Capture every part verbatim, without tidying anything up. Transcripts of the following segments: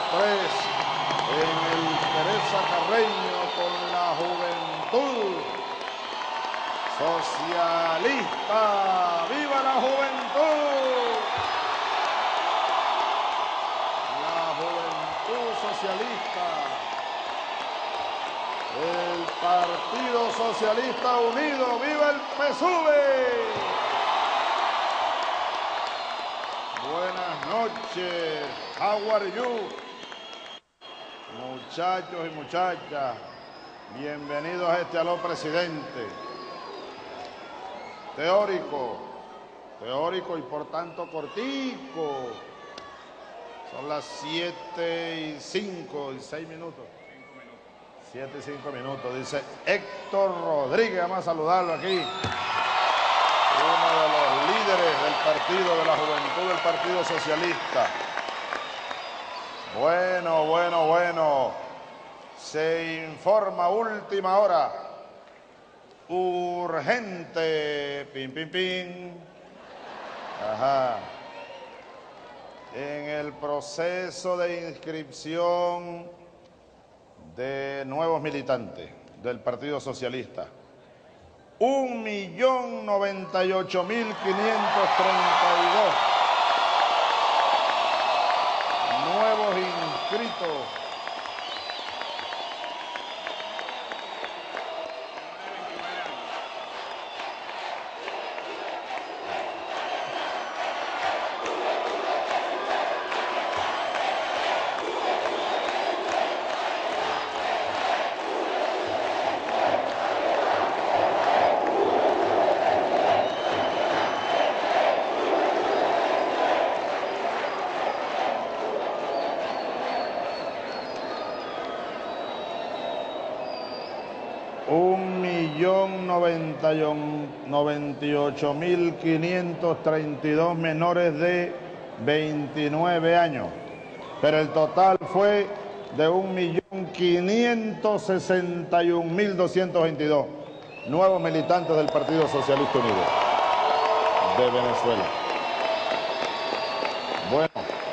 tres en el Teresa Carreño con la Juventud Socialista. ¡Viva la juventud! La Juventud Socialista. El Partido Socialista Unido. ¡Viva el P S U V! Buenas noches. How are you? Muchachos y muchachas, bienvenidos a este Aló Presidente. Teórico, teórico y por tanto cortico. Son las siete y cinco y seis minutos. Siete y cinco minutos. Dice Héctor Rodríguez, vamos a saludarlo aquí. Uno de los líderes del partido, de la juventud del Partido Socialista. Bueno, bueno, bueno. Se informa última hora. Urgente. Pin, pin, pin. Ajá. En el proceso de inscripción de nuevos militantes del Partido Socialista. Un millón noventa y ocho mil quinientos treinta y dos nuevos inscritos. noventa y ocho mil quinientos treinta y dos menores de veintinueve años, pero el total fue de un millón quinientos sesenta y un mil doscientos veintidós nuevos militantes del Partido Socialista Unido de Venezuela. Bueno.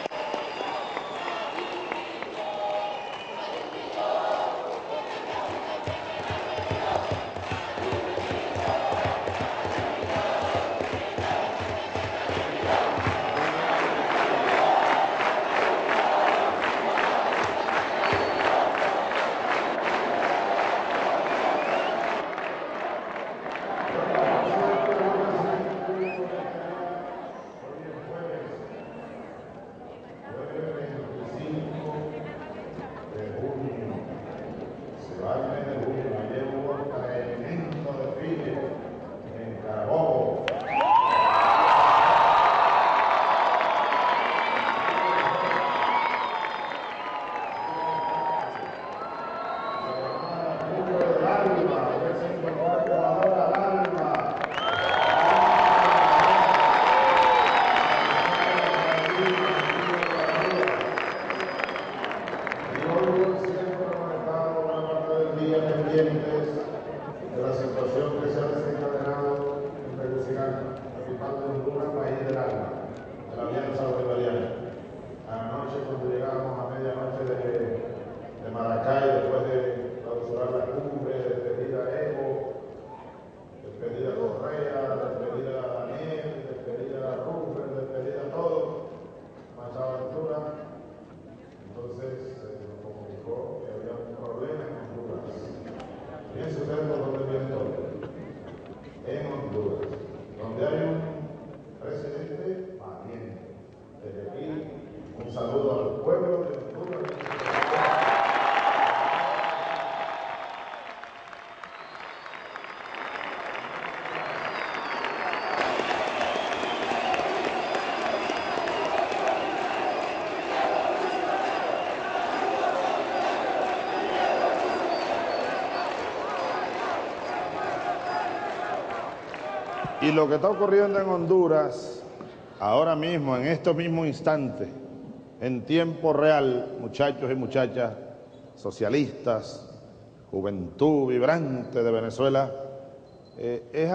Y lo que está ocurriendo en Honduras, ahora mismo, en estos mismos instantes, en tiempo real, muchachos y muchachas, socialistas, juventud vibrante de Venezuela, eh, es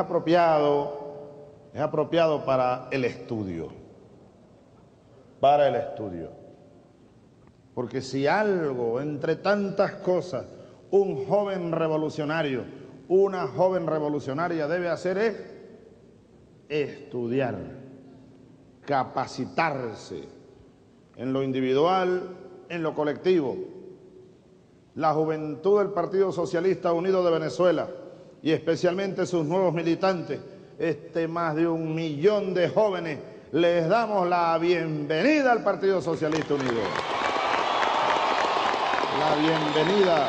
apropiado, es apropiado para el estudio, para el estudio. Porque si algo, entre tantas cosas, un joven revolucionario, una joven revolucionaria debe hacer es estudiar, capacitarse en lo individual, en lo colectivo. La juventud del Partido Socialista Unido de Venezuela y especialmente sus nuevos militantes, este más de un millón de jóvenes, les damos la bienvenida al Partido Socialista Unido. La bienvenida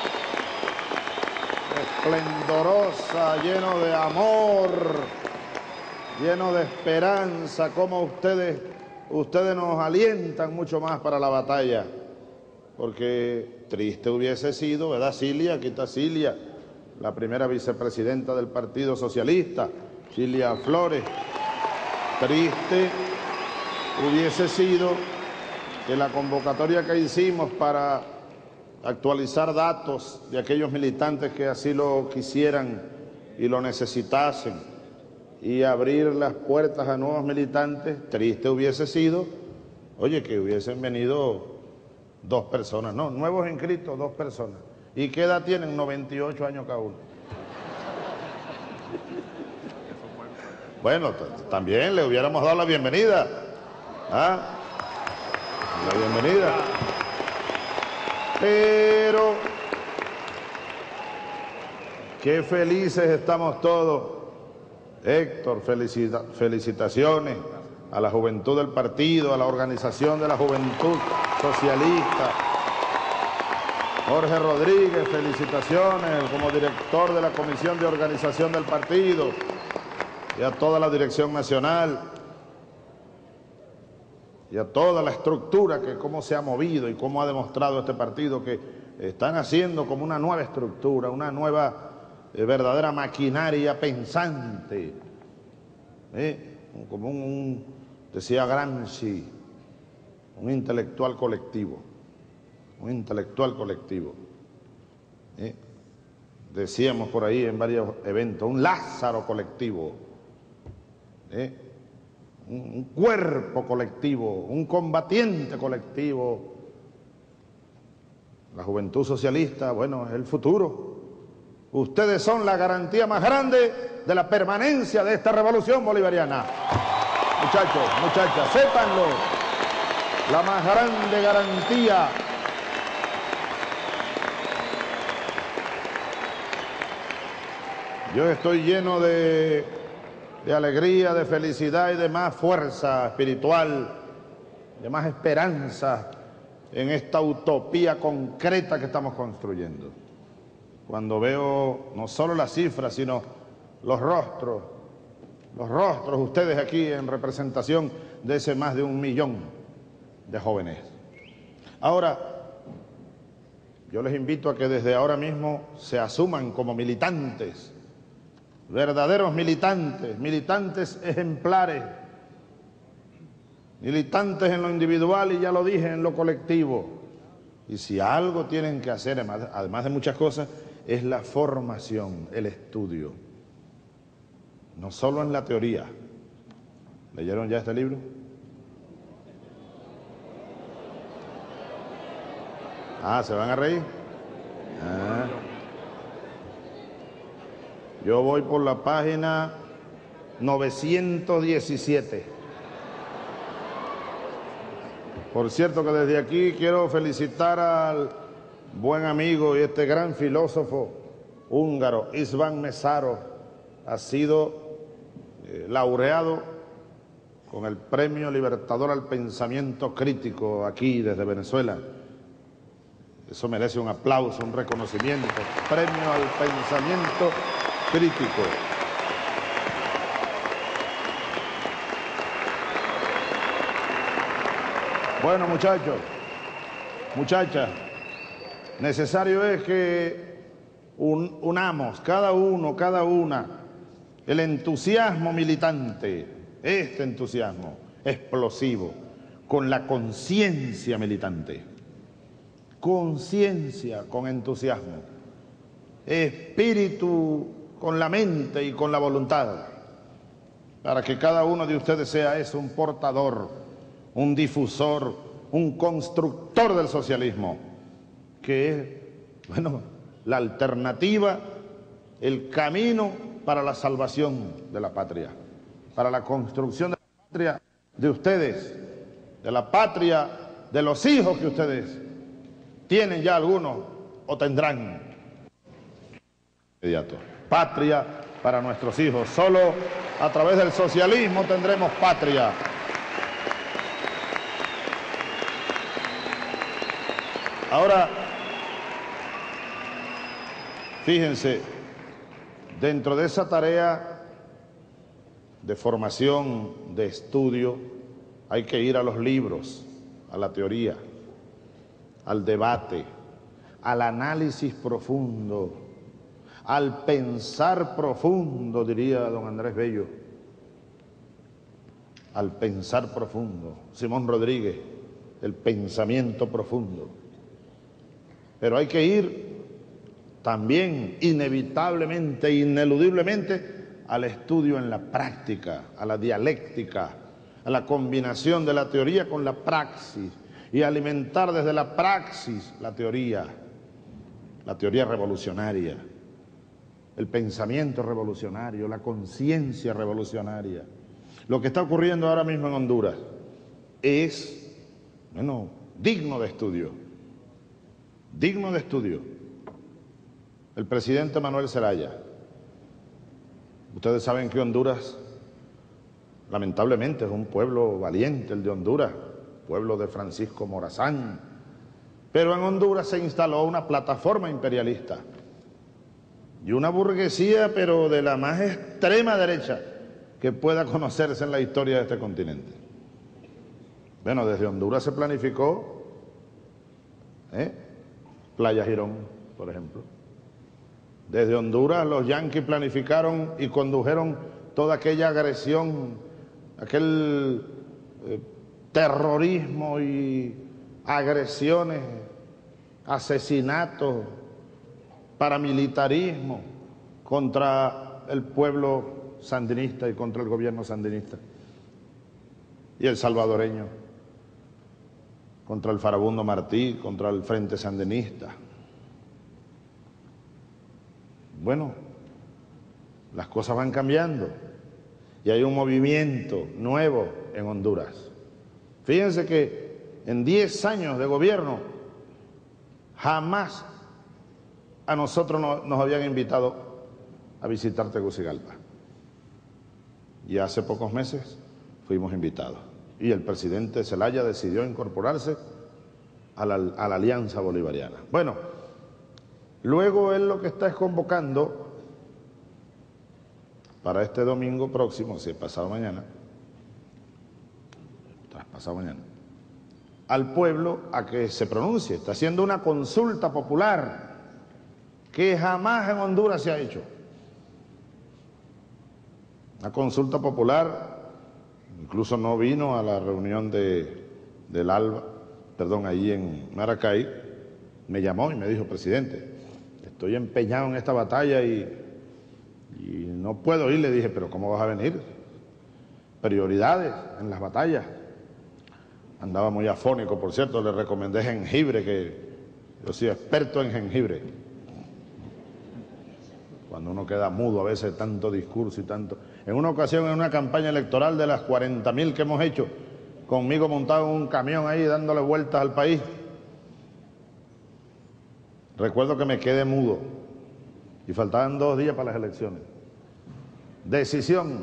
esplendorosa, lleno de amor, lleno de esperanza, como ustedes, ustedes nos alientan mucho más para la batalla. Porque triste hubiese sido, ¿verdad, Cilia? Aquí está Cilia, la primera vicepresidenta del Partido Socialista, Cilia Flores. Triste hubiese sido que la convocatoria que hicimos para actualizar datos de aquellos militantes que así lo quisieran y lo necesitasen y abrir las puertas a nuevos militantes, triste hubiese sido, oye, que hubiesen venido dos personas, no, nuevos inscritos, dos personas. ¿Y qué edad tienen? noventa y ocho años cada uno. Bueno, también le hubiéramos dado la bienvenida. ¿Ah? La bienvenida. Pero qué felices estamos todos. Héctor, felicita, felicitaciones a la juventud del partido, a la organización de la juventud socialista. Jorge Rodríguez, felicitaciones como director de la Comisión de Organización del partido y a toda la dirección nacional y a toda la estructura que cómo se ha movido y cómo ha demostrado este partido que están haciendo como una nueva estructura, una nueva eh, verdadera maquinaria pensante, ¿eh? como un, un, decía Gramsci, un intelectual colectivo, un intelectual colectivo. ¿eh? Decíamos por ahí en varios eventos, un Lázaro colectivo, ¿eh? un, un cuerpo colectivo, un combatiente colectivo. La juventud socialista, bueno, es el futuro. Ustedes son la garantía más grande de la permanencia de esta revolución bolivariana. Muchachos, muchachas, sépanlo, la más grande garantía. Yo estoy lleno de, de alegría, de felicidad y de más fuerza espiritual, de más esperanza en esta utopía concreta que estamos construyendo. Cuando veo no solo las cifras, sino los rostros, los rostros, ustedes aquí en representación de ese más de un millón de jóvenes. Ahora, yo les invito a que desde ahora mismo se asuman como militantes, verdaderos militantes, militantes ejemplares, militantes en lo individual y ya lo dije, en lo colectivo. Y si algo tienen que hacer, además de muchas cosas, es la formación, el estudio. No solo en la teoría. ¿Leyeron ya este libro? Ah, ¿se van a reír? Ah. Yo voy por la página novecientos diecisiete. Por cierto que desde aquí quiero felicitar al buen amigo y este gran filósofo húngaro, István Mesáró, ha sido eh, laureado con el Premio Libertador al Pensamiento Crítico aquí desde Venezuela. Eso merece un aplauso, un reconocimiento. Premio al Pensamiento Crítico. Bueno, muchachos, muchachas, necesario es que un, unamos cada uno, cada una, el entusiasmo militante, este entusiasmo explosivo, con la conciencia militante. Conciencia con entusiasmo, espíritu con la mente y con la voluntad, para que cada uno de ustedes sea eso, un portador, un difusor un constructor del socialismo, que es, bueno, la alternativa, el camino para la salvación de la patria, para la construcción de la patria de ustedes, de la patria de los hijos que ustedes tienen ya algunos o tendrán. Inmediato. Patria para nuestros hijos. Solo a través del socialismo tendremos patria. Ahora, fíjense, dentro de esa tarea de formación, de estudio, hay que ir a los libros, a la teoría, al debate, al análisis profundo, al pensar profundo, diría don Andrés Bello, al pensar profundo. Simón Rodríguez, el pensamiento profundo. Pero hay que ir también inevitablemente, ineludiblemente, al estudio en la práctica, a la dialéctica, a la combinación de la teoría con la praxis y alimentar desde la praxis la teoría, la teoría revolucionaria, el pensamiento revolucionario, la conciencia revolucionaria. Lo que está ocurriendo ahora mismo en Honduras es, bueno, digno de estudio, digno de estudio. El presidente Manuel Zelaya, ustedes saben que Honduras, lamentablemente, es un pueblo valiente, el de Honduras, pueblo de Francisco Morazán, pero en Honduras se instaló una plataforma imperialista y una burguesía, pero de la más extrema derecha que pueda conocerse en la historia de este continente. Bueno, desde Honduras se planificó ¿eh? Playa Girón, por ejemplo. Desde Honduras los yanquis planificaron y condujeron toda aquella agresión, aquel eh, terrorismo y agresiones, asesinatos, paramilitarismo contra el pueblo sandinista y contra el gobierno sandinista y el salvadoreño, contra el Farabundo Martí, contra el Frente Sandinista. Bueno, las cosas van cambiando y hay un movimiento nuevo en Honduras. Fíjense que en diez años de gobierno jamás a nosotros no, nos habían invitado a visitar Tegucigalpa. Y hace pocos meses fuimos invitados. Y el presidente Zelaya decidió incorporarse a la, a la Alianza Bolivariana. Bueno, luego él lo que está es convocando para este domingo próximo, si es pasado mañana, tras pasado mañana, al pueblo a que se pronuncie. Está haciendo una consulta popular que jamás en Honduras se ha hecho. Una consulta popular, incluso no vino a la reunión de, del ALBA, perdón, ahí en Maracay, me llamó y me dijo: presidente, estoy empeñado en esta batalla y, y no puedo ir. Le dije: pero ¿cómo vas a venir? Prioridades en las batallas. Andaba muy afónico, por cierto, le recomendé jengibre, que yo soy experto en jengibre. Cuando uno queda mudo a veces, tanto discurso y tanto. En una ocasión, en una campaña electoral de las cuarenta mil que hemos hecho, conmigo montado en un camión ahí dándole vueltas al país, recuerdo que me quedé mudo y faltaban dos días para las elecciones. Decisión.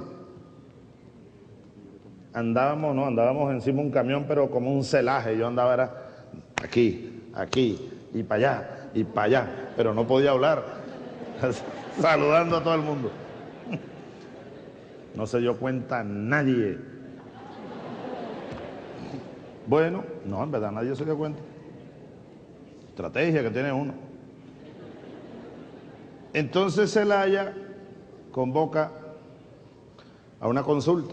Andábamos, no, andábamos encima de un camión, pero como un celaje. Yo andaba era aquí, aquí, y para allá, y para allá, pero no podía hablar, saludando a todo el mundo. No se dio cuenta nadie. Bueno, no, en verdad nadie se dio cuenta. Estrategia que tiene uno. Entonces Zelaya convoca a una consulta.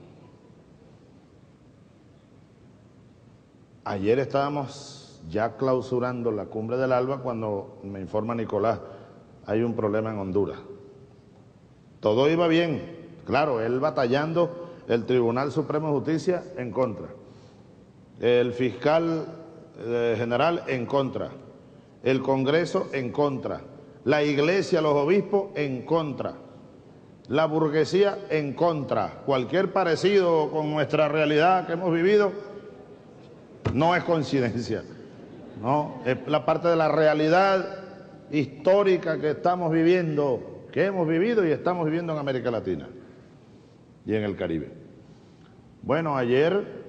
Ayer estábamos ya clausurando la cumbre del ALBA cuando me informa Nicolás: hay un problema en Honduras. Todo iba bien, claro, él batallando, el Tribunal Supremo de Justicia en contra. el fiscal eh, general en contra, el Congreso en contra, la Iglesia, los obispos en contra, la burguesía en contra. Cualquier parecido con nuestra realidad que hemos vivido no es coincidencia, no, es la parte de la realidad histórica que estamos viviendo, que hemos vivido y estamos viviendo en América Latina y en el Caribe. Bueno, ayer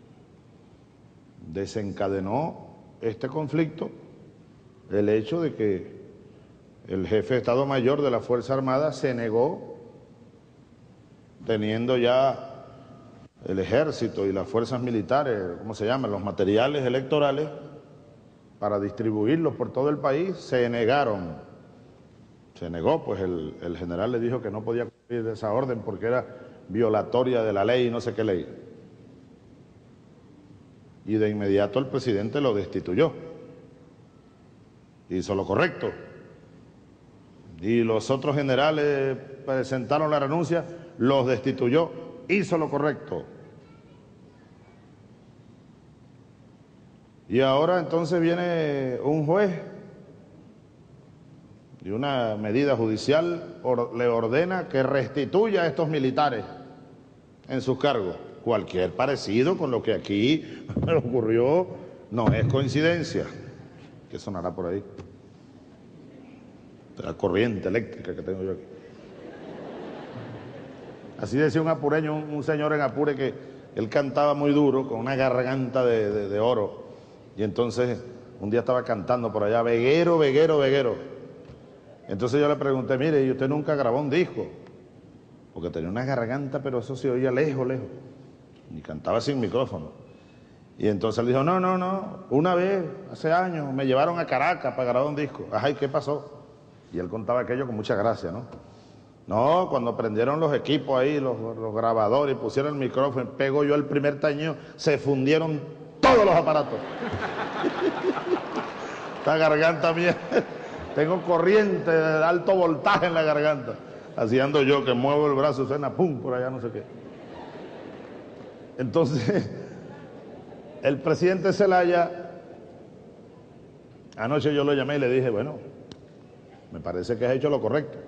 desencadenó este conflicto el hecho de que el jefe de Estado Mayor de la Fuerza Armada se negó, teniendo ya el ejército y las fuerzas militares, ¿cómo se llaman?, los materiales electorales, para distribuirlos por todo el país, se negaron. Se negó, pues el, el general le dijo que no podía cumplir esa orden porque era violatoria de la ley, no sé qué ley. Y de inmediato el presidente lo destituyó. Hizo lo correcto. Y los otros generales presentaron la renuncia, los destituyó, hizo lo correcto. Y ahora entonces viene un juez y una medida judicial or, le ordena que restituya a estos militares en sus cargos. Cualquier parecido con lo que aquí ocurrió no es coincidencia. ¿Qué sonará por ahí? La corriente eléctrica que tengo yo aquí. Así decía un apureño, un, un señor en Apure, que él cantaba muy duro, con una garganta de, de, de oro. Y entonces un día estaba cantando por allá, veguero, veguero, veguero. Entonces yo le pregunté, mire, ¿y usted nunca grabó un disco? Porque tenía una garganta, pero eso se oía lejos, lejos. Y cantaba sin micrófono. Y entonces él dijo, no, no, no, una vez, hace años, me llevaron a Caracas para grabar un disco. Ajá, ¿y qué pasó? Y él contaba aquello con mucha gracia, ¿no? No, cuando prendieron los equipos ahí, los, los grabadores, y pusieron el micrófono, pegó yo el primer tañeo, se fundieron todos los aparatos. Esta garganta mía, tengo corriente de alto voltaje en la garganta. Así ando yo, que muevo el brazo, suena pum, por allá no sé qué. Entonces, el presidente Zelaya, anoche yo lo llamé y le dije, bueno, me parece que has hecho lo correcto.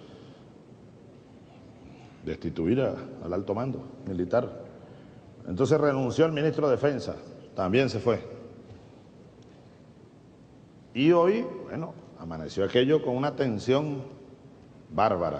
Destituir a, al alto mando militar. Entonces renunció el ministro de Defensa, también se fue. Y hoy, bueno, amaneció aquello con una tensión bárbara.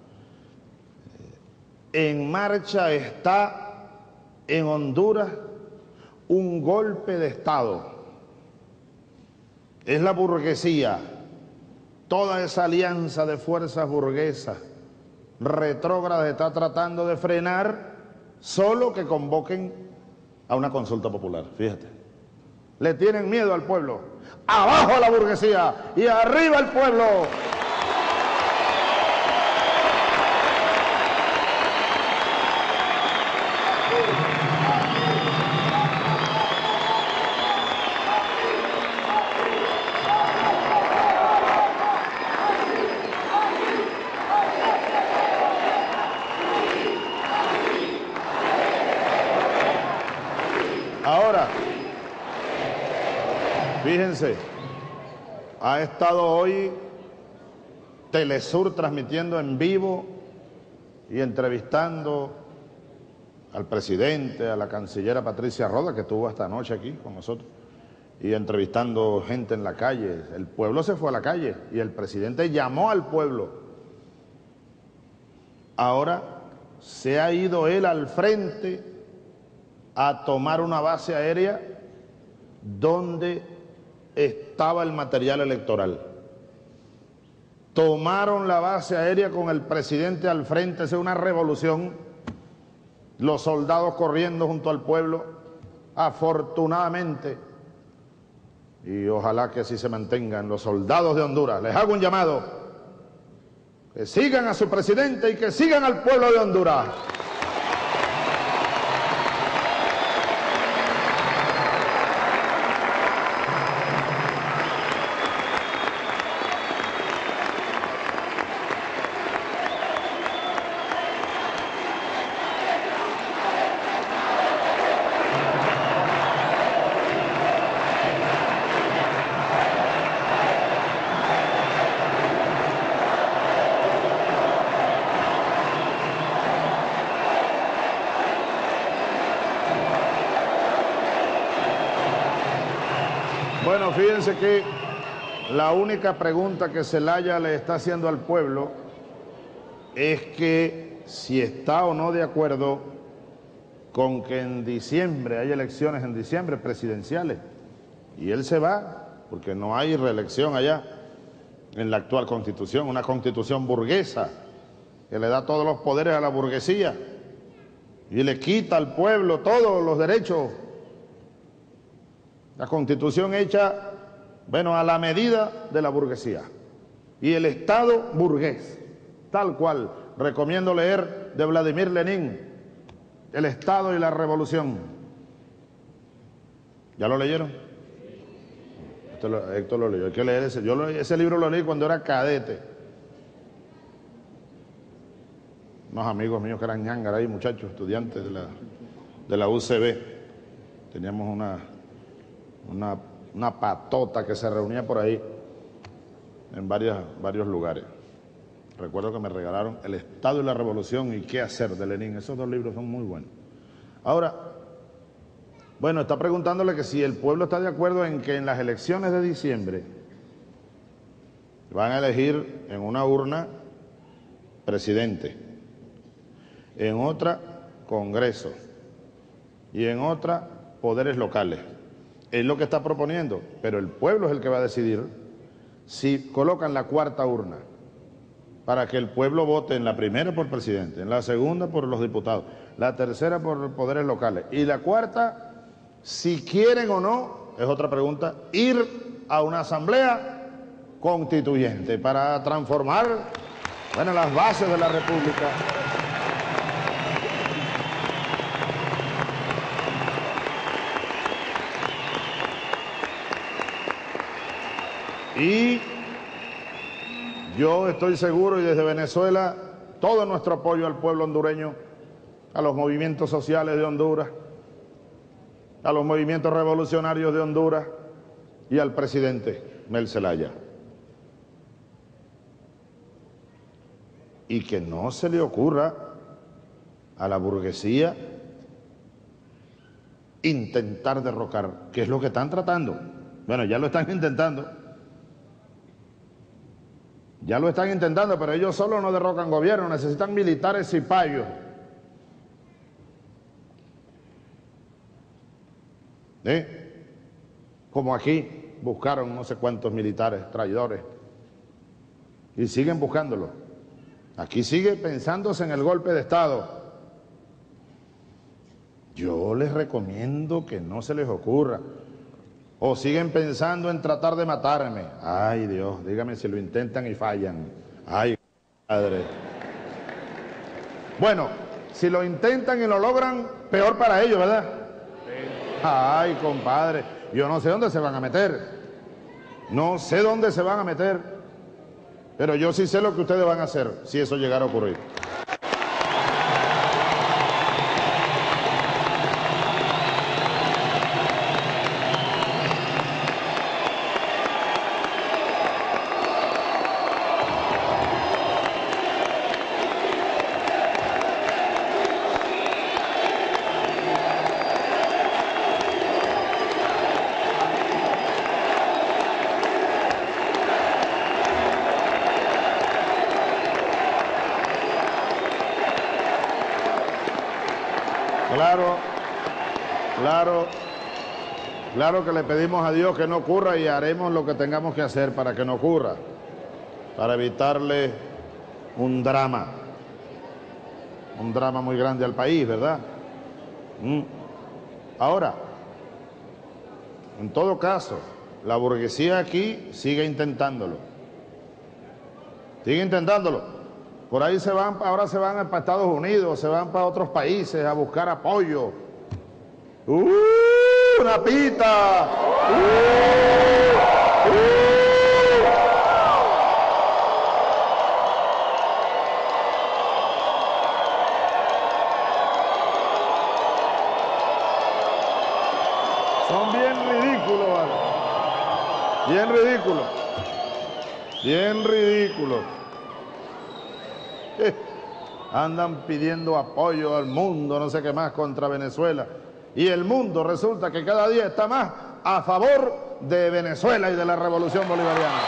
En marcha está en Honduras un golpe de Estado. Es la burguesía, toda esa alianza de fuerzas burguesas retrógradas está tratando de frenar solo que convoquen a una consulta popular, fíjate. Le tienen miedo al pueblo. Abajo la burguesía y arriba el pueblo. Ahora, fíjense, ha estado hoy Telesur transmitiendo en vivo y entrevistando al presidente, a la canciller Patricia Roda, que estuvo esta noche aquí con nosotros, y entrevistando gente en la calle. El pueblo se fue a la calle y el presidente llamó al pueblo. Ahora se ha ido él al frente a tomar una base aérea donde estaba el material electoral. Tomaron la base aérea con el presidente al frente, es una revolución, los soldados corriendo junto al pueblo, afortunadamente, y ojalá que así se mantengan los soldados de Honduras. Les hago un llamado, que sigan a su presidente y que sigan al pueblo de Honduras. Bueno, fíjense que la única pregunta que Zelaya le está haciendo al pueblo es que si está o no de acuerdo con que en diciembre hay elecciones en diciembre presidenciales. Y él se va, porque no hay reelección allá en la actual constitución, una constitución burguesa que le da todos los poderes a la burguesía y le quita al pueblo todos los derechos. La constitución hecha, bueno, a la medida de la burguesía. Y el Estado burgués, tal cual. Recomiendo leer de Vladimir Lenin, El Estado y la Revolución. ¿Ya lo leyeron? Héctor lo, Héctor lo leyó. Hay que leer ese. Yo lo, ese libro lo leí cuando era cadete. Unos amigos míos que eran ñángaras ahí, muchachos, estudiantes de la, de la U C B. Teníamos una, una, una patota que se reunía por ahí en varias, varios lugares. Recuerdo que me regalaron El Estado y la Revolución y Qué hacer de Lenin. Esos dos libros son muy buenos. Ahora, bueno, está preguntándole que si el pueblo está de acuerdo en que en las elecciones de diciembre van a elegir en una urna presidente, en otra Congreso y en otra poderes locales. Es lo que está proponiendo, pero el pueblo es el que va a decidir si colocan la cuarta urna para que el pueblo vote en la primera por presidente, en la segunda por los diputados, la tercera por poderes locales y la cuarta, si quieren o no, es otra pregunta, ir a una asamblea constituyente para transformar, bueno, las bases de la República. Y yo estoy seguro, y desde Venezuela, todo nuestro apoyo al pueblo hondureño, a los movimientos sociales de Honduras, a los movimientos revolucionarios de Honduras y al presidente Mel Zelaya. Y que no se le ocurra a la burguesía intentar derrocar, que es lo que están tratando. Bueno, ya lo están intentando. Ya lo están intentando, pero ellos solo no derrocan gobierno, necesitan militares cipayos. ¿Eh? Como aquí buscaron no sé cuántos militares traidores y siguen buscándolo. Aquí sigue pensándose en el golpe de Estado. Yo les recomiendo que no se les ocurra. O siguen pensando en tratar de matarme. Ay, Dios, dígame si lo intentan y fallan. Ay, padre. Bueno, si lo intentan y lo logran, peor para ellos, ¿verdad? Ay, compadre, yo no sé dónde se van a meter. No sé dónde se van a meter. Pero yo sí sé lo que ustedes van a hacer si eso llegara a ocurrir. Claro, claro, claro que le pedimos a Dios que no ocurra y haremos lo que tengamos que hacer para que no ocurra, para evitarle un drama, un drama muy grande al país, ¿verdad? Mm. Ahora, en todo caso, la burguesía aquí sigue intentándolo, sigue intentándolo. Por ahí se van, ahora se van para Estados Unidos, se van para otros países a buscar apoyo. ¡Uh! ¡Una pita! ¡Uh! ¡Uh! Son bien ridículos, ¿vale? Bien ridículos. Bien ridículos. Eh, andan pidiendo apoyo al mundo, no sé qué más, contra Venezuela. Y el mundo resulta que cada día está más a favor de Venezuela y de la revolución bolivariana.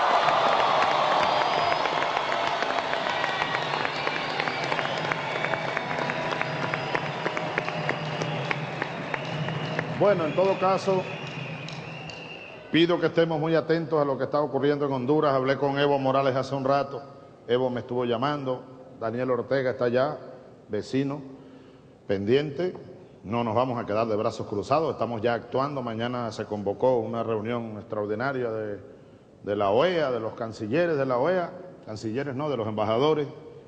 Bueno, en todo caso, pido que estemos muy atentos a lo que está ocurriendo en Honduras. Hablé con Evo Morales hace un rato, Evo me estuvo llamando, Daniel Ortega está allá, vecino, pendiente. No nos vamos a quedar de brazos cruzados, estamos ya actuando. Mañana se convocó una reunión extraordinaria de, de la O E A, de los cancilleres de la O E A, cancilleres no, de los embajadores.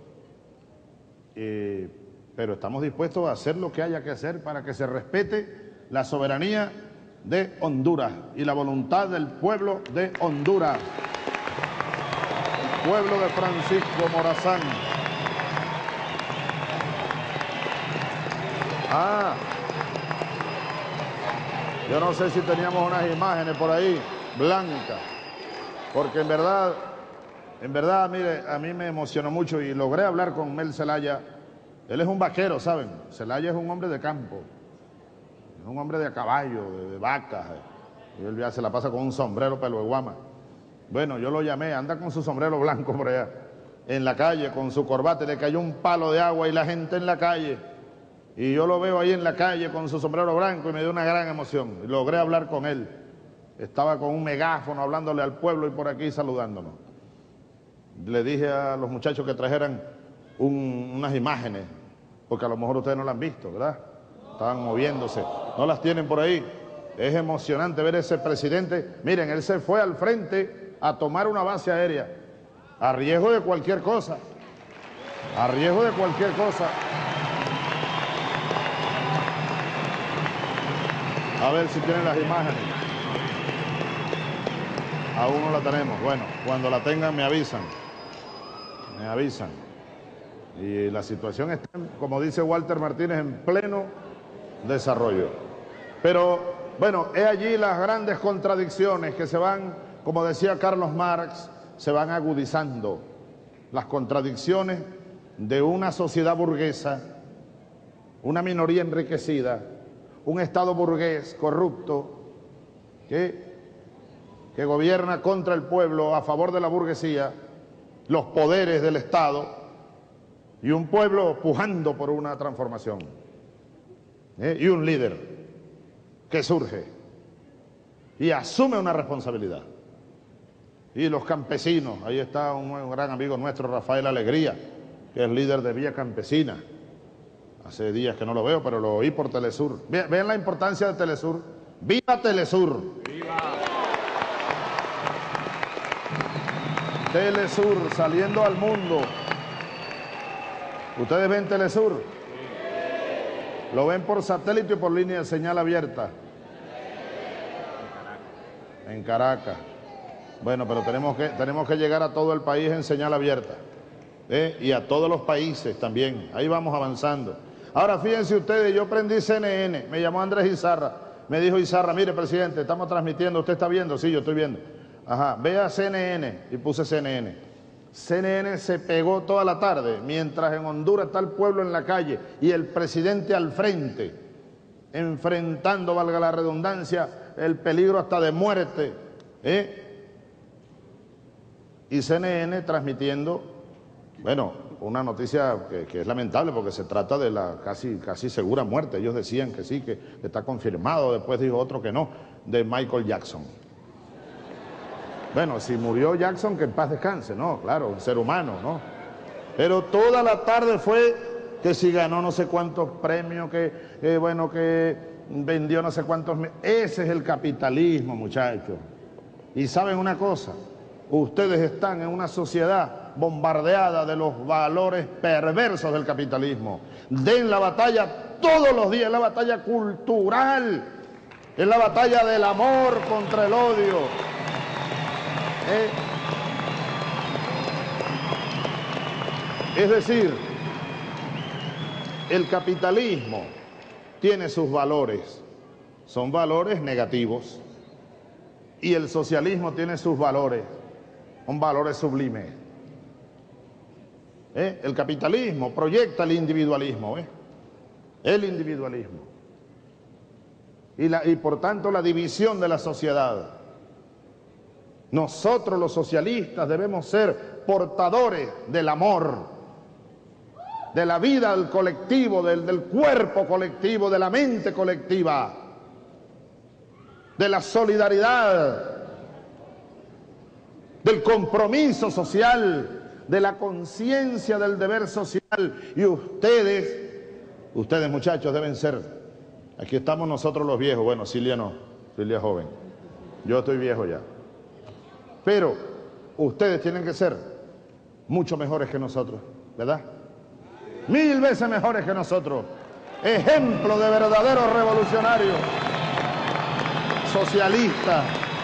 Eh, pero estamos dispuestos a hacer lo que haya que hacer para que se respete la soberanía de Honduras y la voluntad del pueblo de Honduras, el pueblo de Francisco Morazán. Ah, yo no sé si teníamos unas imágenes por ahí, blancas, porque en verdad, en verdad, mire, a mí me emocionó mucho y logré hablar con Mel Zelaya. Él es un vaquero, ¿saben? Zelaya es un hombre de campo, es un hombre de caballo, de, de vacas, y él ya se la pasa con un sombrero pelo de guama. Bueno, yo lo llamé, anda con su sombrero blanco por allá, en la calle, con su corbata, le cayó un palo de agua y la gente en la calle. Y yo lo veo ahí en la calle con su sombrero blanco y me dio una gran emoción. Y logré hablar con él. Estaba con un megáfono hablándole al pueblo y por aquí saludándonos. Le dije a los muchachos que trajeran un, unas imágenes, porque a lo mejor ustedes no las han visto, ¿verdad? Estaban moviéndose. ¿No las tienen por ahí? Es emocionante ver ese presidente. Miren, él se fue al frente a tomar una base aérea, a riesgo de cualquier cosa. A riesgo de cualquier cosa. A ver si tienen las imágenes. Aún no la tenemos. Bueno, cuando la tengan me avisan. Me avisan. Y la situación está, como dice Walter Martínez, en pleno desarrollo. Pero, bueno, he allí las grandes contradicciones que se van, como decía Carlos Marx, se van agudizando. Las contradicciones de una sociedad burguesa, una minoría enriquecida, un Estado burgués corrupto que, que gobierna contra el pueblo, a favor de la burguesía, los poderes del Estado, y un pueblo pujando por una transformación. ¿Eh? Y un líder que surge y asume una responsabilidad. Y los campesinos, ahí está un, un gran amigo nuestro, Rafael Alegría, que es líder de Vía Campesina. Hace días que no lo veo, pero lo oí por Telesur. Vean la importancia de Telesur. ¡Viva Telesur! ¡Viva! Telesur, saliendo al mundo. ¿Ustedes ven Telesur? Sí. ¿Lo ven por satélite o por línea de señal abierta? En Caracas. Bueno, pero tenemos que, tenemos que llegar a todo el país en señal abierta. ¿Eh? Y a todos los países también. Ahí vamos avanzando. Ahora, fíjense ustedes, yo prendí C N N, me llamó Andrés Izarra, me dijo Izarra, mire, presidente, estamos transmitiendo, ¿usted está viendo? Sí, yo estoy viendo. Ajá, vea C N N, y puse C N N. C N N se pegó toda la tarde, mientras en Honduras está el pueblo en la calle y el presidente al frente, enfrentando, valga la redundancia, el peligro hasta de muerte, ¿eh? Y C N N transmitiendo, bueno, una noticia que, que es lamentable porque se trata de la casi, casi segura muerte. Ellos decían que sí, que está confirmado, después dijo otro que no, de Michael Jackson. Bueno, si murió Jackson, que en paz descanse, ¿no? Claro, un ser humano, ¿no? Pero toda la tarde fue que si ganó no sé cuántos premios, que, eh, bueno, que vendió no sé cuántos... Ese es el capitalismo, muchachos. Y ¿saben una cosa? Ustedes están en una sociedad bombardeada de los valores perversos del capitalismo. Den la batalla todos los días, es la batalla cultural, es la batalla del amor contra el odio. ¿Eh? Es decir, el capitalismo tiene sus valores, son valores negativos, y el socialismo tiene sus valores, son valores sublimes. ¿Eh? El capitalismo proyecta el individualismo, ¿eh? El individualismo. y, la, y por tanto la división de la sociedad. Nosotros los socialistas debemos ser portadores del amor, de la vida del colectivo, del, del cuerpo colectivo, de la mente colectiva, de la solidaridad, del compromiso social, de la conciencia del deber social. Y ustedes, ustedes muchachos deben ser, aquí estamos nosotros los viejos, bueno, Silvia no, Silvia es joven, yo estoy viejo ya, pero ustedes tienen que ser mucho mejores que nosotros, ¿verdad? Mil veces mejores que nosotros, ejemplo de verdaderos revolucionarios, socialistas.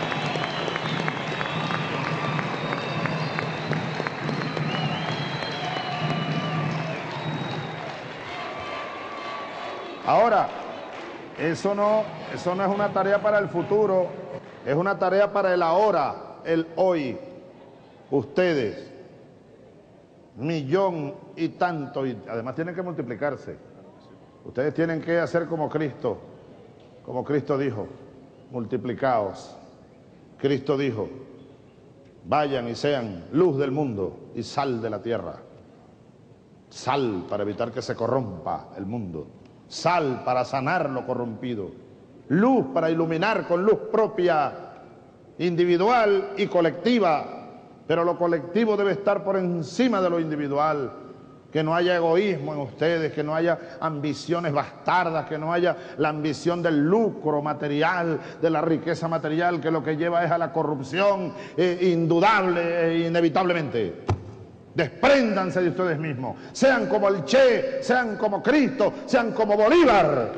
Ahora, eso no, eso no es una tarea para el futuro, es una tarea para el ahora, el hoy. Ustedes, millón y tanto, y además tienen que multiplicarse. Ustedes tienen que hacer como Cristo, como Cristo dijo, multiplicaos. Cristo dijo, vayan y sean luz del mundo y sal de la tierra. Sal para evitar que se corrompa el mundo. Sal para sanar lo corrompido, luz para iluminar con luz propia, individual y colectiva, pero lo colectivo debe estar por encima de lo individual, que no haya egoísmo en ustedes, que no haya ambiciones bastardas, que no haya la ambición del lucro material, de la riqueza material, que lo que lleva es a la corrupción eh, indudable e inevitablemente. Despréndanse de ustedes mismos, sean como el Che, sean como Cristo, sean como Bolívar.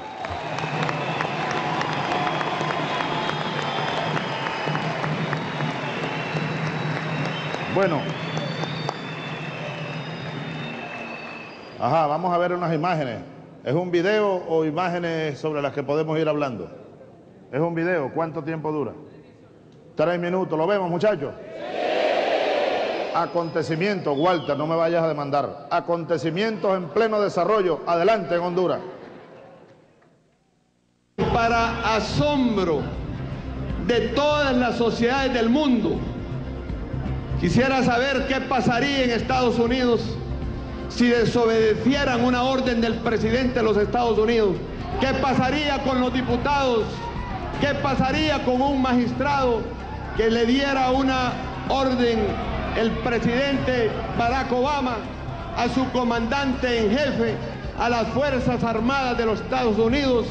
Bueno, ajá, vamos a ver unas imágenes. ¿Es un video o imágenes sobre las que podemos ir hablando? ¿Es un video? ¿Cuánto tiempo dura? Tres minutos. ¿Lo vemos, muchachos? Acontecimientos, Walter, no me vayas a demandar. Acontecimientos en pleno desarrollo. Adelante en Honduras. Para asombro de todas las sociedades del mundo, quisiera saber qué pasaría en Estados Unidos si desobedecieran una orden del presidente de los Estados Unidos. ¿Qué pasaría con los diputados? ¿Qué pasaría con un magistrado que le diera una orden el presidente Barack Obama a su comandante en jefe, a las Fuerzas Armadas de los Estados Unidos,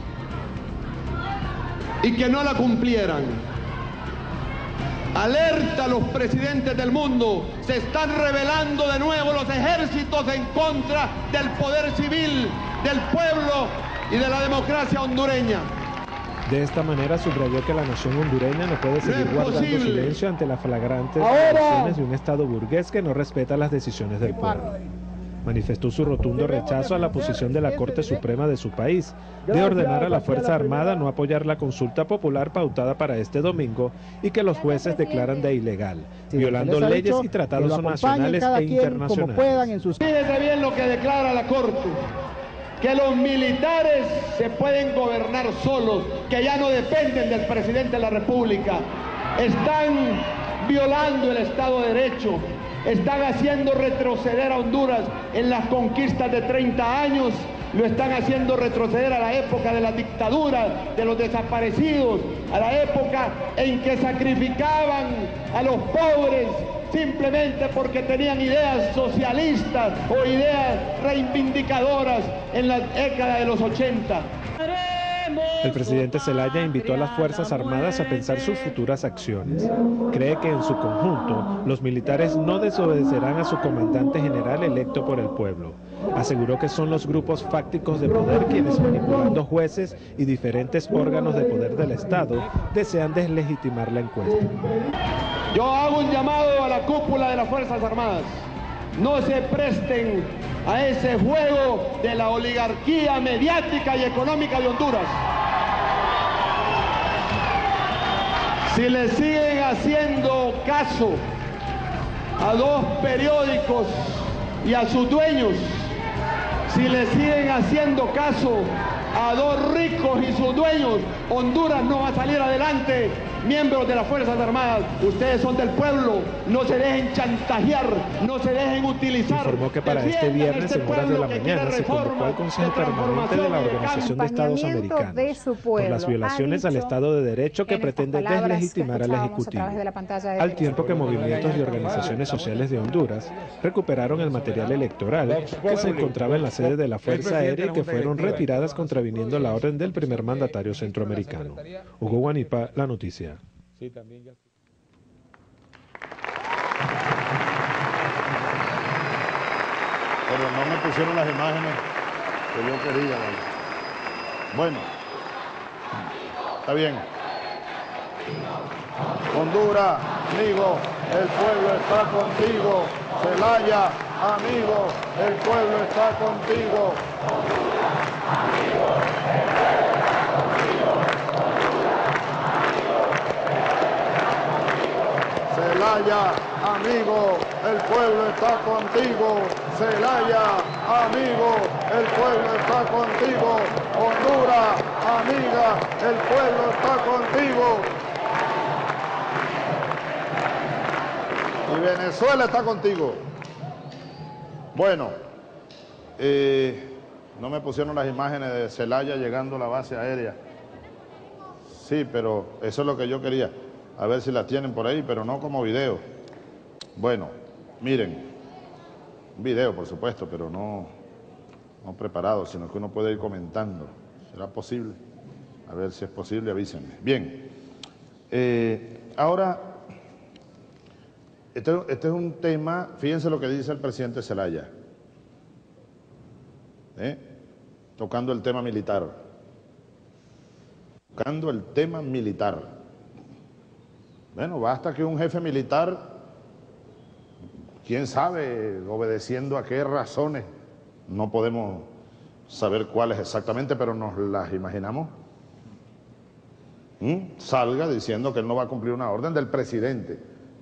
y que no la cumplieran? Alerta a los presidentes del mundo, se están rebelando de nuevo los ejércitos en contra del poder civil, del pueblo y de la democracia hondureña. De esta manera subrayó que la nación hondureña no puede seguir no guardando posible. silencio ante las flagrantes Ahora. violaciones de un Estado burgués que no respeta las decisiones del pueblo. Manifestó su rotundo rechazo a la posición de la Corte Suprema de su país de ordenar a la Fuerza Armada no apoyar la consulta popular pautada para este domingo y que los jueces declaran de ilegal, Sí, violando leyes y tratados nacionales e internacionales. Puedan en sus... Fíjense bien lo que declara la Corte, que los militares se pueden gobernar solos, que ya no dependen del presidente de la República. Están violando el Estado de Derecho, están haciendo retroceder a Honduras en las conquistas de treinta años, lo están haciendo retroceder a la época de la dictadura, de los desaparecidos, a la época en que sacrificaban a los pobres simplemente porque tenían ideas socialistas o ideas reivindicadoras en la década de los ochenta. El presidente Zelaya invitó a las Fuerzas Armadas a pensar sus futuras acciones. Cree que en su conjunto, los militares no desobedecerán a su comandante general electo por el pueblo. Aseguró que son los grupos fácticos de poder quienes, manipulando jueces y diferentes órganos de poder del Estado, desean deslegitimar la encuesta. Yo hago un llamado a la cúpula de las Fuerzas Armadas. No se presten a ese juego de la oligarquía mediática y económica de Honduras. Si le siguen haciendo caso a dos periódicos y a sus dueños, si le siguen haciendo caso a dos ricos y sus dueños, Honduras no va a salir adelante. Miembros de las Fuerzas Armadas, ustedes son del pueblo, no se dejen chantajear, no se dejen utilizar. Informó que para este viernes en horas de la mañana se convocó al Consejo Permanente de la Organización de Estados Americanos por las violaciones al Estado de Derecho que pretende deslegitimar al Ejecutivo, al tiempo que movimientos y organizaciones sociales de Honduras recuperaron el material electoral que se encontraba en la sede de la Fuerza Aérea y que fueron retiradas contraviniendo la orden del primer mandatario centroamericano. Hugo Guanipa, La Noticia. Sí, también ya. Pero no me pusieron las imágenes que yo quería. ¿Vale? Bueno, está bien. Honduras, amigo, el pueblo está contigo. Zelaya, amigo, el pueblo está contigo. Zelaya, amigo, el pueblo está contigo. Zelaya, amigo, el pueblo está contigo. Honduras, amiga, el pueblo está contigo. Y Venezuela está contigo. Bueno, eh, no me pusieron las imágenes de Zelaya llegando a la base aérea. Sí, pero eso es lo que yo quería. A ver si las tienen por ahí, pero no como video. Bueno, miren, un video por supuesto, pero no, no preparado, sino que uno puede ir comentando. ¿Será posible? A ver si es posible, avísenme. Bien, eh, ahora, este, este es un tema, fíjense lo que dice el presidente Zelaya, ¿eh? Tocando el tema militar, tocando el tema militar. Bueno, basta que un jefe militar, quién sabe, obedeciendo a qué razones, no podemos saber cuáles exactamente, pero nos las imaginamos, ¿Mm? salga diciendo que él no va a cumplir una orden del presidente.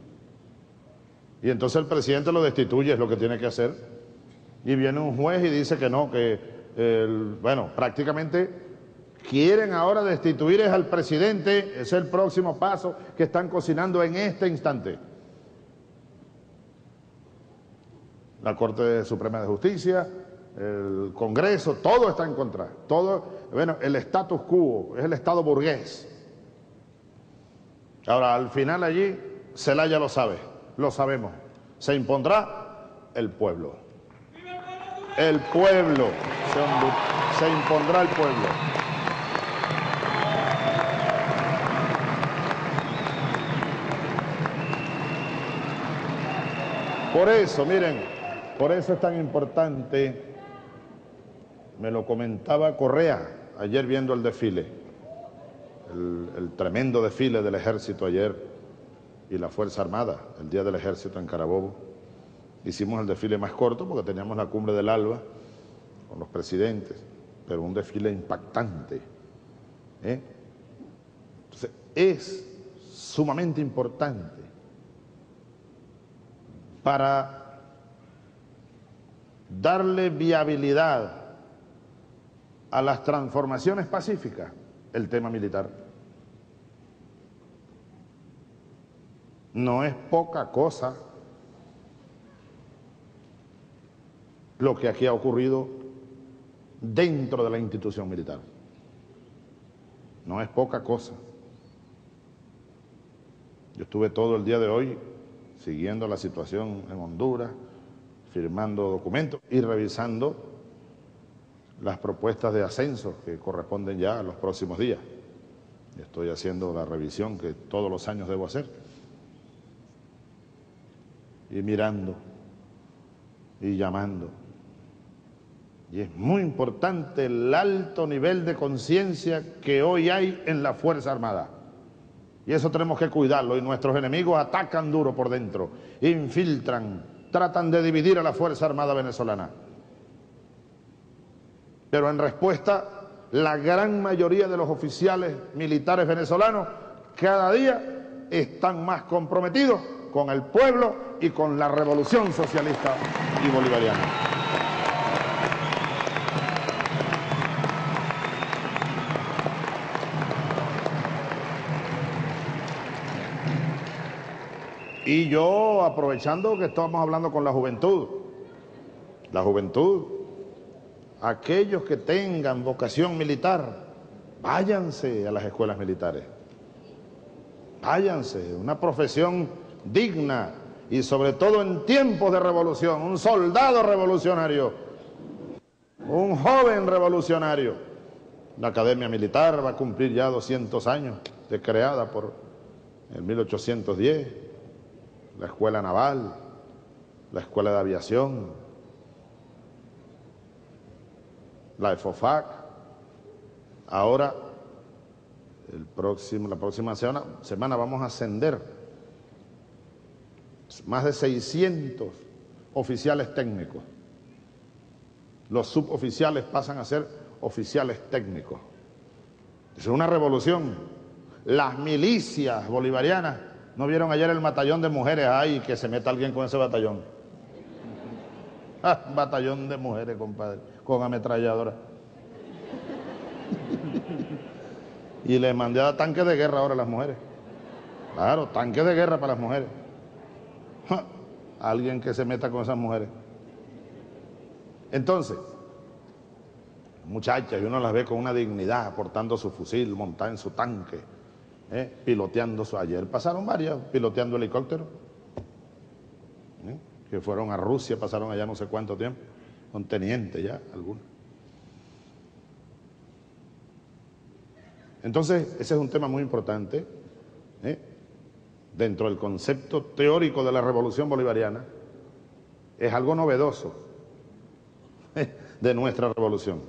Y entonces el presidente lo destituye, es lo que tiene que hacer. Y viene un juez y dice que no, que, el, bueno, prácticamente quieren ahora destituir es al presidente, ese es el próximo paso que están cocinando en este instante. La Corte Suprema de Justicia, el Congreso, todo está en contra. Todo, bueno, el status quo, es el Estado burgués. Ahora, al final allí, Zelaya lo sabe, lo sabemos. Se impondrá el pueblo. El pueblo, se, se impondrá el pueblo. Por eso, miren, por eso es tan importante, me lo comentaba Correa ayer viendo el desfile, el, el tremendo desfile del ejército ayer y la Fuerza Armada, el Día del Ejército en Carabobo. Hicimos el desfile más corto porque teníamos la cumbre del ALBA con los presidentes, pero un desfile impactante. ¿eh? Entonces, es sumamente importante para darle viabilidad a las transformaciones pacíficas, el tema militar. No es poca cosa lo que aquí ha ocurrido dentro de la institución militar. No es poca cosa. Yo estuve todo el día de hoy siguiendo la situación en Honduras, firmando documentos y revisando las propuestas de ascenso que corresponden ya a los próximos días. Estoy haciendo la revisión que todos los años debo hacer. Y mirando y llamando. Y es muy importante el alto nivel de conciencia que hoy hay en la Fuerza Armada. Y eso tenemos que cuidarlo, y nuestros enemigos atacan duro por dentro, infiltran, tratan de dividir a la Fuerza Armada venezolana. Pero en respuesta, la gran mayoría de los oficiales militares venezolanos cada día están más comprometidos con el pueblo y con la revolución socialista y bolivariana. Y yo, aprovechando que estamos hablando con la juventud, la juventud, aquellos que tengan vocación militar, váyanse a las escuelas militares. Váyanse, una profesión digna y sobre todo en tiempos de revolución, un soldado revolucionario, un joven revolucionario. La Academia Militar va a cumplir ya doscientos años de creada por en mil ochocientos diez, la Escuela Naval, la Escuela de Aviación, la EFOFAC. Ahora, el próximo, la próxima semana, semana vamos a ascender más de seiscientos oficiales técnicos. Los suboficiales pasan a ser oficiales técnicos. Es una revolución. Las milicias bolivarianas, ¿no vieron ayer el batallón de mujeres? ¡Ay, que se meta alguien con ese batallón! Ah, batallón de mujeres, compadre, con ametralladora. Y le mandé a tanques de guerra ahora a las mujeres. Claro, tanques de guerra para las mujeres. Ja, alguien que se meta con esas mujeres. Entonces, muchachas, y uno las ve con una dignidad, portando su fusil, montada en su tanque, ¿eh? piloteando su... Ayer pasaron varias, piloteando helicópteros, ¿eh? que fueron a Rusia, pasaron allá no sé cuánto tiempo, son tenientes ya, algunos. Entonces, ese es un tema muy importante, ¿eh? dentro del concepto teórico de la revolución bolivariana, es algo novedoso ¿eh? de nuestra revolución,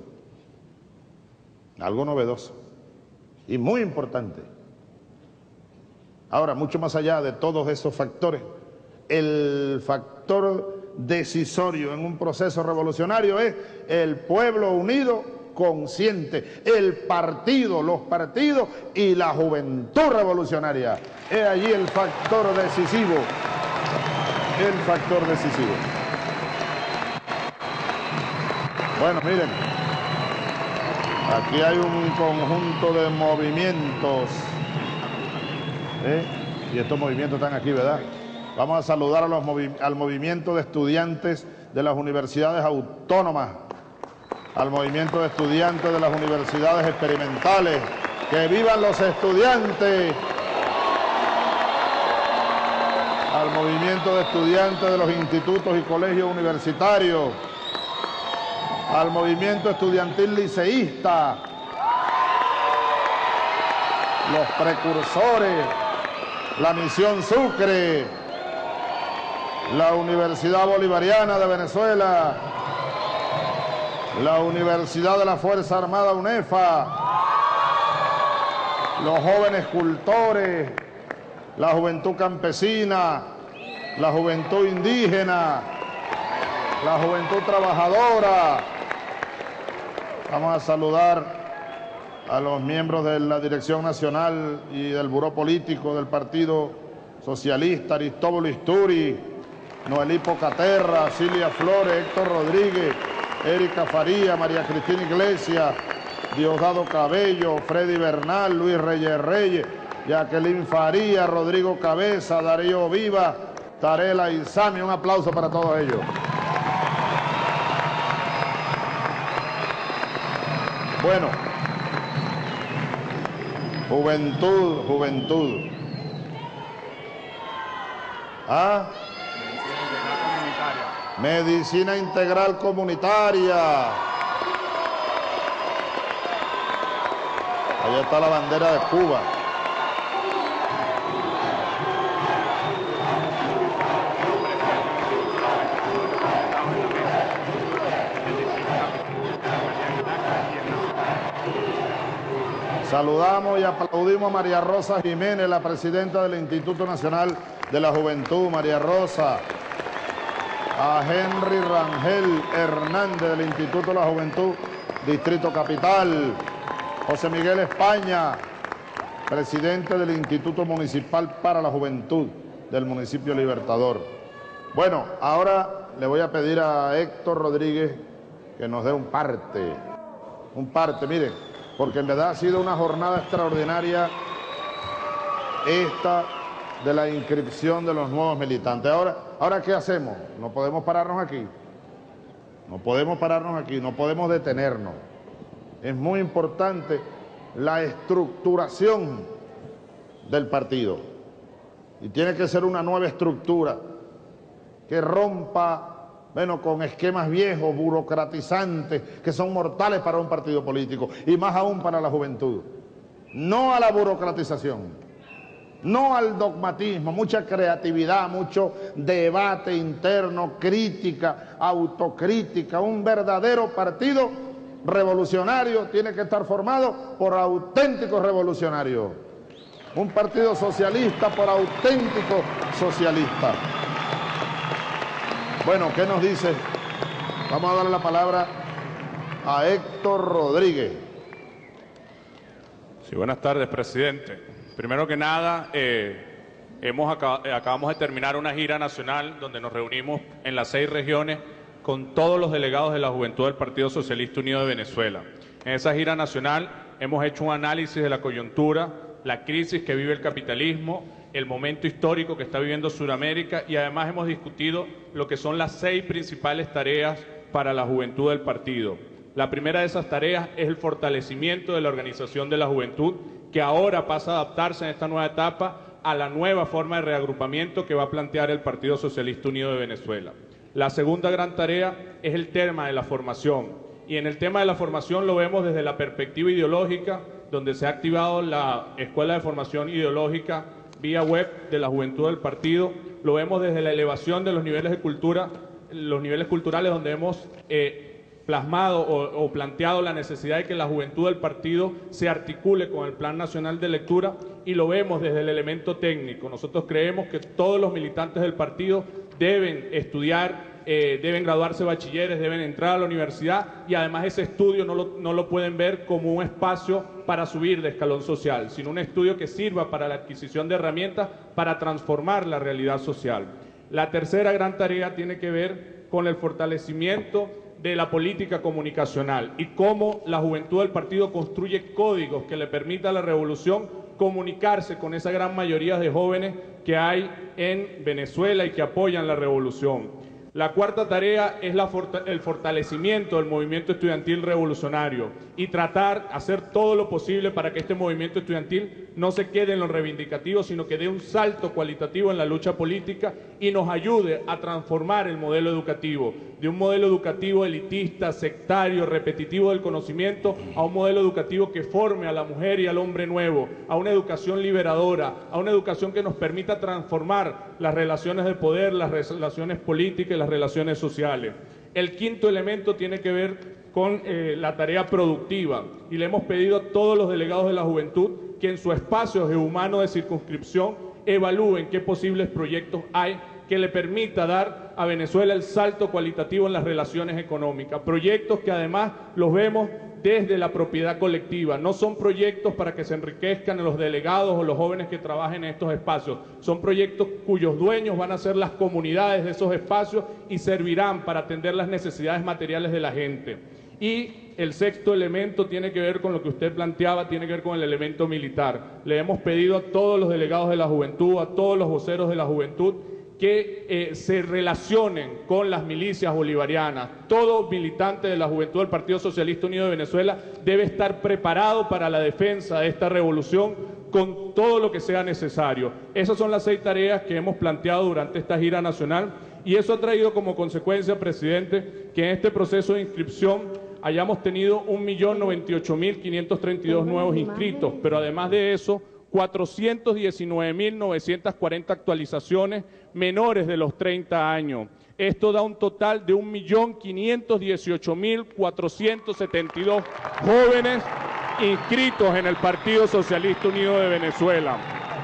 algo novedoso y muy importante. Ahora, mucho más allá de todos esos factores, el factor decisorio en un proceso revolucionario es el pueblo unido, consciente, el partido, los partidos y la juventud revolucionaria. Es allí el factor decisivo, el factor decisivo. Bueno, miren, aquí hay un conjunto de movimientos, ¿eh? y estos movimientos están aquí, ¿verdad? Vamos a saludar a los movi al movimiento de estudiantes de las universidades autónomas, al movimiento de estudiantes de las universidades experimentales. ¡Que vivan los estudiantes! Al movimiento de estudiantes de los institutos y colegios universitarios, al movimiento estudiantil liceísta, los precursores, la Misión Sucre, la Universidad Bolivariana de Venezuela, la Universidad de la Fuerza Armada UNEFA, los jóvenes cultores, la juventud campesina, la juventud indígena, la juventud trabajadora. Vamos a saludar a los miembros de la Dirección Nacional y del Buró Político del Partido Socialista, Aristóbulo Isturi, Noelí Pocaterra, Cilia Flores, Héctor Rodríguez, Erika Faría, María Cristina Iglesias, Diosdado Cabello, Freddy Bernal, Luis Reyes Reyes, Jacqueline Faría, Rodrigo Cabeza, Darío Viva, Tarela Isami. Un aplauso para todos ellos. Bueno, juventud, juventud. ¿Ah? Medicina integral comunitaria. Allá está la bandera de Cuba. Saludamos y aplaudimos a María Rosa Jiménez, la presidenta del Instituto Nacional de la Juventud. María Rosa. A Henry Rangel Hernández del Instituto de la Juventud, Distrito Capital. José Miguel España, presidente del Instituto Municipal para la Juventud del municipio Libertador. Bueno, ahora le voy a pedir a Héctor Rodríguez que nos dé un parte, un parte, miren, porque en verdad ha sido una jornada extraordinaria esta de la inscripción de los nuevos militantes. Ahora, ¿ahora qué hacemos? No podemos pararnos aquí. No podemos pararnos aquí, no podemos detenernos. Es muy importante la estructuración del partido. Y tiene que ser una nueva estructura que rompa, bueno, con esquemas viejos, burocratizantes, que son mortales para un partido político, y más aún para la juventud. No a la burocratización, no al dogmatismo, mucha creatividad, mucho debate interno, crítica, autocrítica. Un verdadero partido revolucionario tiene que estar formado por auténticos revolucionarios. Un partido socialista por auténticos socialistas. Bueno, ¿qué nos dice? Vamos a darle la palabra a Héctor Rodríguez. Sí, buenas tardes, presidente. Primero que nada, eh, hemos acab acabamos de terminar una gira nacional donde nos reunimos en las seis regiones con todos los delegados de la juventud del Partido Socialista Unido de Venezuela. En esa gira nacional hemos hecho un análisis de la coyuntura, la crisis que vive el capitalismo, el momento histórico que está viviendo Sudamérica, y además hemos discutido lo que son las seis principales tareas para la juventud del partido. La primera de esas tareas es el fortalecimiento de la organización de la juventud, que ahora pasa a adaptarse en esta nueva etapa a la nueva forma de reagrupamiento que va a plantear el Partido Socialista Unido de Venezuela. La segunda gran tarea es el tema de la formación, y en el tema de la formación lo vemos desde la perspectiva ideológica, donde se ha activado la Escuela de Formación Ideológica vía web de la juventud del partido. Lo vemos desde la elevación de los niveles de cultura, los niveles culturales, donde hemos eh, plasmado o, o planteado la necesidad de que la juventud del partido se articule con el Plan Nacional de Lectura, y lo vemos desde el elemento técnico. Nosotros creemos que todos los militantes del partido deben estudiar, eh, deben graduarse bachilleres, deben entrar a la universidad, y además ese estudio no lo, no lo pueden ver como un espacio para subir de escalón social, sino un estudio que sirva para la adquisición de herramientas para transformar la realidad social. La tercera gran tarea tiene que ver con el fortalecimiento de la política comunicacional y cómo la juventud del partido construye códigos que le permitan a la revolución comunicarse con esa gran mayoría de jóvenes que hay en Venezuela y que apoyan la revolución. La cuarta tarea es la forta- el fortalecimiento del movimiento estudiantil revolucionario y tratar, hacer todo lo posible para que este movimiento estudiantil no se quede en lo reivindicativo, sino que dé un salto cualitativo en la lucha política y nos ayude a transformar el modelo educativo, de un modelo educativo elitista, sectario, repetitivo del conocimiento, a un modelo educativo que forme a la mujer y al hombre nuevo, a una educación liberadora, a una educación que nos permita transformar las relaciones de poder, las relaciones políticas y las relaciones sociales. El quinto elemento tiene que ver con eh, la tarea productiva, y le hemos pedido a todos los delegados de la juventud que en su espacio humano de circunscripción evalúen qué posibles proyectos hay que le permita dar a Venezuela el salto cualitativo en las relaciones económicas. Proyectos que además los vemos desde la propiedad colectiva. No son proyectos para que se enriquezcan los delegados o los jóvenes que trabajen en estos espacios. Son proyectos cuyos dueños van a ser las comunidades de esos espacios y servirán para atender las necesidades materiales de la gente. Y el sexto elemento tiene que ver con lo que usted planteaba, tiene que ver con el elemento militar. Le hemos pedido a todos los delegados de la juventud, a todos los voceros de la juventud, que eh, se relacionen con las milicias bolivarianas. Todo militante de la juventud del Partido Socialista Unido de Venezuela debe estar preparado para la defensa de esta revolución con todo lo que sea necesario. Esas son las seis tareas que hemos planteado durante esta gira nacional, y eso ha traído como consecuencia, presidente, que en este proceso de inscripción hayamos tenido un millón noventa y ocho mil quinientos treinta y dos nuevos inscritos, pero además de eso, cuatrocientos diecinueve mil novecientas cuarenta actualizaciones menores de los treinta años. Esto da un total de un millón quinientos dieciocho mil cuatrocientos setenta y dos jóvenes inscritos en el Partido Socialista Unido de Venezuela.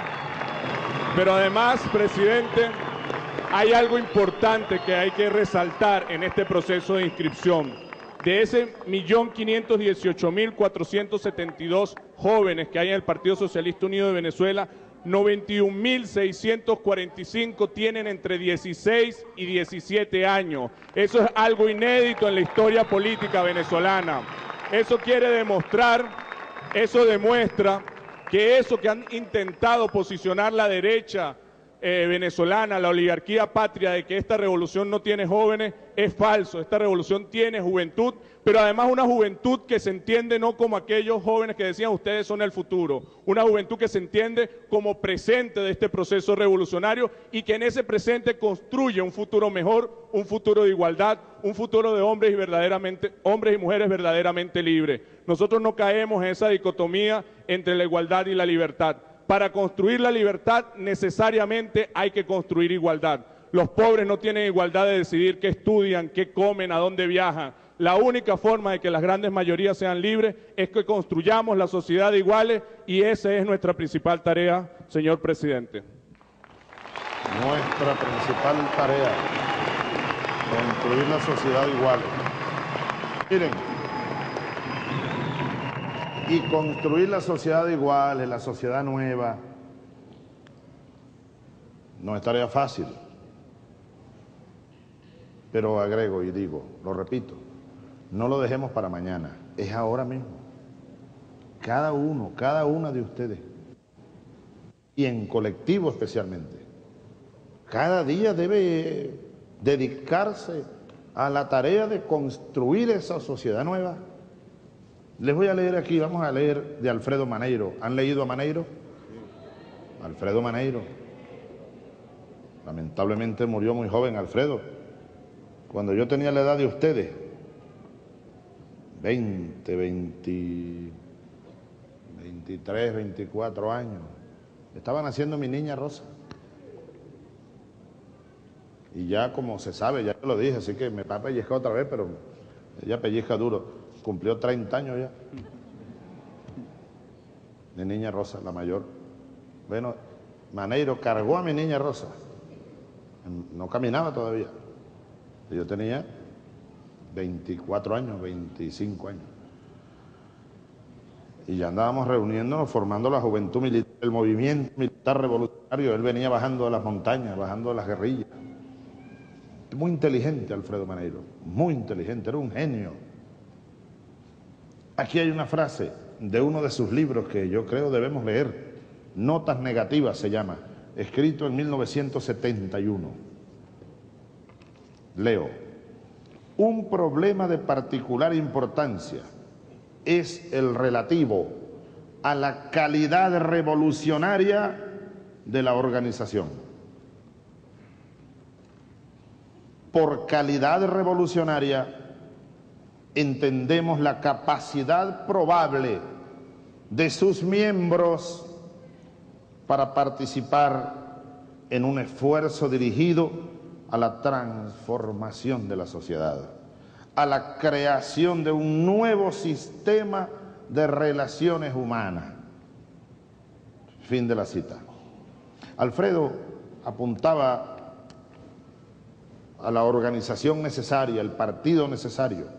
Pero además, presidente, hay algo importante que hay que resaltar en este proceso de inscripción. De ese millón quinientos dieciocho mil cuatrocientos setenta y dos jóvenes que hay en el Partido Socialista Unido de Venezuela, noventa y un mil seiscientos cuarenta y cinco tienen entre dieciséis y diecisiete años. Eso es algo inédito en la historia política venezolana. Eso quiere demostrar, eso demuestra que eso que han intentado posicionar la derecha eh, venezolana, la oligarquía patria de que esta revolución no tiene jóvenes, es falso. Esta revolución tiene juventud, pero además una juventud que se entiende no como aquellos jóvenes que decían ustedes son el futuro, una juventud que se entiende como presente de este proceso revolucionario y que en ese presente construye un futuro mejor, un futuro de igualdad, un futuro de hombres y verdaderamente hombres y mujeres verdaderamente libres. Nosotros no caemos en esa dicotomía entre la igualdad y la libertad. Para construir la libertad necesariamente hay que construir igualdad. Los pobres no tienen igualdad de decidir qué estudian, qué comen, a dónde viajan. La única forma de que las grandes mayorías sean libres es que construyamos la sociedad de iguales y esa es nuestra principal tarea, señor presidente. Nuestra principal tarea, construir la sociedad de iguales. Miren, y construir la sociedad de iguales, la sociedad nueva, no es tarea fácil. Pero agrego y digo, lo repito, no lo dejemos para mañana, es ahora mismo. Cada uno, cada una de ustedes, y en colectivo especialmente, cada día debe dedicarse a la tarea de construir esa sociedad nueva. Les voy a leer aquí, vamos a leer de Alfredo Maneiro. ¿Han leído a Maneiro? Alfredo Maneiro. Lamentablemente murió muy joven Alfredo. Cuando yo tenía la edad de ustedes, veinte, veinte, veintitrés, veinticuatro años, estaba naciendo mi niña Rosa. Y ya como se sabe, ya lo dije, así que me va a pellizcar otra vez, pero ella pellizca duro. Cumplió treinta años ya. Mi niña Rosa, la mayor. Bueno, Maneiro cargó a mi niña Rosa. No caminaba todavía. Yo tenía veinticuatro años, veinticinco años. Y ya andábamos reuniéndonos, formando la juventud militar, el movimiento militar revolucionario. Él venía bajando de las montañas, bajando de las guerrillas. Muy inteligente Alfredo Maneiro, muy inteligente, era un genio. Aquí hay una frase de uno de sus libros que yo creo debemos leer, Notas Negativas se llama, escrito en mil novecientos setenta y uno. Leo, un problema de particular importancia es el relativo a la calidad revolucionaria de la organización. Por calidad revolucionaria entendemos la capacidad probable de sus miembros para participar en un esfuerzo dirigido a la transformación de la sociedad, a la creación de un nuevo sistema de relaciones humanas. Fin de la cita. Alfredo apuntaba a la organización necesaria, el partido necesario,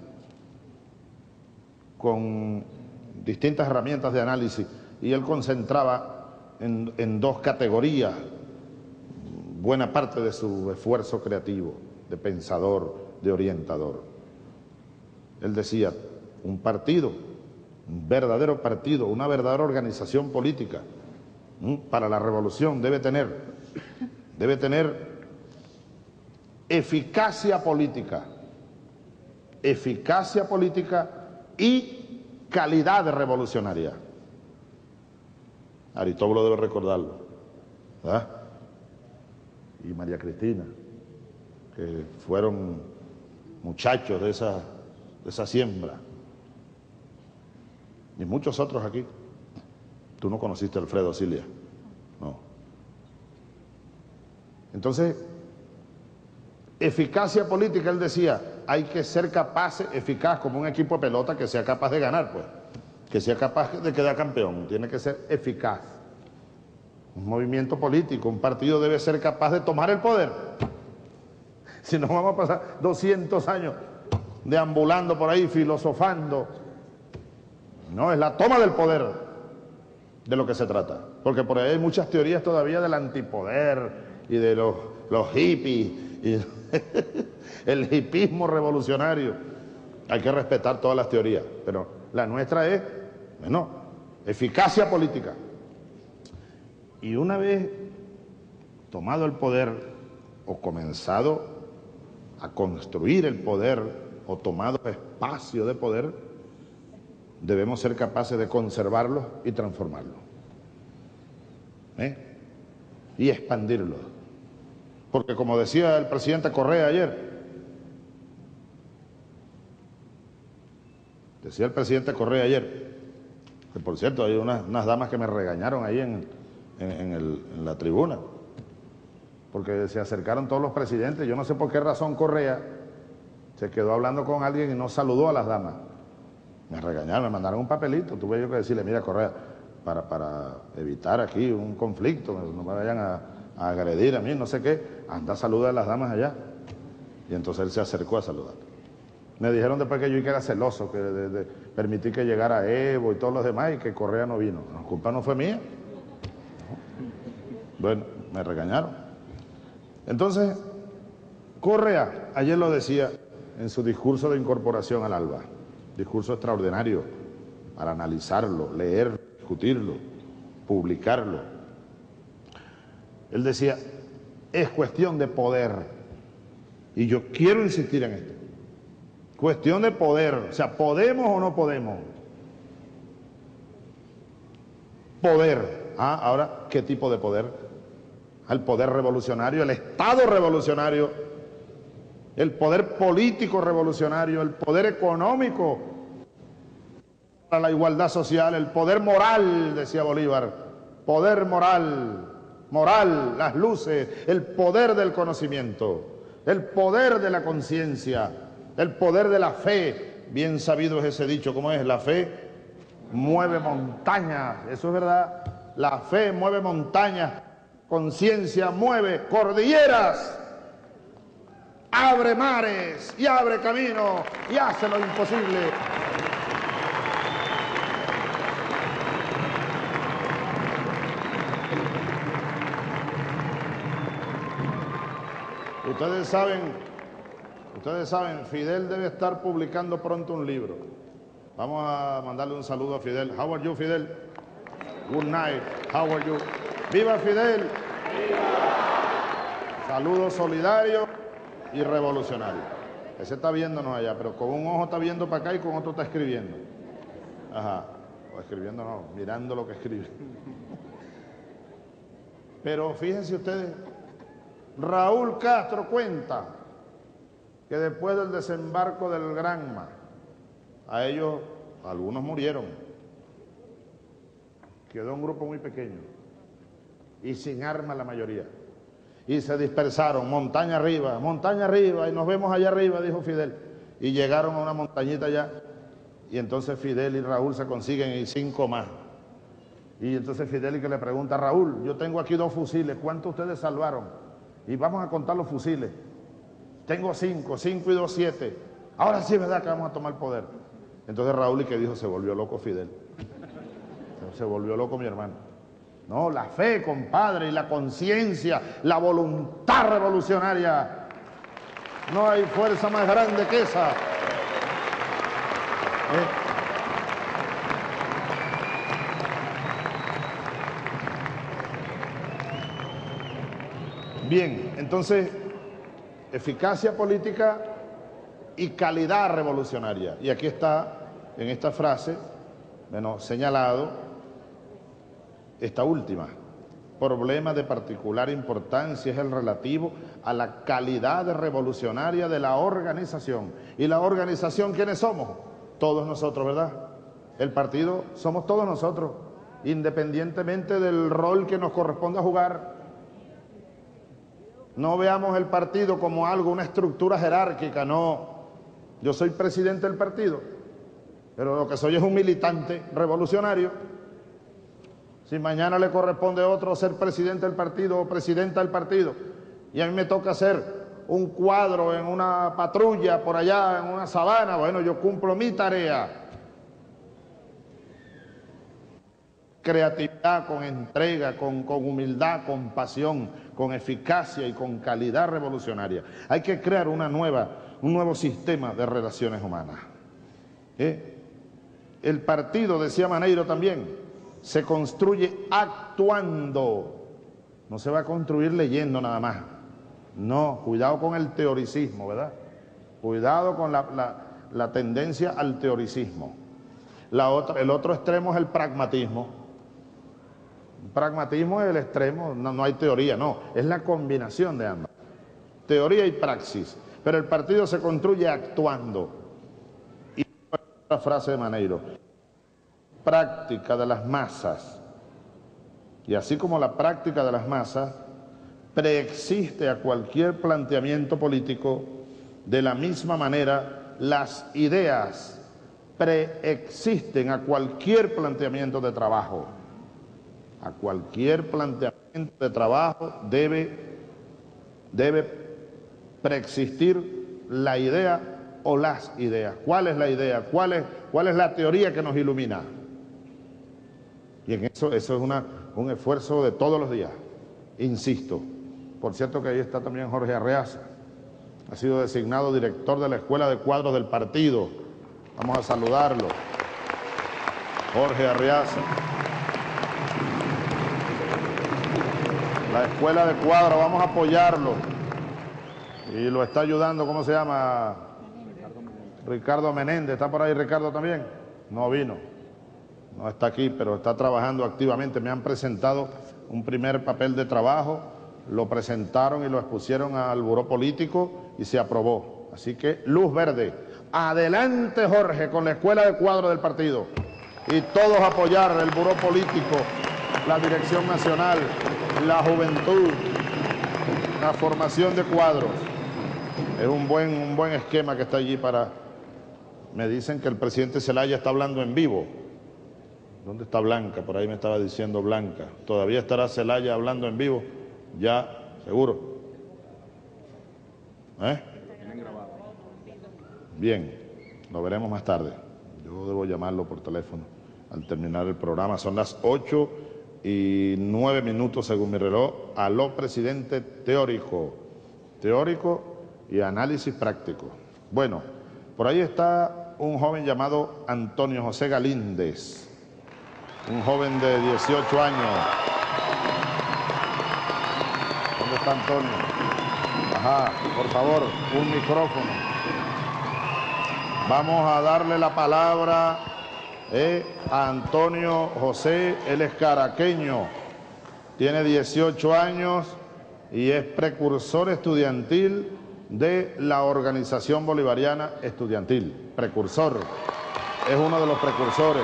con distintas herramientas de análisis, y él concentraba en, en dos categorías buena parte de su esfuerzo creativo, de pensador, de orientador. Él decía, un partido, un verdadero partido, una verdadera organización política ¿m? para la revolución debe tener, debe tener eficacia política, eficacia política y calidad revolucionaria. Aristóbulo debe recordarlo, ¿verdad? Y María Cristina, que fueron muchachos de esa, de esa siembra. Y muchos otros aquí. Tú no conociste a Alfredo, Cilia, no. Entonces, eficacia política, él decía, hay que ser capaz, eficaz, como un equipo de pelota que sea capaz de ganar, pues, que sea capaz de quedar campeón, tiene que ser eficaz. Un movimiento político, un partido debe ser capaz de tomar el poder. Si no, vamos a pasar doscientos años deambulando por ahí, filosofando. No, es la toma del poder de lo que se trata, porque por ahí hay muchas teorías todavía del antipoder y de los, los hippies y el hipismo revolucionario. Hay que respetar todas las teorías, pero la nuestra es, bueno, eficacia política. Y una vez tomado el poder o comenzado a construir el poder o tomado espacio de poder, debemos ser capaces de conservarlo y transformarlo, ¿eh? y expandirlo. Porque como decía el presidente Correa ayer, decía el presidente Correa ayer, que por cierto hay unas, unas damas que me regañaron ahí en, en, en, el, en la tribuna, porque se acercaron todos los presidentes. Yo no sé por qué razón Correa se quedó hablando con alguien y no saludó a las damas. Me regañaron, me mandaron un papelito. Tuve yo que decirle, mira Correa, para, para evitar aquí un conflicto, no me vayan a, a agredir a mí, no sé qué, anda, saluda a las damas allá. Y entonces él se acercó a saludar. Me dijeron después que yo que era celoso, que de, de, permití que llegara Evo y todos los demás y que Correa no vino. La culpa no fue mía. Bueno, me regañaron. Entonces, Correa, ayer lo decía en su discurso de incorporación al ALBA, discurso extraordinario para analizarlo, leer, discutirlo, publicarlo. Él decía, es cuestión de poder, y yo quiero insistir en esto, cuestión de poder, o sea, ¿podemos o no podemos? Poder. Ah, ahora, ¿qué tipo de poder? El poder revolucionario, el Estado revolucionario, el poder político revolucionario, el poder económico para la igualdad social, el poder moral, decía Bolívar, poder moral, moral, las luces, el poder del conocimiento, el poder de la conciencia, el poder de la fe. Bien sabido es ese dicho, ¿cómo es? La fe mueve montañas, eso es verdad, la fe mueve montañas. Conciencia mueve cordilleras, abre mares y abre camino y hace lo imposible. Ustedes saben, ustedes saben, Fidel debe estar publicando pronto un libro. Vamos a mandarle un saludo a Fidel. How are you, Fidel? Good night. How are you? ¡Viva Fidel! ¡Viva! Saludos solidarios y revolucionarios. Ese está viéndonos allá, pero con un ojo está viendo para acá y con otro está escribiendo. Ajá, o escribiendo no, mirando lo que escribe. Pero fíjense ustedes, Raúl Castro cuenta que después del desembarco del Granma, a ellos, algunos murieron. Quedó un grupo muy pequeño y sin armas la mayoría, y se dispersaron montaña arriba, montaña arriba, y nos vemos allá arriba, dijo Fidel, y llegaron a una montañita allá, y entonces Fidel y Raúl se consiguen y cinco más, y entonces Fidel y que le pregunta a Raúl, yo tengo aquí dos fusiles, ¿cuántos ustedes salvaron? Y vamos a contar los fusiles, tengo cinco, cinco y dos, siete, ahora sí es verdad que vamos a tomar poder. Entonces Raúl y que dijo, se volvió loco Fidel, se volvió loco mi hermano. No, la fe, compadre, y la conciencia, la voluntad revolucionaria. No hay fuerza más grande que esa. ¿Eh? Bien, entonces, eficacia política y calidad revolucionaria. Y aquí está, en esta frase, bueno, señalado, esta última, problema de particular importancia es el relativo a la calidad revolucionaria de la organización. ¿Y la organización quiénes somos? Todos nosotros, ¿verdad? El partido somos todos nosotros, independientemente del rol que nos corresponda jugar. No veamos el partido como algo, una estructura jerárquica, no. Yo soy presidente del partido, pero lo que soy es un militante revolucionario. Si mañana le corresponde a otro ser presidente del partido o presidenta del partido, y a mí me toca hacer un cuadro en una patrulla por allá, en una sabana, bueno, yo cumplo mi tarea. Creatividad, con entrega, con, con humildad, con pasión, con eficacia y con calidad revolucionaria. Hay que crear una nueva, un nuevo sistema de relaciones humanas. ¿Eh? El partido, decía Maneiro también, se construye actuando, No se va a construir leyendo nada más. No, cuidado con el teoricismo, ¿verdad? Cuidado con la, la, la tendencia al teoricismo. La otra, el otro extremo es el pragmatismo. El pragmatismo es el extremo, no, no hay teoría, no, es la combinación de ambas. Teoría y praxis. Pero el partido se construye actuando. Y la frase de Maneiro, práctica de las masas. Y así como la práctica de las masas preexiste a cualquier planteamiento político, de la misma manera las ideas preexisten a cualquier planteamiento de trabajo. A cualquier planteamiento de trabajo debe, debe preexistir la idea o las ideas. ¿Cuál es la idea? ¿Cuál es, cuál es la teoría que nos ilumina? Y en eso, eso es una, un esfuerzo de todos los días, insisto. Por cierto que ahí está también Jorge Arreaza, ha sido designado director de la Escuela de Cuadros del partido. Vamos a saludarlo. Jorge Arreaza. La Escuela de Cuadros, vamos a apoyarlo. Y lo está ayudando, ¿cómo se llama? Ricardo Menéndez. ¿Está por ahí Ricardo también? No vino. No está aquí, pero está trabajando activamente. Me han presentado un primer papel de trabajo, lo presentaron y lo expusieron al buró político y se aprobó. Así que luz verde. Adelante, Jorge, con la Escuela de Cuadros del partido. Y todos apoyar el buró político, la dirección nacional, la juventud, la formación de cuadros. Es un buen, un buen esquema que está allí para... Me dicen que el presidente Zelaya está hablando en vivo. ¿Dónde está Blanca? Por ahí me estaba diciendo Blanca. ¿Todavía estará Zelaya hablando en vivo? Ya, seguro. ¿Eh? Bien, lo veremos más tarde. Yo debo llamarlo por teléfono al terminar el programa. Son las ocho y nueve minutos según mi reloj. Aló, presidente teórico. Teórico y análisis práctico. Bueno, por ahí está un joven llamado Antonio José Galíndez. Un joven de dieciocho años. ¿Dónde está Antonio? Ajá, por favor, un micrófono. Vamos a darle la palabra eh, a Antonio José, él es caraqueño, tiene dieciocho años y es precursor estudiantil de la Organización Bolivariana Estudiantil. Precursor, es uno de los precursores.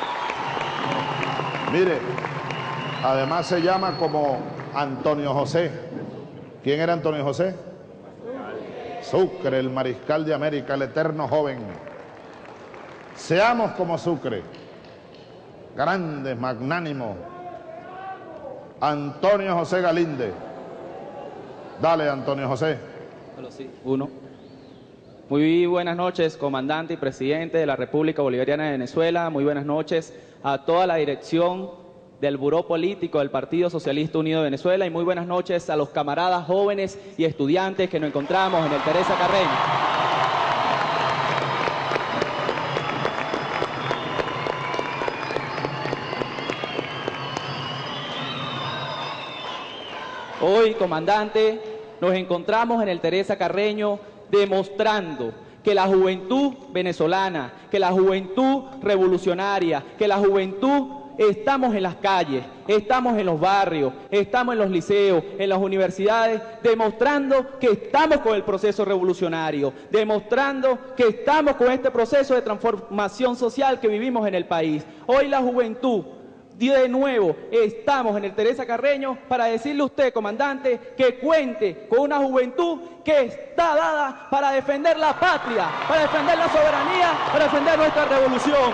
Mire, además se llama como Antonio José. ¿Quién era Antonio José? Sucre, el mariscal de América, el eterno joven. Seamos como Sucre, grandes, magnánimos. Antonio José Galíndez. Dale, Antonio José. Solo sí, uno. Muy buenas noches, comandante y presidente de la República Bolivariana de Venezuela. Muy buenas noches a toda la dirección del Buró Político del Partido Socialista Unido de Venezuela y muy buenas noches a los camaradas jóvenes y estudiantes que nos encontramos en el Teresa Carreño. Hoy, comandante, nos encontramos en el Teresa Carreño demostrando que la juventud venezolana, que la juventud revolucionaria, que la juventud estamos en las calles, estamos en los barrios, estamos en los liceos, en las universidades, demostrando que estamos con el proceso revolucionario, demostrando que estamos con este proceso de transformación social que vivimos en el país. Hoy la juventud, de nuevo, estamos en el Teresa Carreño para decirle a usted, comandante, que cuente con una juventud que está dada para defender la patria, para defender la soberanía, para defender nuestra revolución.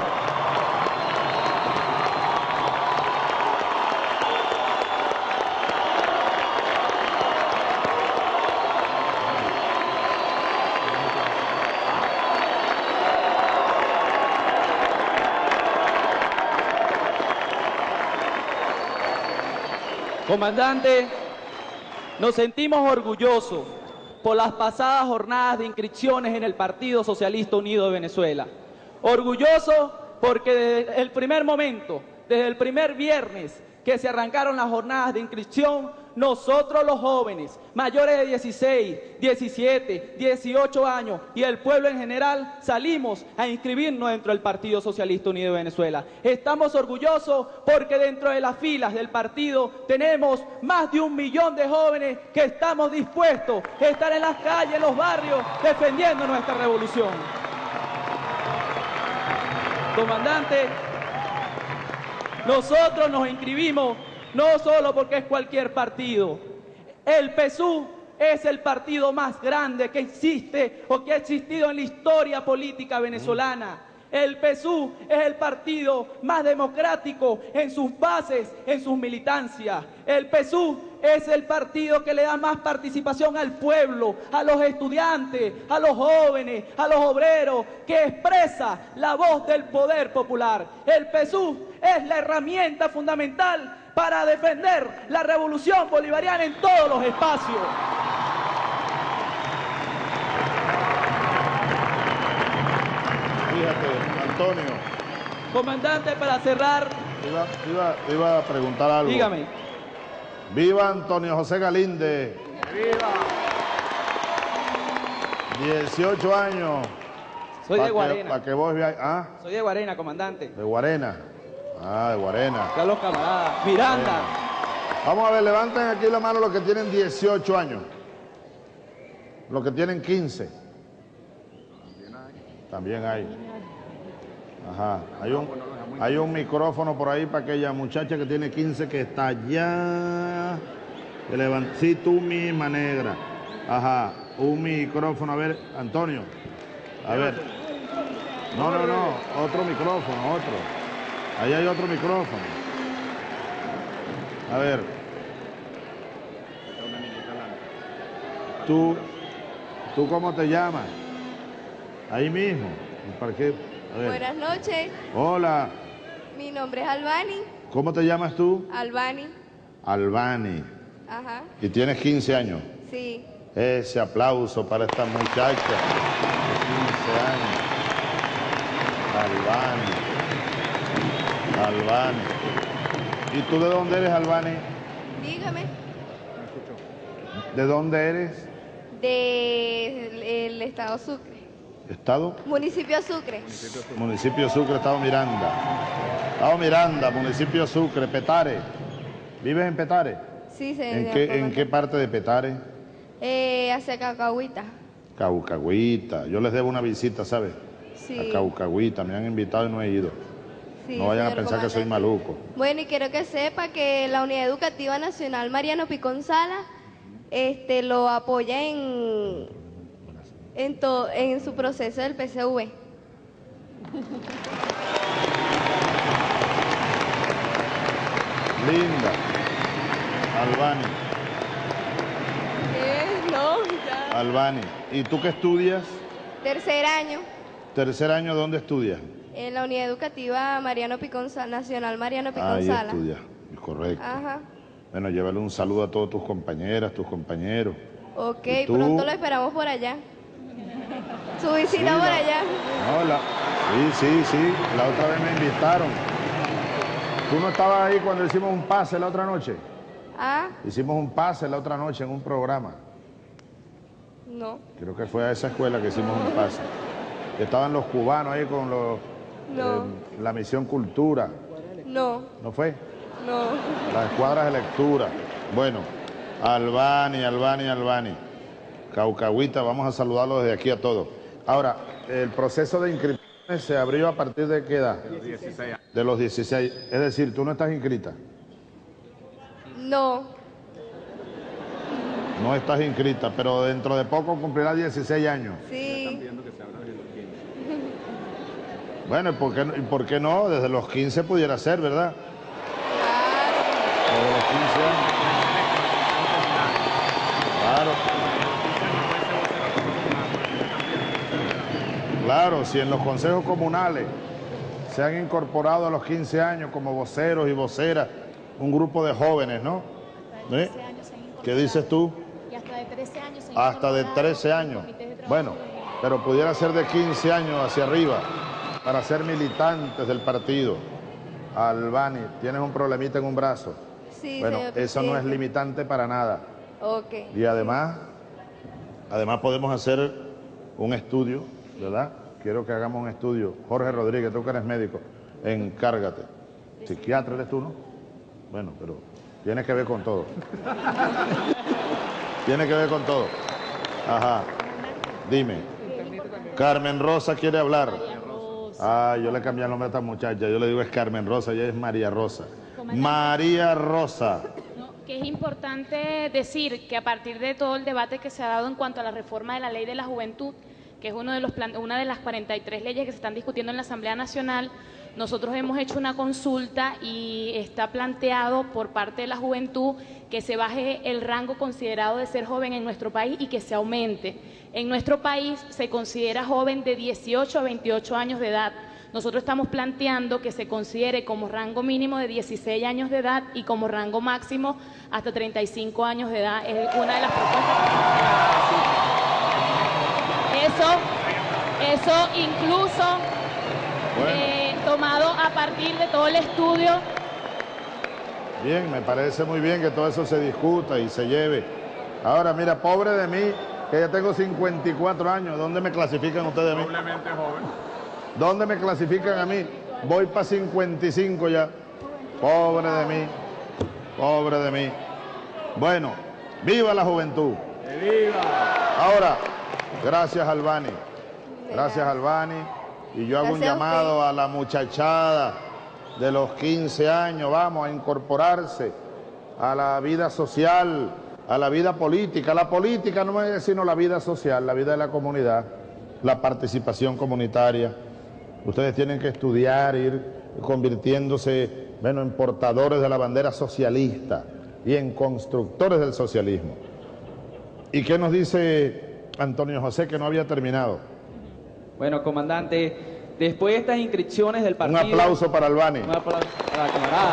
Comandante, nos sentimos orgullosos por las pasadas jornadas de inscripciones en el Partido Socialista Unido de Venezuela. Orgullosos porque desde el primer momento Desde el primer viernes que se arrancaron las jornadas de inscripción, nosotros los jóvenes, mayores de dieciséis, diecisiete, dieciocho años y el pueblo en general, salimos a inscribirnos dentro del Partido Socialista Unido de Venezuela. Estamos orgullosos porque dentro de las filas del partido tenemos más de un millón de jóvenes que estamos dispuestos a estar en las calles, en los barrios, defendiendo nuestra revolución. Comandante, nosotros nos inscribimos no solo porque es cualquier partido. El P S U es el partido más grande que existe o que ha existido en la historia política venezolana. El P S U es el partido más democrático en sus bases, en sus militancias. El P S U es el partido que le da más participación al pueblo, a los estudiantes, a los jóvenes, a los obreros, que expresa la voz del poder popular. El P S U es la herramienta fundamental para defender la revolución bolivariana en todos los espacios. Fíjate, Antonio. Comandante, para cerrar... Iba, iba, iba a preguntar algo. Dígame. ¡Viva Antonio José Galíndez! ¡Viva! dieciocho años. Soy de Guarena. Para que vos veáis. ¿Ah? Soy de Guarena, comandante. De Guarena. Ah, de Guarena. Acá los camaradas. Miranda. Guarena. Vamos a ver, levanten aquí la mano los que tienen dieciocho años. Los que tienen quince. También hay. Ajá. Hay un, hay un micrófono por ahí para aquella muchacha que tiene quince que está allá. Que levanta. Sí, tú misma, negra. Ajá. Un micrófono. A ver, Antonio. A ver. No, no, no. Otro micrófono, otro. Ahí hay otro micrófono. A ver. ¿Tú, ¿Tú cómo te llamas? Ahí mismo. ¿Para qué? A ver. Buenas noches. Hola. Mi nombre es Albani. ¿Cómo te llamas tú? Albani. Albani. Ajá. ¿Y tienes quince años? Sí. Ese aplauso para esta muchacha de quince años. Albani. Albani. ¿Y tú de dónde eres, Albani? Dígame. ¿De dónde eres? Del estado Sucre. ¿Estado? Municipio Sucre. Municipio Sucre, Estado Miranda. Estado Miranda, Municipio Sucre, Petare. ¿Vives en Petare? Sí, señor. ¿En qué, ¿En qué parte de Petare? Eh, hacia Caucahuita. Caucahuita. Yo les debo una visita, ¿sabes? Sí. A Caucahuita. Me han invitado y no he ido. Sí, no vayan a señor pensar que soy comandante. maluco. Bueno, y quiero que sepa que la Unidad Educativa Nacional Mariano Picón Sala este, lo apoya en, en, to, en su proceso del P C V. Linda. Albani. Eh, no, ya. Albani. ¿Y tú qué estudias? Tercer año. ¿Tercer año dónde estudias? En la Unidad Educativa Mariano Picón Sala, Nacional Mariano Picón Ahí Sala. estudias. Correcto. Ajá. Bueno, llévale un saludo a todos tus compañeras, tus compañeros. Ok, ¿Y tú? pronto lo esperamos por allá. Su visita Sí, por la- allá. No, la- sí, sí, sí. La otra vez me invitaron. ¿Tú no estabas ahí cuando hicimos un pase la otra noche? Ah, Hicimos un pase la otra noche en un programa. no, Creo que fue a esa escuela que hicimos un pase. Estaban los cubanos ahí con los, no, eh, la misión Cultura. no, ¿No fue? no. Las escuadras de lectura. Bueno, Albani, Albani, Albani. Caucahuita, vamos a saludarlos desde aquí a todos. Ahora, el proceso de inscripciones se abrió a partir de qué edad? De los dieciséis. De los dieciséis. Es decir, tú no estás inscrita. No, No estás inscrita, pero dentro de poco cumplirás dieciséis años. sí. Bueno, ¿y por qué, no- y por qué no? Desde los quince pudiera ser, ¿verdad? Desde los quince años. Claro. Claro, si en los consejos comunales se han incorporado a los quince años como voceros y voceras un grupo de jóvenes, ¿no? ¿Eh? ¿Qué dices tú? Y hasta de trece años. se Hasta de incorporan trece años. comités de trabajo Bueno, de- pero pudiera ser de quince años hacia arriba para ser militantes del partido. Albani, tienes un problemita en un brazo. Sí, Bueno, señor eso no es presidente. limitante para nada. Ok. Y además, además podemos hacer un estudio, ¿verdad? Quiero que hagamos un estudio. Jorge Rodríguez, tú que eres médico, encárgate. Psiquiatra eres tú, ¿no? Bueno, pero tiene que ver con todo. Tiene que ver con todo. Ajá. Dime. Carmen Rosa quiere hablar. Ah, yo le cambié el nombre a esta muchacha. Yo le digo es Carmen Rosa, ella es María Rosa. María Rosa. No, que es importante decir que a partir de todo el debate que se ha dado en cuanto a la reforma de la Ley de la Juventud, que es uno de los plan, una de las cuarenta y tres leyes que se están discutiendo en la Asamblea Nacional, nosotros hemos hecho una consulta y está planteado por parte de la juventud que se baje el rango considerado de ser joven en nuestro país y que se aumente. En nuestro país se considera joven de dieciocho a veintiocho años de edad. Nosotros estamos planteando que se considere como rango mínimo de dieciséis años de edad y como rango máximo hasta treinta y cinco años de edad. Es una de las propuestas que Eso, eso incluso Bueno. eh, tomado a partir de todo el estudio. Bien, me parece muy bien que todo eso se discuta y se lleve. Ahora, mira, pobre de mí, que ya tengo cincuenta y cuatro años. ¿Dónde me clasifican ustedes a mí? Doblemente joven. ¿Dónde me clasifican a mí? Voy para cincuenta y cinco ya. Pobre de mí, pobre de mí. Bueno, viva la juventud. ¡Viva! Ahora, gracias Albani. Gracias Albani. Y yo hago un Gracias a llamado a la muchachada de los quince años, vamos a incorporarse a la vida social, a la vida política. La política no es sino la vida social, la vida de la comunidad, la participación comunitaria. Ustedes tienen que estudiar, ir convirtiéndose, bueno, en portadores de la bandera socialista y en constructores del socialismo. ¿Y qué nos dice Antonio José, que no había terminado? Bueno, comandante, después de estas inscripciones del Un partido... aplauso para Albani. Un aplauso para la camarada.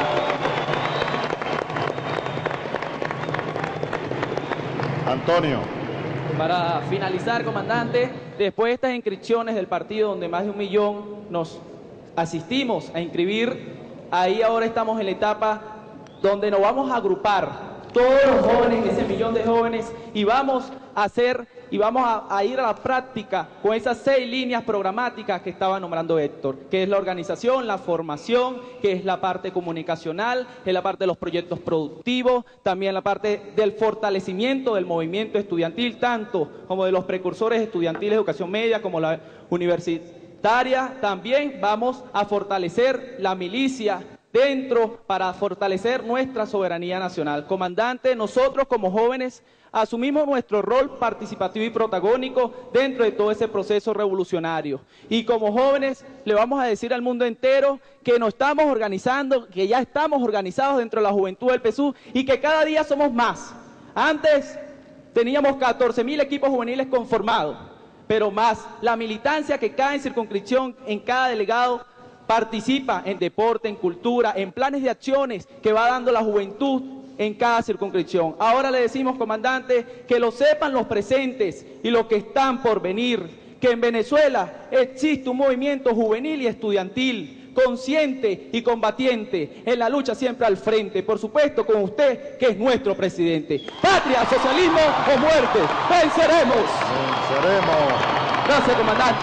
Antonio. Para finalizar, comandante, después de estas inscripciones del partido donde más de un millón nos asistimos a inscribir, ahí ahora estamos en la etapa donde nos vamos a agrupar todos los jóvenes, ese millón de jóvenes, y vamos a hacer y vamos a, a ir a la práctica con esas seis líneas programáticas que estaba nombrando Héctor, que es la organización, la formación, que es la parte comunicacional, que es la parte de los proyectos productivos, también la parte del fortalecimiento del movimiento estudiantil, tanto como de los precursores estudiantiles de educación media como la universitaria. También vamos a fortalecer la milicia dentro para fortalecer nuestra soberanía nacional. Comandante, nosotros como jóvenes asumimos nuestro rol participativo y protagónico dentro de todo ese proceso revolucionario. Y como jóvenes le vamos a decir al mundo entero que nos estamos organizando, que ya estamos organizados dentro de la juventud del P S U y que cada día somos más. Antes teníamos catorce mil equipos juveniles conformados, pero más la militancia que cada circunscripción, en cada delegado, participa en deporte, en cultura, en planes de acciones que va dando la juventud en cada circunscripción. Ahora le decimos, comandante, que lo sepan los presentes y los que están por venir, que en Venezuela existe un movimiento juvenil y estudiantil, consciente y combatiente, en la lucha siempre al frente, por supuesto con usted, que es nuestro presidente. Patria, socialismo o muerte, venceremos. Venceremos. Gracias, comandante.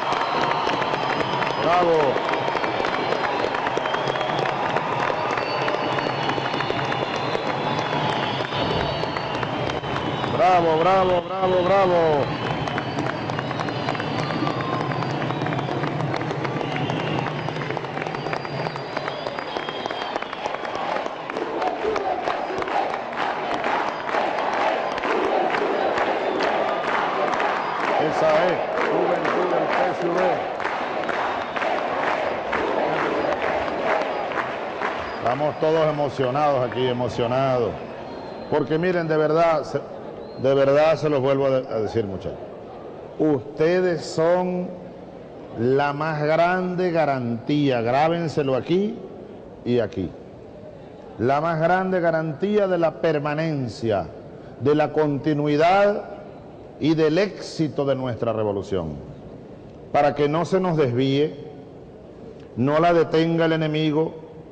Bravo. Bravo, bravo, bravo, bravo. Esa es Juventud del P S U V. Estamos todos emocionados aquí, emocionados. Porque miren, de verdad, se, de verdad se los vuelvo a, de, a decir, muchachos. Ustedes son la más grande garantía, grábenselo aquí y aquí. La más grande garantía de la permanencia, de la continuidad y del éxito de nuestra revolución. Para que no se nos desvíe, no la detenga el enemigo,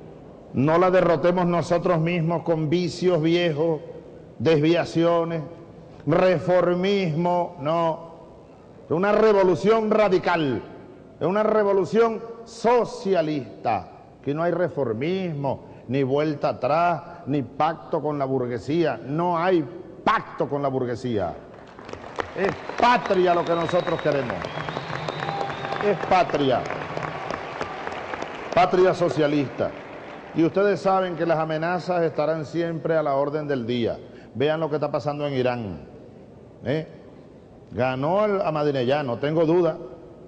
no la derrotemos nosotros mismos con vicios viejos, desviaciones, reformismo, no. Es una revolución radical, es una revolución socialista. Aquí no hay reformismo, ni vuelta atrás, ni pacto con la burguesía. No hay pacto con la burguesía. Es patria lo que nosotros queremos. Es patria. Patria socialista. Y ustedes saben que las amenazas estarán siempre a la orden del día. Vean lo que está pasando en Irán. ¿Eh? Ganó el Ahmadinejad, no tengo duda.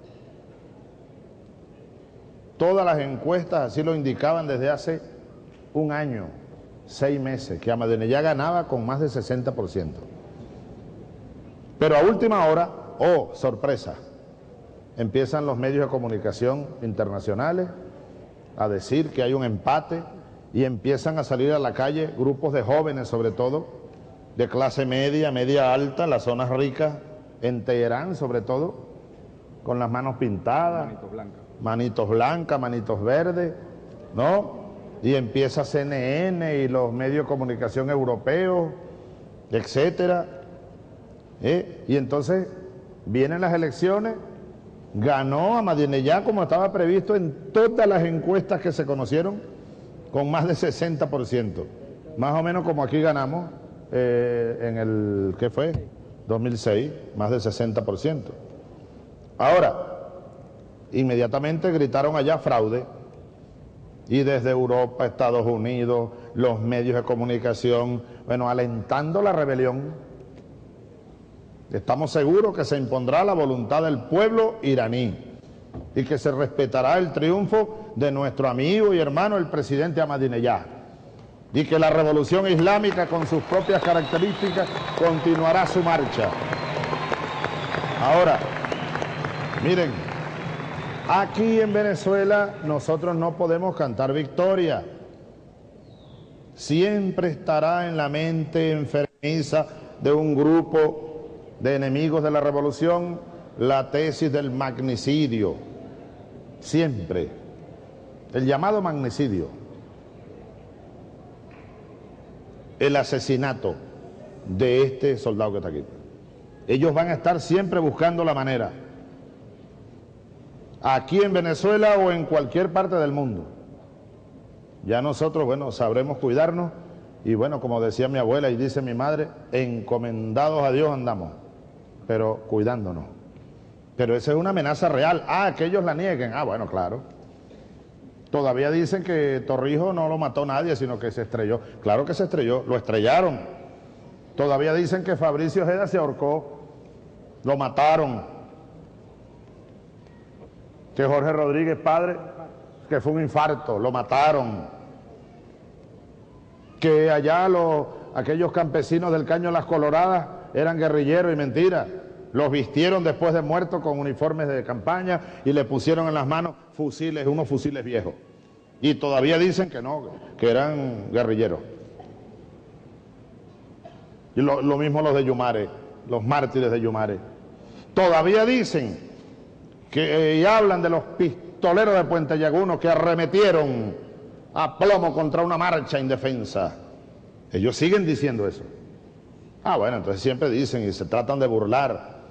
Todas las encuestas así lo indicaban desde hace un año, seis meses, que Ahmadinejad ganaba con más del sesenta por ciento. Pero a última hora, oh, sorpresa, empiezan los medios de comunicación internacionales a decir que hay un empate y empiezan a salir a la calle grupos de jóvenes, sobre todo, de clase media, media alta, las zonas ricas, en Teherán sobre todo, con las manos pintadas, manitos blancas, manitos, blancas, manitos verdes, ¿no? Y empieza C N N y los medios de comunicación europeos, etcétera. ¿Eh? Y entonces vienen las elecciones, ganó Ahmadinejad como estaba previsto en todas las encuestas que se conocieron, con más de sesenta por ciento, más o menos como aquí ganamos eh, en el, ¿qué fue? dos mil seis, más del sesenta por ciento. Ahora, inmediatamente gritaron allá fraude, y desde Europa, Estados Unidos, los medios de comunicación, bueno, alentando la rebelión. Estamos seguros que se impondrá la voluntad del pueblo iraní y que se respetará el triunfo de nuestro amigo y hermano el presidente Ahmadinejad, y que la revolución islámica con sus propias características continuará su marcha. Ahora, miren, aquí en Venezuela nosotros no podemos cantar victoria. Siempre estará en la mente enfermiza de un grupo de enemigos de la revolución la tesis del magnicidio. Siempre. El llamado magnicidio. El asesinato de este soldado que está aquí. Ellos van a estar siempre buscando la manera, aquí en Venezuela o en cualquier parte del mundo. Ya nosotros, bueno, sabremos cuidarnos y bueno, como decía mi abuela y dice mi madre, encomendados a Dios andamos, pero cuidándonos. Pero esa es una amenaza real. Ah, que ellos la nieguen. Ah, bueno, claro. Todavía dicen que Torrijos no lo mató nadie, sino que se estrelló. Claro que se estrelló, lo estrellaron. Todavía dicen que Fabricio Ojeda se ahorcó, lo mataron. Que Jorge Rodríguez, padre, que fue un infarto, lo mataron. Que allá los, aquellos campesinos del Caño Las Coloradas eran guerrilleros y mentira. Los vistieron después de muertos con uniformes de campaña y le pusieron en las manos fusiles, unos fusiles viejos. Y todavía dicen que no, que eran guerrilleros. Y lo, lo mismo los de Yumare, los mártires de Yumare. Todavía dicen que, eh, y hablan de los pistoleros de Puente Llaguno que arremetieron a plomo contra una marcha indefensa. Ellos siguen diciendo eso. Ah, bueno, entonces siempre dicen y se tratan de burlar.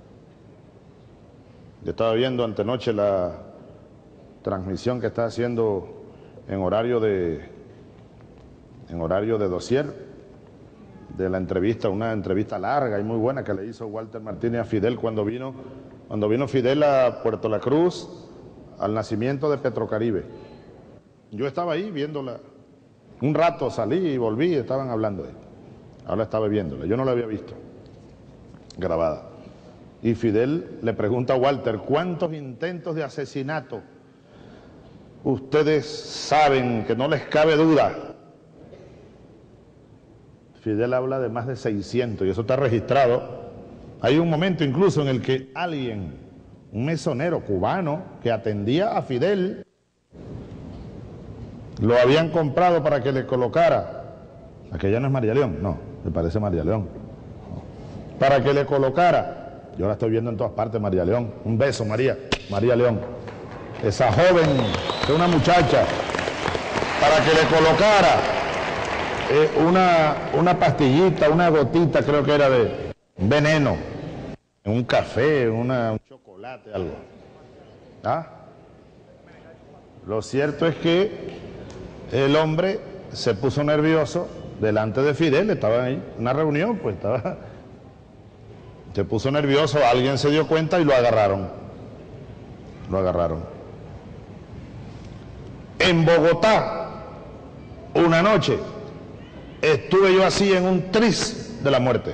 Yo estaba viendo antenoche la transmisión que está haciendo en horario de en horario de dossier de la entrevista, una entrevista larga y muy buena que le hizo Walter Martínez a Fidel cuando vino cuando vino Fidel a Puerto La Cruz al nacimiento de Petrocaribe. Yo estaba ahí viéndola un rato, salí y volví y estaban hablando de ella. Ahora estaba viéndola, yo no la había visto grabada. Y Fidel le pregunta a Walter, ¿cuántos intentos de asesinato ustedes saben que no les cabe duda? Fidel habla de más de seiscientos y eso está registrado. Hay un momento incluso en el que alguien, un mesonero cubano que atendía a Fidel, lo habían comprado para que le colocara, aquella no es María León, no, me parece María León, para que le colocara, yo la estoy viendo en todas partes, María León, un beso María, María León, esa joven, es una muchacha, para que le colocara eh, una, una pastillita, una gotita, creo que era de veneno, en un café, una, un chocolate, algo. ¿Ah? Lo cierto es que el hombre se puso nervioso delante de Fidel, estaba ahí, en una reunión, pues estaba, se puso nervioso, alguien se dio cuenta y lo agarraron, lo agarraron. En Bogotá, una noche, estuve yo así en un tris de la muerte.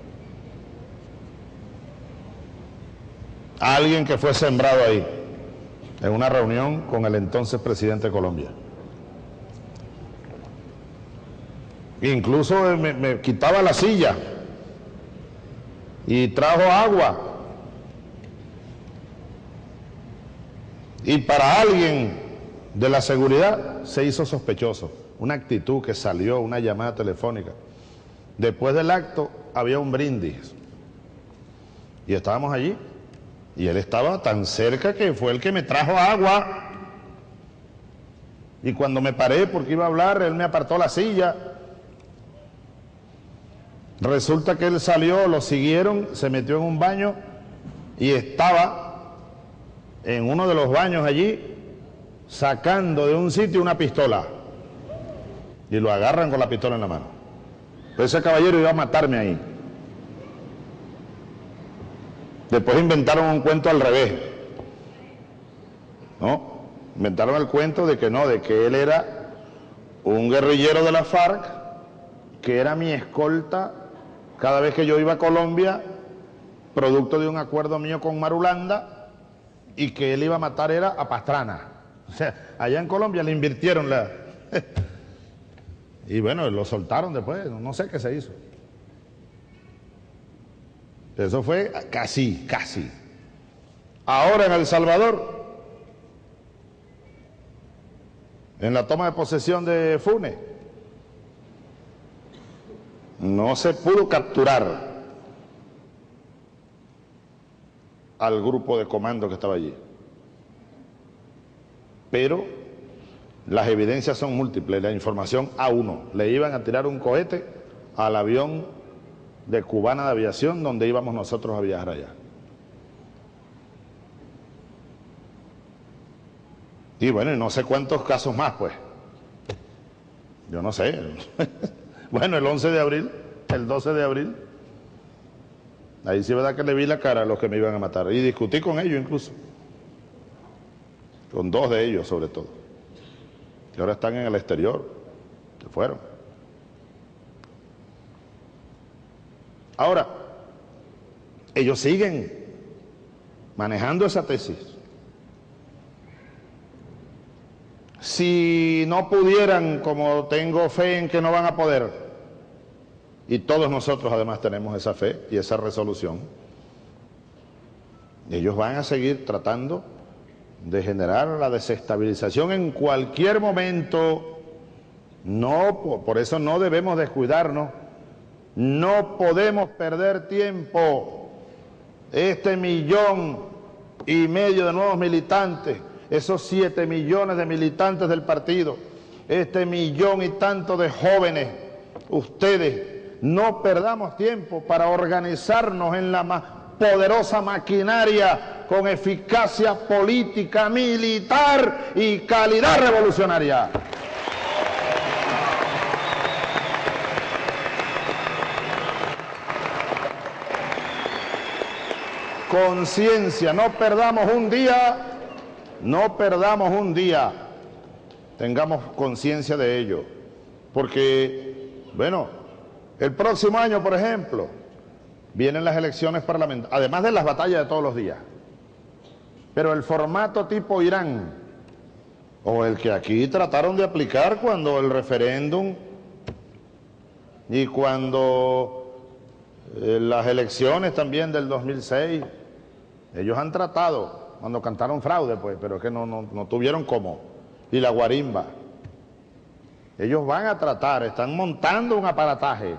Alguien que fue sembrado ahí, en una reunión con el entonces presidente de Colombia. Incluso me, me quitaba la silla y trajo agua. Y para alguien de la seguridad se hizo sospechoso. Una actitud que salió, una llamada telefónica. Después del acto había un brindis. Y estábamos allí. Y él estaba tan cerca que fue el que me trajo agua. Y cuando me paré porque iba a hablar, él me apartó la silla. Resulta que él salió, lo siguieron, se metió en un baño y estaba en uno de los baños allí sacando de un sitio una pistola. Y lo agarran con la pistola en la mano. Pero ese caballero iba a matarme ahí. Después inventaron un cuento al revés, ¿no? Inventaron el cuento de que no, de que él era un guerrillero de la FARC, que era mi escolta cada vez que yo iba a Colombia, producto de un acuerdo mío con Marulanda, y que él iba a matar era a Pastrana. O sea, allá en Colombia le invirtieron la... y bueno, lo soltaron después, no sé qué se hizo. Eso fue casi, casi. Ahora en El Salvador, en la toma de posesión de Funes, no se pudo capturar al grupo de comando que estaba allí. Pero las evidencias son múltiples, la información A uno. Le iban a tirar un cohete al avión de Cubana de Aviación, donde íbamos nosotros a viajar allá. Y bueno, y no sé cuántos casos más, pues. Yo no sé. Bueno, el once de abril, el doce de abril, ahí sí es verdad que le vi la cara a los que me iban a matar. Y discutí con ellos incluso. Con dos de ellos, sobre todo. Que ahora están en el exterior. Se fueron. Ahora, ellos siguen manejando esa tesis. Si no pudieran, como tengo fe en que no van a poder, y todos nosotros además tenemos esa fe y esa resolución, ellos van a seguir tratando de generar la desestabilización en cualquier momento. No, por eso no debemos descuidarnos. No podemos perder tiempo. Este millón y medio de nuevos militantes, esos siete millones de militantes del partido, este millón y tanto de jóvenes, ustedes, no perdamos tiempo para organizarnos en la más poderosa maquinaria con eficacia política, militar y calidad revolucionaria. Conciencia, no perdamos un día, no perdamos un día, tengamos conciencia de ello, porque, bueno, el próximo año, por ejemplo, vienen las elecciones parlamentarias, además de las batallas de todos los días, pero el formato tipo Irán, o el que aquí trataron de aplicar cuando el referéndum y cuando eh, las elecciones también del dos mil seis, ellos han tratado, cuando cantaron fraude, pues, pero es que no, no, no tuvieron cómo. Y la guarimba. Ellos van a tratar, están montando un aparataje.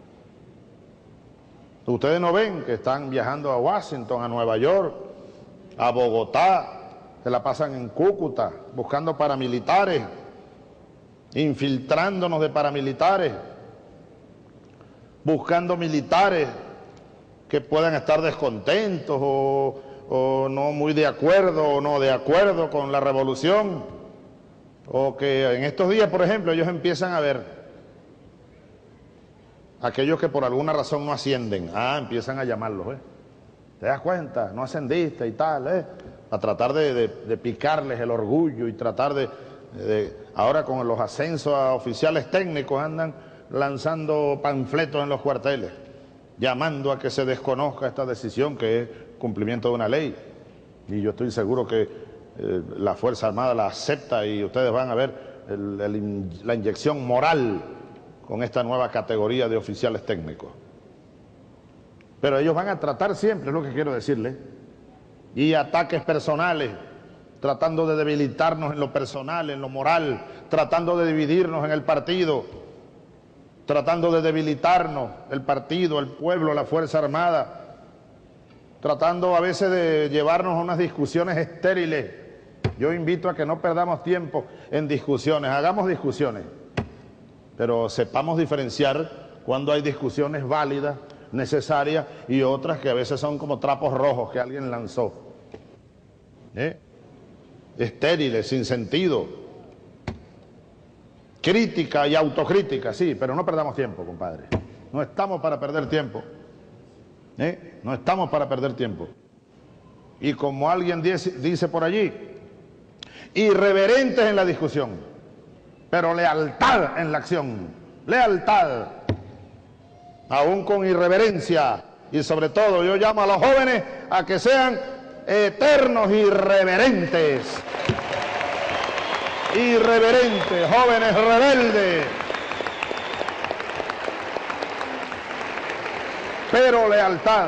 Ustedes no ven que están viajando a Washington, a Nueva York, a Bogotá, se la pasan en Cúcuta, buscando paramilitares, infiltrándonos de paramilitares, buscando militares que puedan estar descontentos o, o no muy de acuerdo o no de acuerdo con la revolución, o que en estos días, por ejemplo, ellos empiezan a ver aquellos que por alguna razón no ascienden, ah, empiezan a llamarlos, ¿eh? ¿Te das cuenta? No ascendiste y tal, ¿eh? A tratar de, de, de picarles el orgullo y tratar de, de... Ahora con los ascensos a oficiales técnicos andan lanzando panfletos en los cuarteles, llamando a que se desconozca esta decisión que es cumplimiento de una ley. Y yo estoy seguro que eh, la Fuerza Armada la acepta y ustedes van a ver el, el, la inyección moral con esta nueva categoría de oficiales técnicos. Pero ellos van a tratar siempre, es lo que quiero decirles, y ataques personales, tratando de debilitarnos en lo personal, en lo moral, tratando de dividirnos en el partido, tratando de debilitarnos el partido, el pueblo, la Fuerza Armada, tratando a veces de llevarnos a unas discusiones estériles. Yo invito a que no perdamos tiempo en discusiones, hagamos discusiones, pero sepamos diferenciar cuando hay discusiones válidas, necesarias, y otras que a veces son como trapos rojos que alguien lanzó, ¿eh? Estériles, sin sentido. Crítica y autocrítica, sí, pero no perdamos tiempo, compadre. No estamos para perder tiempo, ¿eh? No estamos para perder tiempo. Y como alguien dice, dice por allí, irreverentes en la discusión, pero lealtad en la acción, lealtad, aún con irreverencia. Y sobre todo yo llamo a los jóvenes a que sean eternos irreverentes, irreverentes, jóvenes rebeldes, pero lealtad,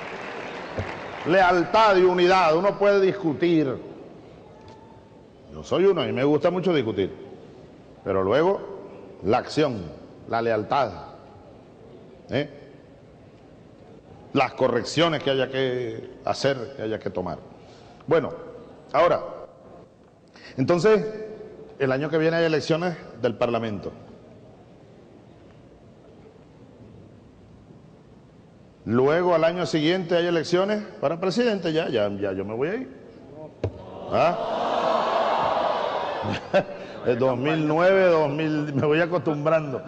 lealtad y unidad. Uno puede discutir, yo soy uno y me gusta mucho discutir, pero luego la acción, la lealtad, ¿eh? Las correcciones que haya que hacer, que haya que tomar. Bueno, ahora, entonces, el año que viene hay elecciones del Parlamento. Luego, al año siguiente, hay elecciones para presidente. Ya, ya, ya, yo me voy a ir. ¿Ah? El dos mil nueve, dos mil, me voy acostumbrando.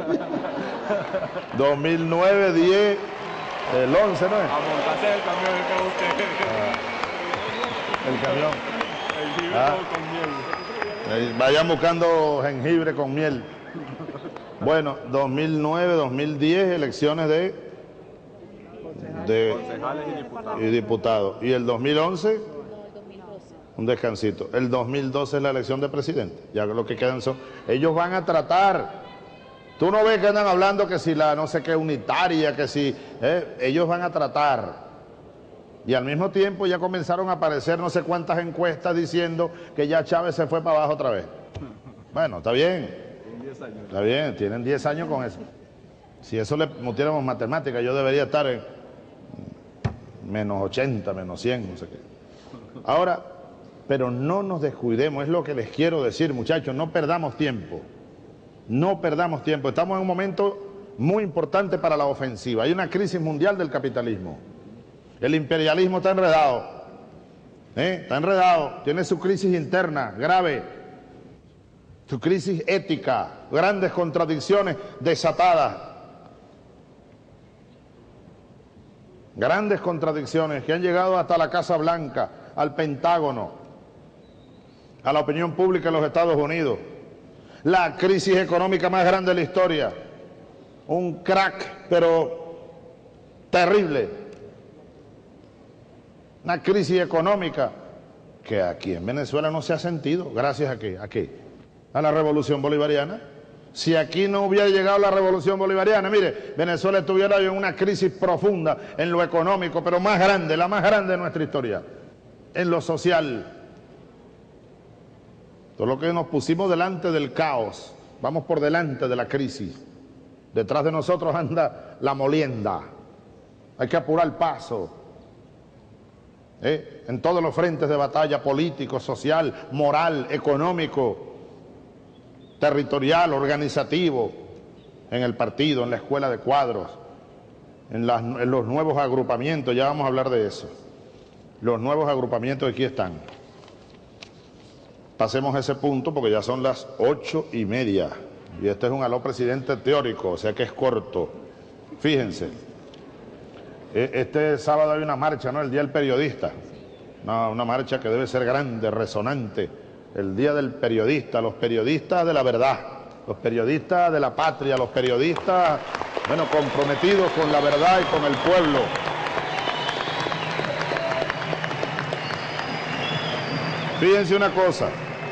dos mil nueve, diez... El once, ¿no es? A montarse el camión que usted. Ah, el camión. El jengibre ah. con miel. Eh, vayan buscando jengibre con miel. Bueno, dos mil nueve, dos mil diez, elecciones de... de Concejales y diputados. Y diputados. Y el dos mil once, un descansito. El dos mil doce es la elección de presidente. Ya lo que quedan son... Ellos van a tratar... Tú no ves que andan hablando que si la no sé qué unitaria, que si... Eh, ellos van a tratar. Y al mismo tiempo ya comenzaron a aparecer no sé cuántas encuestas diciendo que ya Chávez se fue para abajo otra vez. Bueno, está bien. Está bien, tienen diez años con eso. Si eso le metiéramos matemáticas, yo debería estar en menos ochenta, menos cien, no sé qué. Ahora, pero no nos descuidemos, es lo que les quiero decir, muchachos, no perdamos tiempo. No perdamos tiempo, estamos en un momento muy importante para la ofensiva. Hay una crisis mundial del capitalismo. El imperialismo está enredado, ¿eh? Está enredado, tiene su crisis interna grave, su crisis ética, grandes contradicciones desatadas. Grandes contradicciones que han llegado hasta la Casa Blanca, al Pentágono, a la opinión pública de los Estados Unidos. La crisis económica más grande de la historia, un crack, pero terrible, una crisis económica que aquí en Venezuela no se ha sentido. ¿Gracias a qué? ¿A qué? A la revolución bolivariana. Si aquí no hubiera llegado la revolución bolivariana, mire, Venezuela estuviera en una crisis profunda en lo económico, pero más grande, la más grande de nuestra historia, en lo social. Todo lo que nos pusimos delante del caos, vamos por delante de la crisis. Detrás de nosotros anda la molienda. Hay que apurar el paso. ¿Eh? En todos los frentes de batalla, político, social, moral, económico. territorial, organizativo, en el partido, en la escuela de cuadros, en, las, en los nuevos agrupamientos, ya vamos a hablar de eso. Los nuevos agrupamientos aquí están. Pasemos a ese punto porque ya son las ocho y media. Y este es un aló presidente teórico, o sea que es corto. Fíjense, este sábado hay una marcha, ¿no? El Día del Periodista. Una, una marcha que debe ser grande, resonante. El Día del Periodista, los periodistas de la verdad, los periodistas de la patria, los periodistas, bueno, comprometidos con la verdad y con el pueblo. Fíjense una cosa.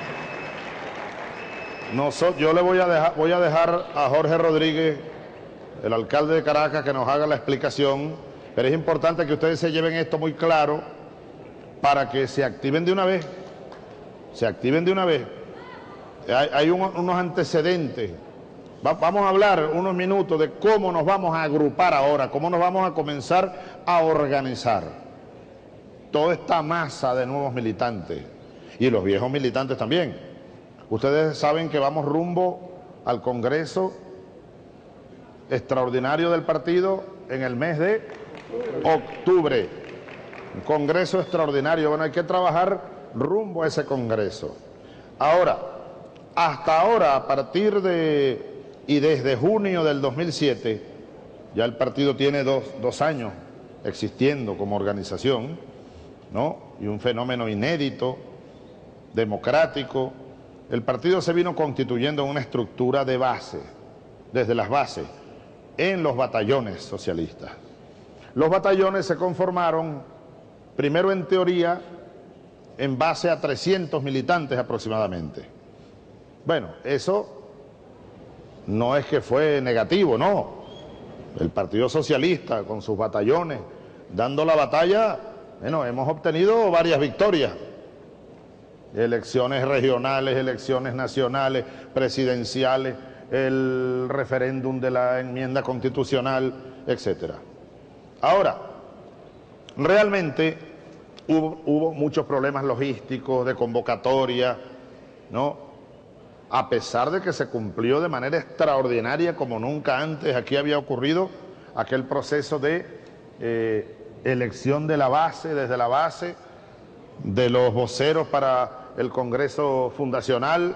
Nosotros, yo le voy a, dejar, voy a dejar a Jorge Rodríguez, el alcalde de Caracas, que nos haga la explicación, pero es importante que ustedes se lleven esto muy claro para que se activen de una vez, se activen de una vez. Hay, hay un, unos antecedentes. Va, vamos a hablar unos minutos de cómo nos vamos a agrupar ahora, cómo nos vamos a comenzar a organizar toda esta masa de nuevos militantes y los viejos militantes también. Ustedes saben que vamos rumbo al Congreso extraordinario del partido en el mes de octubre. Un Congreso extraordinario. Bueno, hay que trabajar rumbo a ese Congreso. Ahora, hasta ahora, a partir de y desde junio del dos mil siete, ya el partido tiene dos, dos años existiendo como organización, ¿no? Y un fenómeno inédito, democrático. El partido se vino constituyendo en una estructura de base, desde las bases, en los batallones socialistas. Los batallones se conformaron, primero en teoría, en base a trescientos militantes aproximadamente. Bueno, eso no es que fue negativo, no. El Partido Socialista, con sus batallones, dando la batalla, bueno, hemos obtenido varias victorias. Elecciones regionales, elecciones nacionales, presidenciales, el referéndum de la enmienda constitucional, etcétera. Ahora, realmente hubo, hubo muchos problemas logísticos, de convocatoria, ¿no? A pesar de que se cumplió de manera extraordinaria como nunca antes aquí había ocurrido aquel proceso de eh, elección de la base, desde la base, de los voceros para el Congreso Fundacional,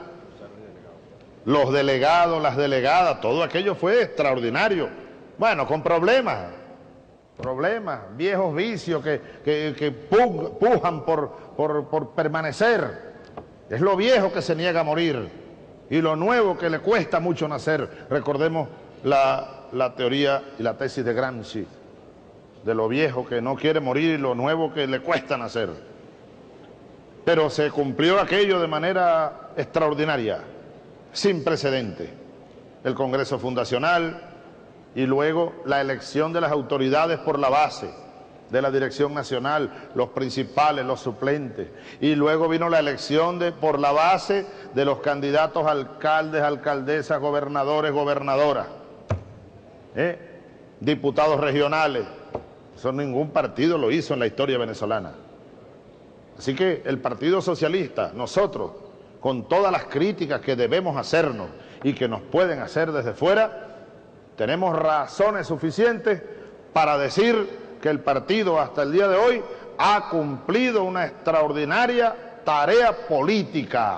los delegados, las delegadas, todo aquello fue extraordinario. Bueno, con problemas, problemas, viejos vicios que, que, que pujan por, por, por permanecer. Es lo viejo que se niega a morir y lo nuevo que le cuesta mucho nacer. Recordemos la, la teoría y la tesis de Gramsci, de lo viejo que no quiere morir y lo nuevo que le cuesta nacer. Pero se cumplió aquello de manera extraordinaria, sin precedente. El Congreso Fundacional y luego la elección de las autoridades por la base, de la Dirección Nacional, los principales, los suplentes. Y luego vino la elección de, por la base de los candidatos alcaldes, alcaldesas, gobernadores, gobernadoras, ¿eh? diputados regionales. Eso ningún partido lo hizo en la historia venezolana. Así que el Partido Socialista, nosotros, con todas las críticas que debemos hacernos y que nos pueden hacer desde fuera, tenemos razones suficientes para decir que el partido hasta el día de hoy ha cumplido una extraordinaria tarea política,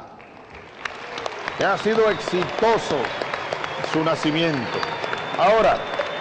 que ha sido exitoso su nacimiento. Ahora,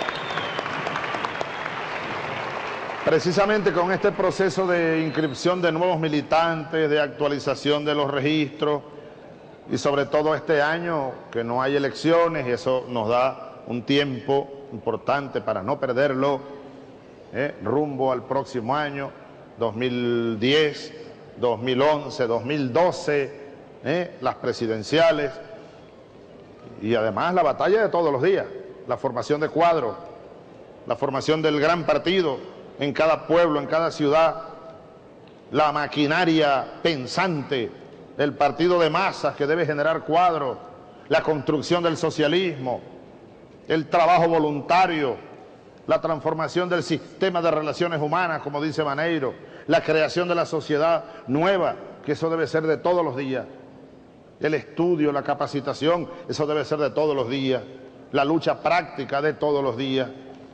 precisamente con este proceso de inscripción de nuevos militantes, de actualización de los registros, y sobre todo este año que no hay elecciones, y eso nos da un tiempo importante para no perderlo, eh, rumbo al próximo año, dos mil diez, dos mil once, dos mil doce, eh, las presidenciales, y además la batalla de todos los días, la formación de cuadros, la formación del gran partido en cada pueblo, en cada ciudad, la maquinaria pensante, el partido de masas que debe generar cuadros, la construcción del socialismo, el trabajo voluntario, la transformación del sistema de relaciones humanas, como dice Maneiro, la creación de la sociedad nueva, que eso debe ser de todos los días. el estudio, la capacitación, eso debe ser de todos los días, la lucha práctica de todos los días.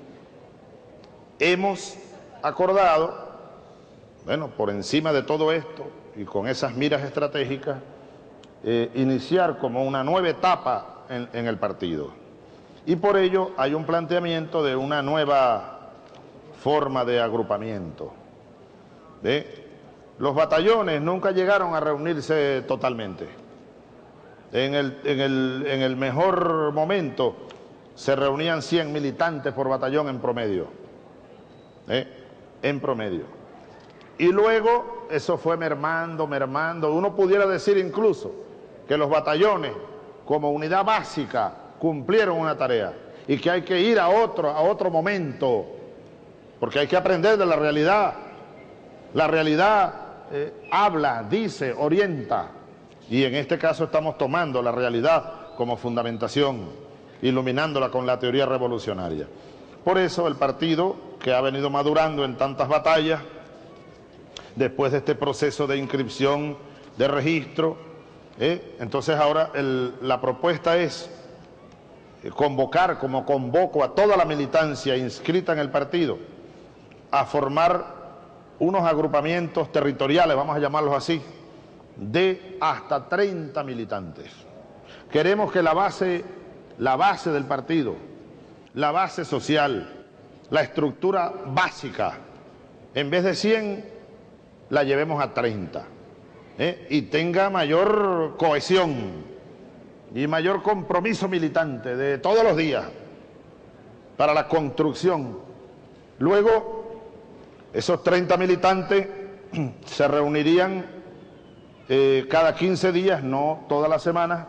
Hemos acordado, bueno, por encima de todo esto y con esas miras estratégicas, eh, iniciar como una nueva etapa en, en el partido. Y por ello hay un planteamiento de una nueva forma de agrupamiento. ¿Ve? Los batallones nunca llegaron a reunirse totalmente. En el, en el, en el mejor momento se reunían cien militantes por batallón en promedio. ¿Eh? En promedio. Y luego eso fue mermando, mermando. Uno pudiera decir incluso que los batallones como unidad básica cumplieron una tarea y que hay que ir a otro, a otro momento, porque hay que aprender de la realidad. La realidad eh, habla, dice, orienta, y en este caso estamos tomando la realidad como fundamentación, iluminándola con la teoría revolucionaria. Por eso el partido, que ha venido madurando en tantas batallas, después de este proceso de inscripción, de registro, eh, entonces ahora el, la propuesta es convocar, como convoco a toda la militancia inscrita en el partido, a formar unos agrupamientos territoriales, vamos a llamarlos así, de hasta treinta militantes. Queremos que la base, la base del partido, la base social, la estructura básica, en vez de cien, la llevemos a treinta, ¿eh? Y tenga mayor cohesión y mayor compromiso militante de todos los días para la construcción. Luego, esos treinta militantes se reunirían eh, cada quince días, no todas las semanas,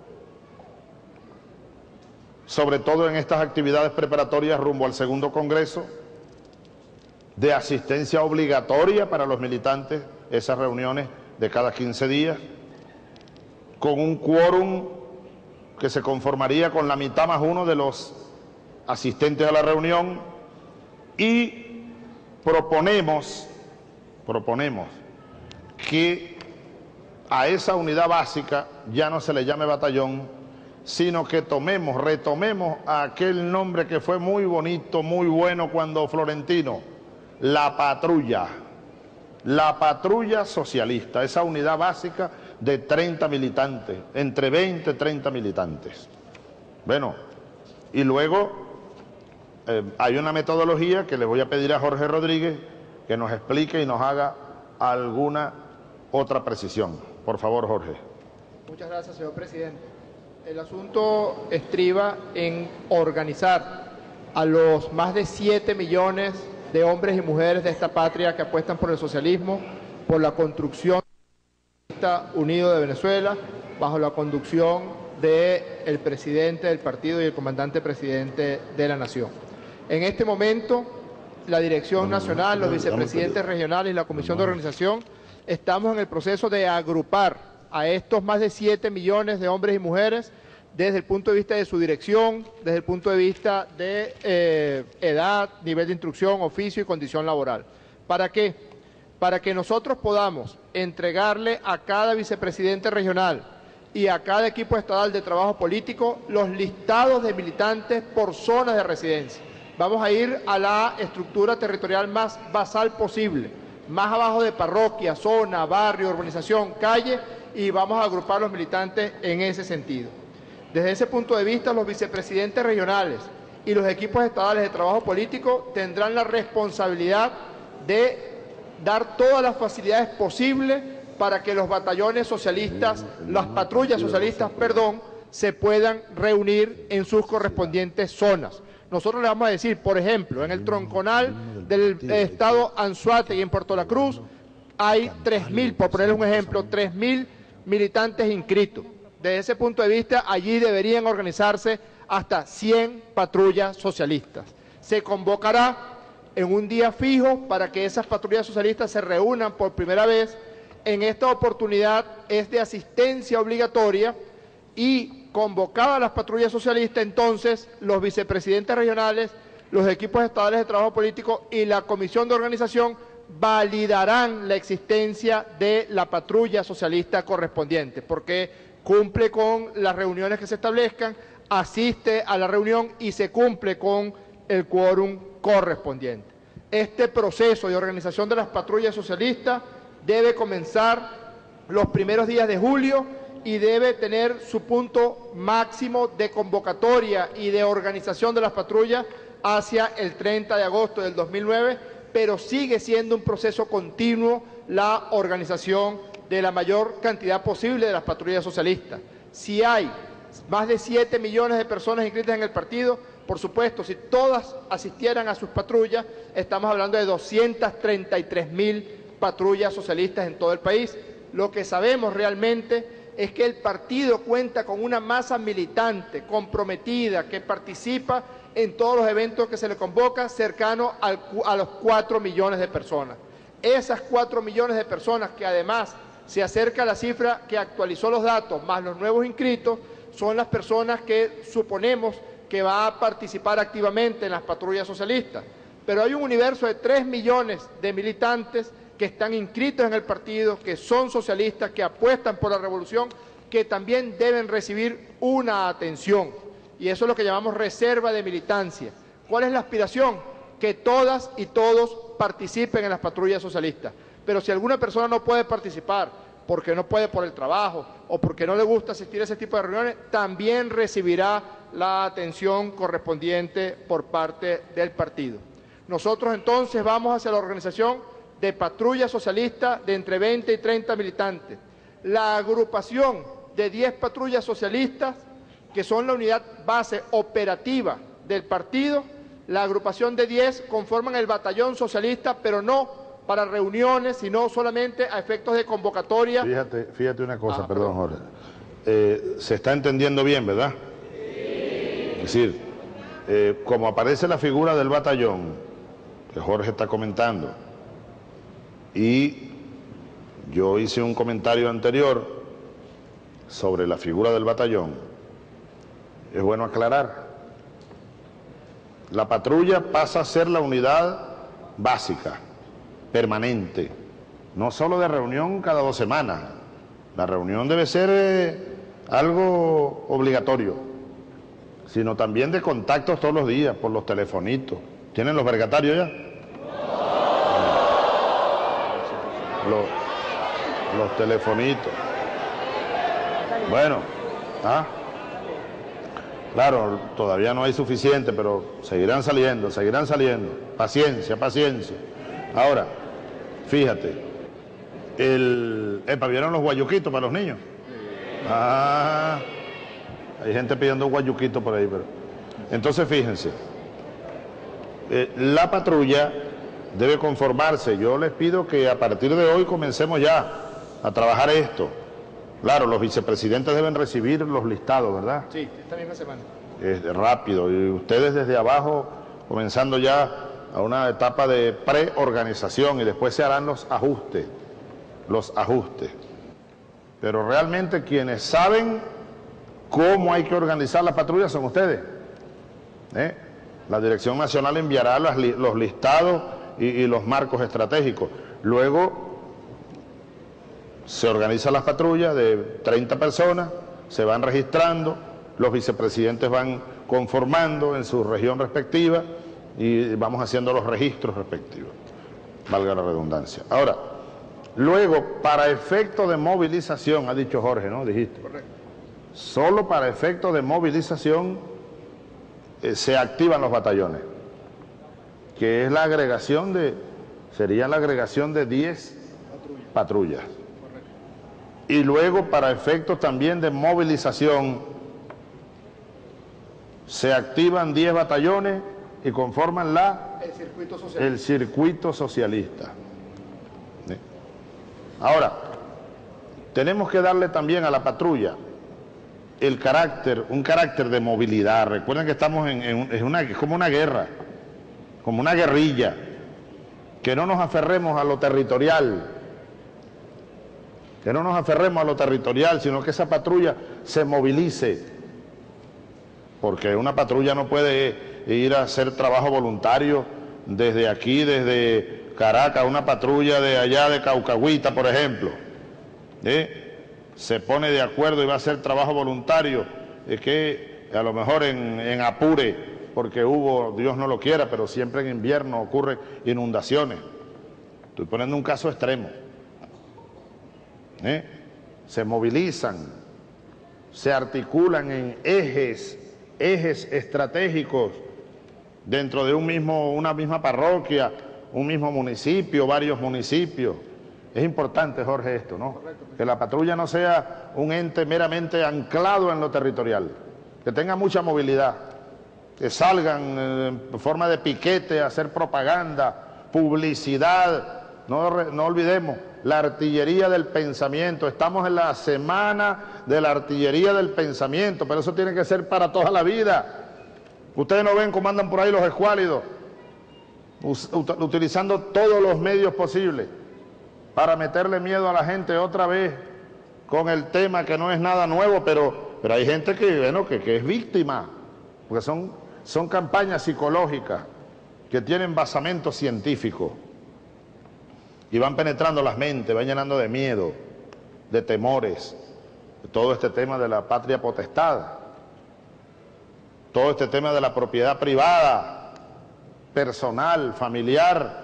sobre todo en estas actividades preparatorias rumbo al segundo congreso, de asistencia obligatoria para los militantes, esas reuniones de cada quince días, con un quórum que se conformaría con la mitad más uno de los asistentes a la reunión, y proponemos, proponemos que a esa unidad básica ya no se le llame batallón, sino que tomemos, retomemos aquel nombre que fue muy bonito, muy bueno cuando Florentino, la patrulla, la patrulla socialista, esa unidad básica de treinta militantes, entre veinte y treinta militantes. Bueno, y luego eh, hay una metodología que le voy a pedir a Jorge Rodríguez que nos explique y nos haga alguna otra precisión. Por favor, Jorge. Muchas gracias, señor presidente. El asunto estriba en organizar a los más de siete millones de hombres y mujeres de esta patria que apuestan por el socialismo, por la construcción unido de Venezuela, bajo la conducción del presidente del partido y el comandante presidente de la nación. En este momento, la Dirección Nacional, los vicepresidentes regionales y la Comisión de Organización, estamos en el proceso de agrupar a estos más de siete millones de hombres y mujeres desde el punto de vista de su dirección, desde el punto de vista de eh, edad, nivel de instrucción, oficio y condición laboral. ¿Para qué? Para que nosotros podamos entregarle a cada vicepresidente regional y a cada equipo estatal de trabajo político los listados de militantes por zonas de residencia. Vamos a ir a la estructura territorial más basal posible, más abajo de parroquia, zona, barrio, urbanización, calle, y vamos a agrupar los militantes en ese sentido. Desde ese punto de vista, los vicepresidentes regionales y los equipos estatales de trabajo político tendrán la responsabilidad de dar todas las facilidades posibles para que los batallones socialistas, las patrullas socialistas, perdón, se puedan reunir en sus correspondientes zonas. Nosotros le vamos a decir, por ejemplo, en el tronconal del estado Anzoátegui y en Puerto La Cruz hay tres mil, por ponerles un ejemplo, tres mil militantes inscritos. Desde ese punto de vista, allí deberían organizarse hasta cien patrullas socialistas. Se convocará en un día fijo para que esas patrullas socialistas se reúnan por primera vez. En esta oportunidad es de asistencia obligatoria y convocadas las patrullas socialistas, entonces los vicepresidentes regionales, los equipos estatales de trabajo político y la comisión de organización validarán la existencia de la patrulla socialista correspondiente, porque cumple con las reuniones que se establezcan, asiste a la reunión y se cumple con el quórum correspondiente. Este proceso de organización de las patrullas socialistas debe comenzar los primeros días de julio y debe tener su punto máximo de convocatoria y de organización de las patrullas hacia el treinta de agosto del dos mil nueve, pero sigue siendo un proceso continuo la organización de la mayor cantidad posible de las patrullas socialistas. Si hay más de siete millones de personas inscritas en el partido, por supuesto, si todas asistieran a sus patrullas, estamos hablando de doscientas treinta y tres mil patrullas socialistas en todo el país. Lo que sabemos realmente es que el partido cuenta con una masa militante, comprometida, que participa en todos los eventos que se le convoca, cercano al, a los cuatro millones de personas. Esas cuatro millones de personas, que además se acerca a la cifra que actualizó los datos, más los nuevos inscritos, son las personas que suponemos que va a participar activamente en las patrullas socialistas. Pero hay un universo de tres millones de militantes que están inscritos en el partido, que son socialistas, que apuestan por la revolución, que también deben recibir una atención. Y eso es lo que llamamos reserva de militancia. ¿Cuál es la aspiración? Que todas y todos participen en las patrullas socialistas. Pero si alguna persona no puede participar, porque no puede por el trabajo o porque no le gusta asistir a ese tipo de reuniones, también recibirá la atención correspondiente por parte del partido. Nosotros entonces vamos hacia la organización de patrulla socialista de entre veinte y treinta militantes. La agrupación de diez patrullas socialistas, que son la unidad base operativa del partido, la agrupación de diez conforman el batallón socialista, pero no para reuniones, sino solamente a efectos de convocatoria. Fíjate, fíjate una cosa, Ah, perdón, perdón. Jorge. Eh, se está entendiendo bien, ¿verdad? Es decir, eh, como aparece la figura del batallón, que Jorge está comentando, y yo hice un comentario anterior sobre la figura del batallón, es bueno aclarar. La patrulla pasa a ser la unidad básica, permanente, no solo de reunión cada dos semanas. La reunión debe ser eh, algo obligatorio, sino también de contactos todos los días, por los telefonitos. ¿Tienen los vergatarios ya? Los, los telefonitos. Bueno, ¿ah? Claro, todavía no hay suficiente, pero seguirán saliendo, seguirán saliendo. Paciencia, paciencia. Ahora, fíjate, el... Epa, ¿vieron los guayuquitos para los niños? Ah, hay gente pidiendo guayuquitos por ahí, pero... Entonces, fíjense, eh, la patrulla debe conformarse. Yo les pido que a partir de hoy comencemos ya a trabajar esto. Claro, los vicepresidentes deben recibir los listados, ¿verdad? Sí, esta misma semana. Es rápido, y ustedes desde abajo, comenzando ya a una etapa de preorganización, y después se harán los ajustes, los ajustes. Pero realmente quienes saben cómo hay que organizar la patrulla son ustedes. ¿Eh? La Dirección Nacional enviará las li- los listados y, y los marcos estratégicos. Luego se organizan las patrullas de treinta personas, se van registrando, los vicepresidentes van conformando en su región respectiva y vamos haciendo los registros respectivos, valga la redundancia. Ahora, luego, para efecto de movilización, ha dicho Jorge, ¿no? Dijiste. Correcto. Solo para efecto de movilización eh, se activan los batallones, que es la agregación de, sería la agregación de diez patrullas. Y luego, para efectos también de movilización, se activan diez batallones y conforman la, El circuito socialista. el circuito socialista. ¿Sí? Ahora, tenemos que darle también a la patrulla el carácter, un carácter de movilidad. Recuerden que estamos en, en, en una, es como una guerra, como una guerrilla, que no nos aferremos a lo territorial, que no nos aferremos a lo territorial, sino que esa patrulla se movilice, porque una patrulla no puede ir a hacer trabajo voluntario desde aquí, desde Caracas, una patrulla de allá de Caucahuita, por ejemplo. ¿Eh? se pone de acuerdo y va a hacer trabajo voluntario, es que a lo mejor en, en Apure, porque hubo, Dios no lo quiera, pero siempre en invierno ocurren inundaciones. Estoy poniendo un caso extremo. ¿Eh? Se movilizan, se articulan en ejes, ejes estratégicos dentro de un mismo, una misma parroquia, un mismo municipio, varios municipios. Es importante, Jorge, esto, ¿no? Que la patrulla no sea un ente meramente anclado en lo territorial, que tenga mucha movilidad, que salgan en forma de piquete a hacer propaganda, publicidad. No, no olvidemos, la artillería del pensamiento. Estamos en la semana de la artillería del pensamiento, pero eso tiene que ser para toda la vida. Ustedes no ven cómo andan por ahí los escuálidos, utilizando todos los medios posibles para meterle miedo a la gente otra vez con el tema que no es nada nuevo, pero, pero hay gente que, bueno, que, que es víctima, porque son, son campañas psicológicas que tienen basamento científico y van penetrando las mentes, van llenando de miedo, de temores, todo este tema de la patria potestad, todo este tema de la propiedad privada, personal, familiar,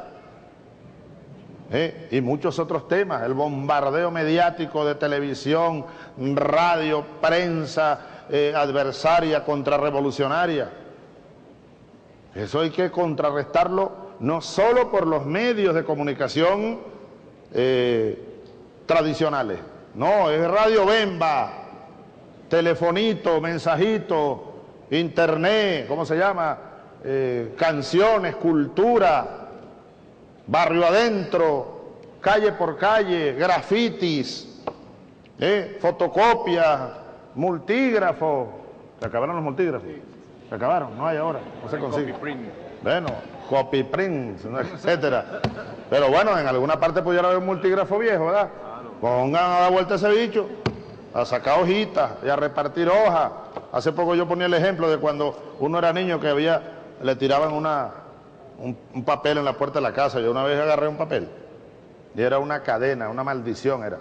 ¿eh? Y muchos otros temas, el bombardeo mediático de televisión, radio, prensa eh, adversaria, contrarrevolucionaria. Eso hay que contrarrestarlo no solo por los medios de comunicación eh, tradicionales, no, es Radio Bemba, telefonito, mensajito, internet, ¿cómo se llama? Eh, canciones, cultura, barrio adentro, calle por calle, grafitis, eh, fotocopias, multígrafos. ¿Se acabaron los multígrafos? ¿Se acabaron? No hay ahora, no se consigue. Bueno, copy print, etcétera. Pero bueno, en alguna parte pudiera haber un multígrafo viejo, ¿verdad? Pongan a dar vuelta ese bicho, a sacar hojitas y a repartir hojas. Hace poco yo ponía el ejemplo de cuando uno era niño que había, le tiraban una, un, un papel en la puerta de la casa. Yo una vez agarré un papel y era una cadena, una maldición era.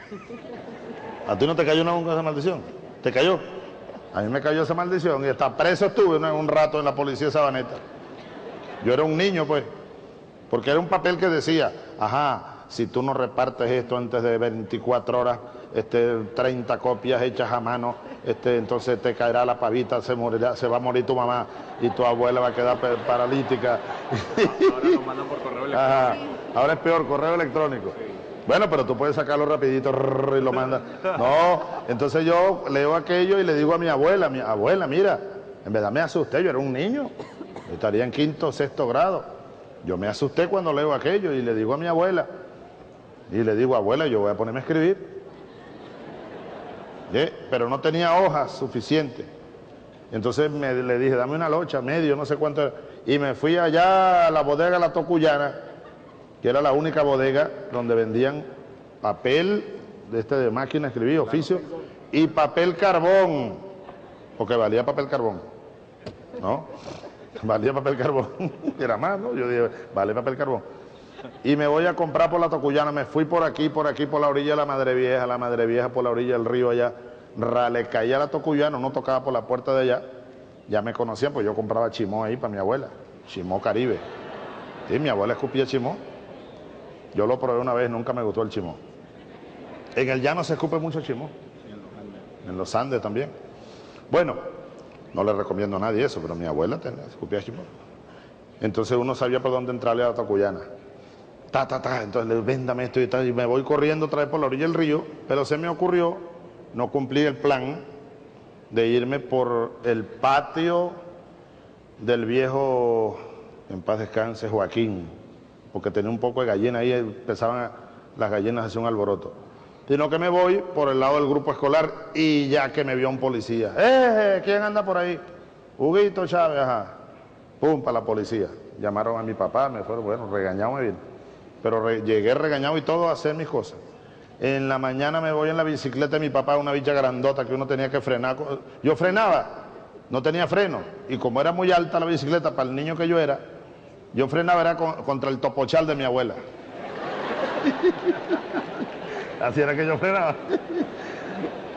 ¿A ti no te cayó nunca esa maldición? ¿Te cayó? A mí me cayó esa maldición y hasta preso estuve ¿no? un rato en la policía de Sabaneta. Yo era un niño, pues, porque era un papel que decía, ajá, si tú no repartes esto antes de veinticuatro horas, este, treinta copias hechas a mano, este, entonces te caerá la pavita, se morirá, se va a morir tu mamá y tu abuela va a quedar paralítica. Ahora lo mandan por correo electrónico. Ajá, ahora es peor, correo electrónico. Bueno, pero tú puedes sacarlo rapidito y lo mandas. No, entonces yo leo aquello y le digo a mi abuela, mi abuela, mira, en verdad me asusté, yo era un niño, estaría en quinto o sexto grado. Yo me asusté cuando leo aquello y le digo a mi abuela, y le digo, abuela, yo voy a ponerme a escribir. ¿Eh? Pero no tenía hojas suficientes. Entonces me, le dije, dame una locha, medio, no sé cuánto era. Y me fui allá a la bodega La Tocuyana, que era la única bodega donde vendían papel de este de máquina, escribí, oficio, y papel carbón, porque valía papel carbón, ¿no? Valía papel carbón, era más, ¿no? Yo dije, vale papel carbón. Y me voy a comprar por La Tocuyana, me fui por aquí, por aquí, por la orilla de la Madre Vieja, la Madre Vieja por la orilla del río allá, le caía a La Tocuyana, no tocaba por la puerta de allá, ya me conocían, pues yo compraba chimó ahí para mi abuela, chimó Caribe. Sí, mi abuela escupía chimó. Yo lo probé una vez, nunca me gustó el chimó. En el llano se escupe mucho chimó. En los Andes también. Bueno, no le recomiendo a nadie eso, pero mi abuela tenía, escupía chimó. Entonces uno sabía por dónde entrarle a La Tocuyana. Ta, ta, ta, entonces le véndame esto y tal, y me voy corriendo otra vez por la orilla del río, pero se me ocurrió no cumplir el plan de irme por el patio del viejo, en paz descanse, Joaquín, porque tenía un poco de gallina ahí, empezaban a, las gallinas a hacer un alboroto. Sino que me voy por el lado del grupo escolar y ya que me vio un policía. ¡Eh! ¿Quién anda por ahí? Huguito Chávez, ajá. Pum, para la policía. Llamaron a mi papá, me fueron, bueno, regañado me vino. Pero re, llegué regañado y todo a hacer mis cosas. En la mañana me voy en la bicicleta de mi papá, una bicha grandota que uno tenía que frenar. Yo frenaba, no tenía freno. Y como era muy alta la bicicleta para el niño que yo era, yo frenaba era con, contra el topochal de mi abuela. Así era que yo frenaba.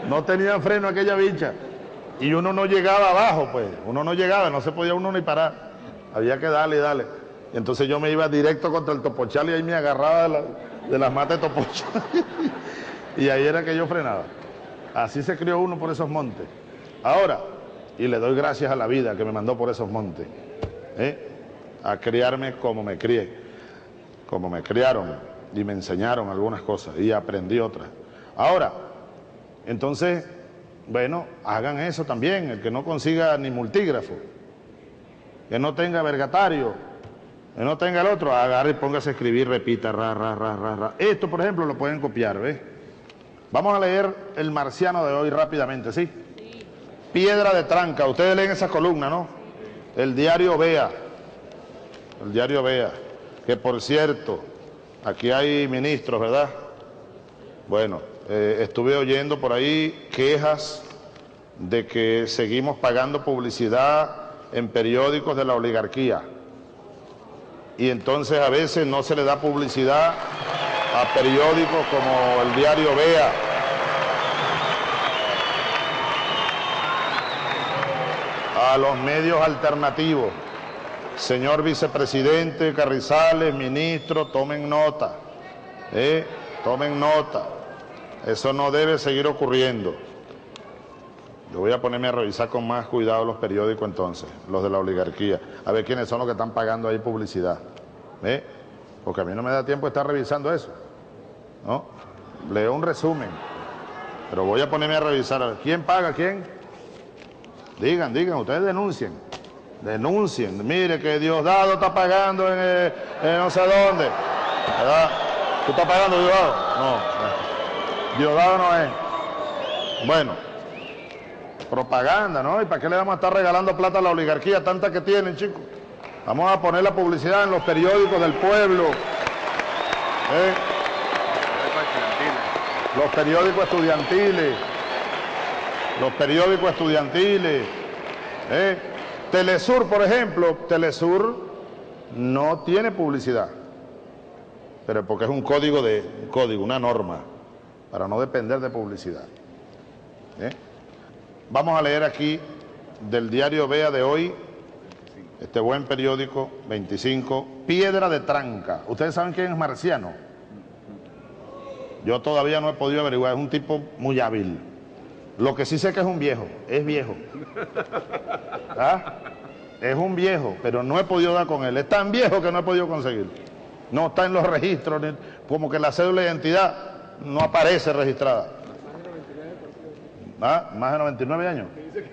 No tenía freno aquella bicha. Y uno no llegaba abajo, pues. Uno no llegaba, no se podía uno ni parar. Había que darle y darle. Y entonces yo me iba directo contra el topochal y ahí me agarraba de, la, de las matas de topochal. Y ahí era que yo frenaba. Así se crió uno por esos montes. Ahora, y le doy gracias a la vida que me mandó por esos montes, ¿eh? A criarme como me crié, como me criaron y me enseñaron algunas cosas y aprendí otras. Ahora, entonces, bueno, hagan eso también, el que no consiga ni multígrafo, que no tenga vergatario, que no tenga el otro, agarre y póngase a escribir, repita, ra, ra, ra, ra, ra. Esto, por ejemplo, lo pueden copiar, ¿ves? Vamos a leer el marciano de hoy rápidamente, ¿sí? Sí. Piedra de Tranca, ustedes leen esa columna, ¿no? El diario Vea, el diario Vea, que por cierto, aquí hay ministros, ¿verdad? Bueno, eh, estuve oyendo por ahí quejas de que seguimos pagando publicidad en periódicos de la oligarquía. Y entonces a veces no se le da publicidad a periódicos como el diario Vea. A los medios alternativos. Señor vicepresidente Carrizales, ministro, tomen nota. ¿eh? Tomen nota. Eso no debe seguir ocurriendo. Yo voy a ponerme a revisar con más cuidado los periódicos entonces, los de la oligarquía, a ver quiénes son los que están pagando ahí publicidad. ¿eh? Porque a mí no me da tiempo de estar revisando eso, ¿no? Leo un resumen, pero voy a ponerme a revisar. A ver, ¿quién paga a quién? Digan, digan, ustedes denuncien, denuncien. Mire que Diosdado está pagando en, el, en no sé dónde, ¿verdad? ¿Tú estás pagando, Diosdado? No, Diosdado no es. Bueno. Propaganda, ¿no? ¿Y para qué le vamos a estar regalando plata a la oligarquía, tanta que tienen, chicos? Vamos a poner la publicidad en los periódicos del pueblo. ¿eh? Los periódicos estudiantiles. Los periódicos estudiantiles. ¿eh? Telesur, por ejemplo, Telesur no tiene publicidad. Pero porque es un código, de, un código, una norma, para no depender de publicidad. ¿eh? Vamos a leer aquí del diario Vea de hoy, este buen periódico, veinticinco, Piedra de Tranca. ¿Ustedes saben quién es Marciano? Yo todavía no he podido averiguar, es un tipo muy hábil. Lo que sí sé que es un viejo, es viejo. ¿Ah? Es un viejo, pero no he podido dar con él. Es tan viejo que no he podido conseguir. No está en los registros, como que la cédula de identidad no aparece registrada. ¿Ah? ¿Más de noventa y nueve años?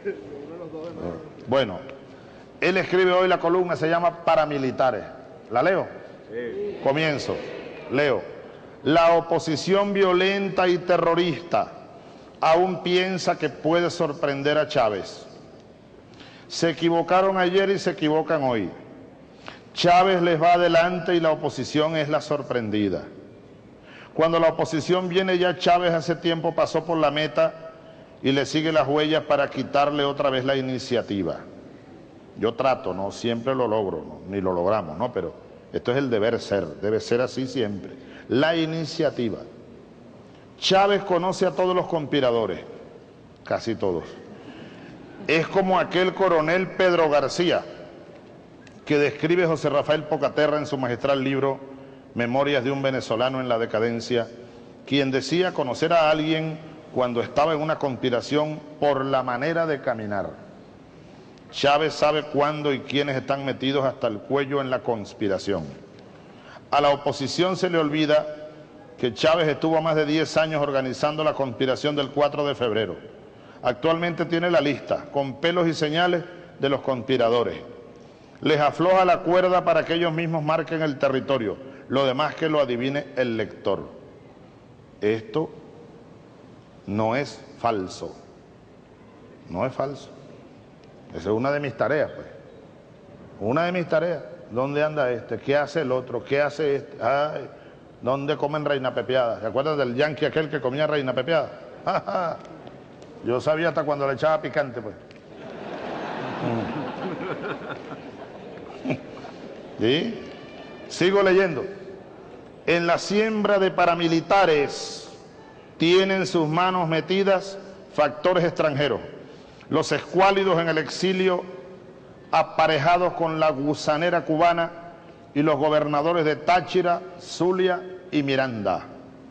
Bueno, él escribe hoy la columna, se llama Paramilitares. ¿La leo? Sí. Comienzo. Leo. La oposición violenta y terrorista aún piensa que puede sorprender a Chávez. Se equivocaron ayer y se equivocan hoy. Chávez les va adelante y la oposición es la sorprendida. Cuando la oposición viene ya, Chávez hace tiempo pasó por la meta y le sigue las huellas para quitarle otra vez la iniciativa. Yo trato, no siempre lo logro, no, ni lo logramos, ¿no? Pero esto es el deber ser, debe ser así siempre. La iniciativa. Chávez conoce a todos los conspiradores, casi todos. Es como aquel coronel Pedro García, que describe José Rafael Pocaterra en su magistral libro Memorias de un venezolano en la decadencia, quien decía conocer a alguien cuando estaba en una conspiración por la manera de caminar. Chávez sabe cuándo y quiénes están metidos hasta el cuello en la conspiración. A la oposición se le olvida que Chávez estuvo más de diez años organizando la conspiración del cuatro de febrero. Actualmente tiene la lista, con pelos y señales, de los conspiradores. Les afloja la cuerda para que ellos mismos marquen el territorio, lo demás que lo adivine el lector. Esto no es falso, no es falso. Esa es una de mis tareas, pues. Una de mis tareas. ¿Dónde anda este? ¿Qué hace el otro? ¿Qué hace este? Ay, ¿dónde comen reina pepeada? ¿Se acuerdan del yanqui aquel que comía reina pepeada? Yo sabía hasta cuando le echaba picante, pues. ¿Sí? Sigo leyendo. En la siembra de paramilitares tienen sus manos metidas factores extranjeros, los escuálidos en el exilio aparejados con la gusanera cubana y los gobernadores de Táchira, Zulia y Miranda.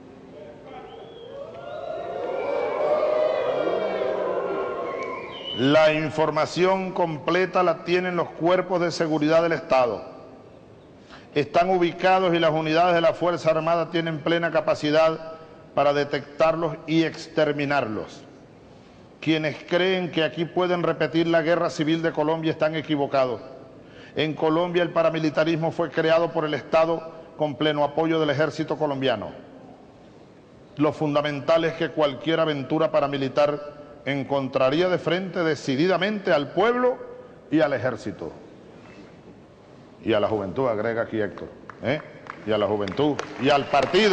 La información completa la tienen los cuerpos de seguridad del Estado. Están ubicados y las unidades de la Fuerza Armada tienen plena capacidad para detectarlos y exterminarlos. Quienes creen que aquí pueden repetir la guerra civil de Colombia están equivocados. En Colombia el paramilitarismo fue creado por el Estado con pleno apoyo del ejército colombiano. Lo fundamental es que cualquier aventura paramilitar encontraría de frente decididamente al pueblo y al ejército. Y a la juventud, agrega aquí Héctor, ¿eh? y a la juventud, y al partido.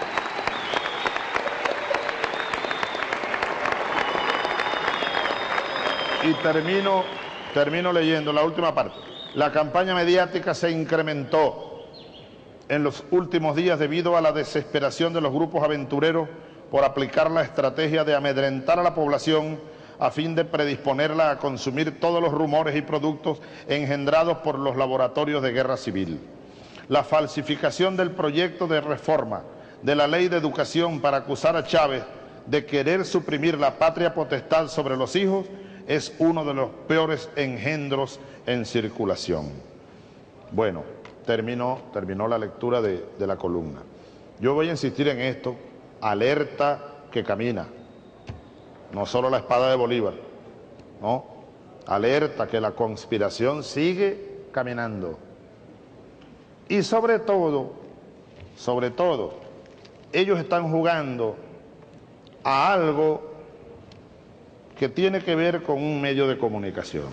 Y termino, termino leyendo la última parte. La campaña mediática se incrementó en los últimos días debido a la desesperación de los grupos aventureros por aplicar la estrategia de amedrentar a la población a fin de predisponerla a consumir todos los rumores y productos engendrados por los laboratorios de guerra civil. La falsificación del proyecto de reforma de la Ley de Educación para acusar a Chávez de querer suprimir la patria potestad sobre los hijos es uno de los peores engendros en circulación. Bueno, terminó, terminó la lectura de, de la columna. Yo voy a insistir en esto, alerta que camina. No solo la espada de Bolívar, ¿no? Alerta que la conspiración sigue caminando. Y sobre todo, sobre todo, ellos están jugando a algo que tiene que ver con un medio de comunicación.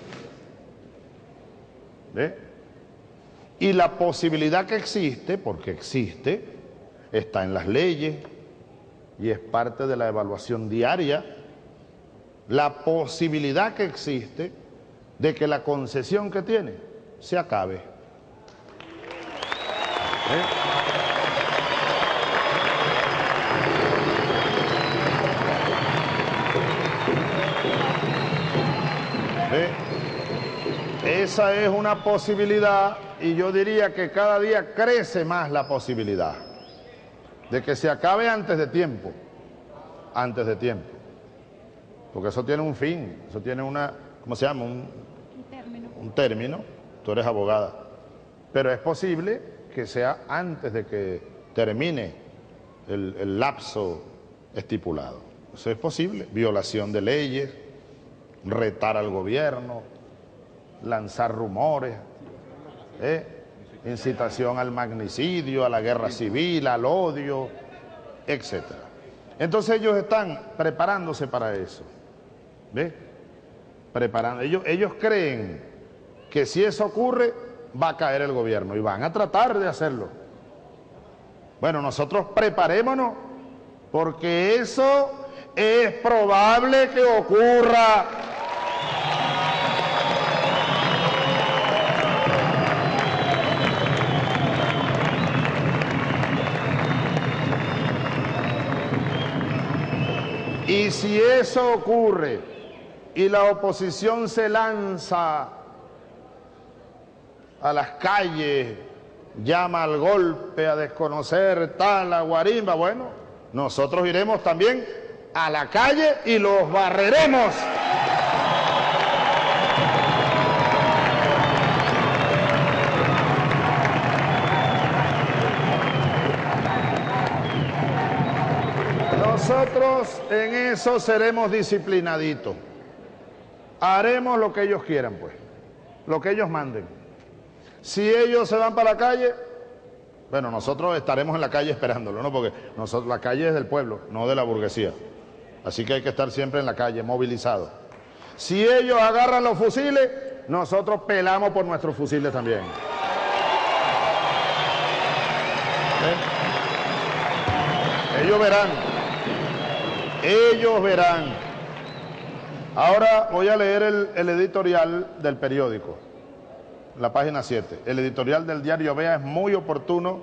¿Ve? Y la posibilidad que existe, porque existe, está en las leyes y es parte de la evaluación diaria, la posibilidad que existe de que la concesión que tiene se acabe. ¿Eh? ¿Eh? Esa es una posibilidad y yo diría que cada día crece más la posibilidad de que se acabe antes de tiempo, antes de tiempo. Porque eso tiene un fin, eso tiene una, ¿cómo se llama? Un, un término. Un término, tú eres abogada. Pero es posible que sea antes de que termine el, el lapso estipulado. Eso es posible, violación de leyes, retar al gobierno, lanzar rumores, ¿eh? incitación al magnicidio, a la guerra civil, al odio, etcétera. Entonces ellos están preparándose para eso. ¿Ve? Preparando. Ellos, ellos creen que si eso ocurre, va a caer el gobierno y van a tratar de hacerlo. Bueno, nosotros preparémonos porque eso es probable que ocurra. Y si eso ocurre y la oposición se lanza a las calles, llama al golpe, a desconocer tal, a guarimba, bueno, nosotros iremos también a la calle y los barreremos. Nosotros en eso seremos disciplinaditos. Haremos lo que ellos quieran, pues, lo que ellos manden. Si ellos se van para la calle, bueno, nosotros estaremos en la calle esperándolo, ¿no? Porque nosotros, la calle es del pueblo, no de la burguesía. Así que hay que estar siempre en la calle, movilizados. Si ellos agarran los fusiles, nosotros pelamos por nuestros fusiles también. ¿Eh? Ellos verán. Ellos verán. Ahora voy a leer el, el editorial del periódico, la página siete. El editorial del diario Vea es muy oportuno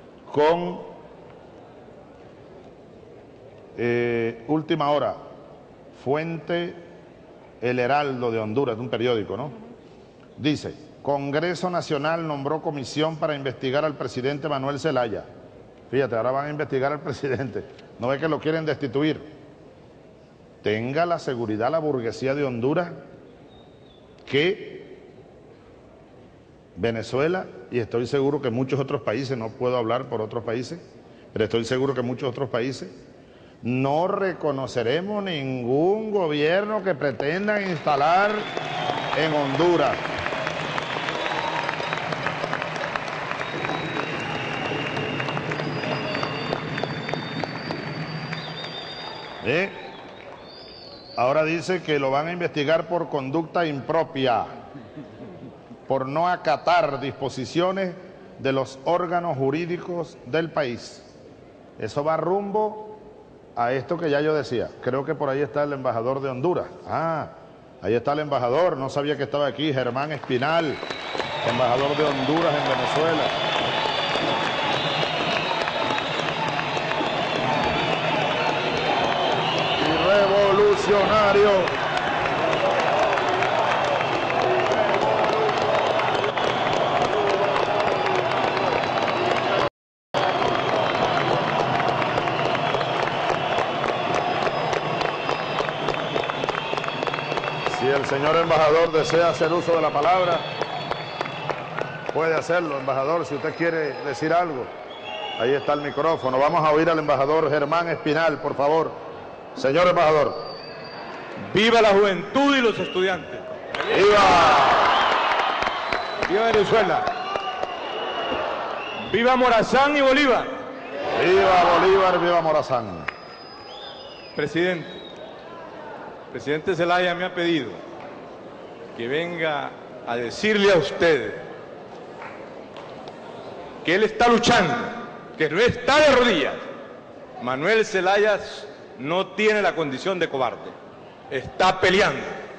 con eh, Última Hora Fuente El Heraldo de Honduras, un periódico, ¿no? Dice, Congreso Nacional nombró comisión para investigar al presidente Manuel Zelaya. Fíjate, ahora van a investigar al presidente. ¿No ve que lo quieren destituir? Tenga la seguridad la burguesía de Honduras que Venezuela, y estoy seguro que muchos otros países, no puedo hablar por otros países, pero estoy seguro que muchos otros países, no reconoceremos ningún gobierno que pretenda instalar en Honduras. ¿Eh? Ahora dice que lo van a investigar por conducta impropia, por no acatar disposiciones de los órganos jurídicos del país. Eso va rumbo a esto que ya yo decía. Creo que por ahí está el embajador de Honduras. Ah, ahí está el embajador, no sabía que estaba aquí, Germán Espinal, embajador de Honduras en Venezuela. Y revolucionario. Si el señor embajador desea hacer uso de la palabra, puede hacerlo, embajador, si usted quiere decir algo. Ahí está el micrófono. Vamos a oír al embajador Germán Espinal, por favor. Señor embajador. ¡Viva la juventud y los estudiantes! ¡Viva! ¡Viva Venezuela! ¡Viva Morazán y Bolívar! ¡Viva Bolívar, viva Morazán! Presidente, el presidente Zelaya me ha pedido que venga a decirle a ustedes que él está luchando, que no está de rodillas. Manuel Zelaya no tiene la condición de cobarde, está peleando.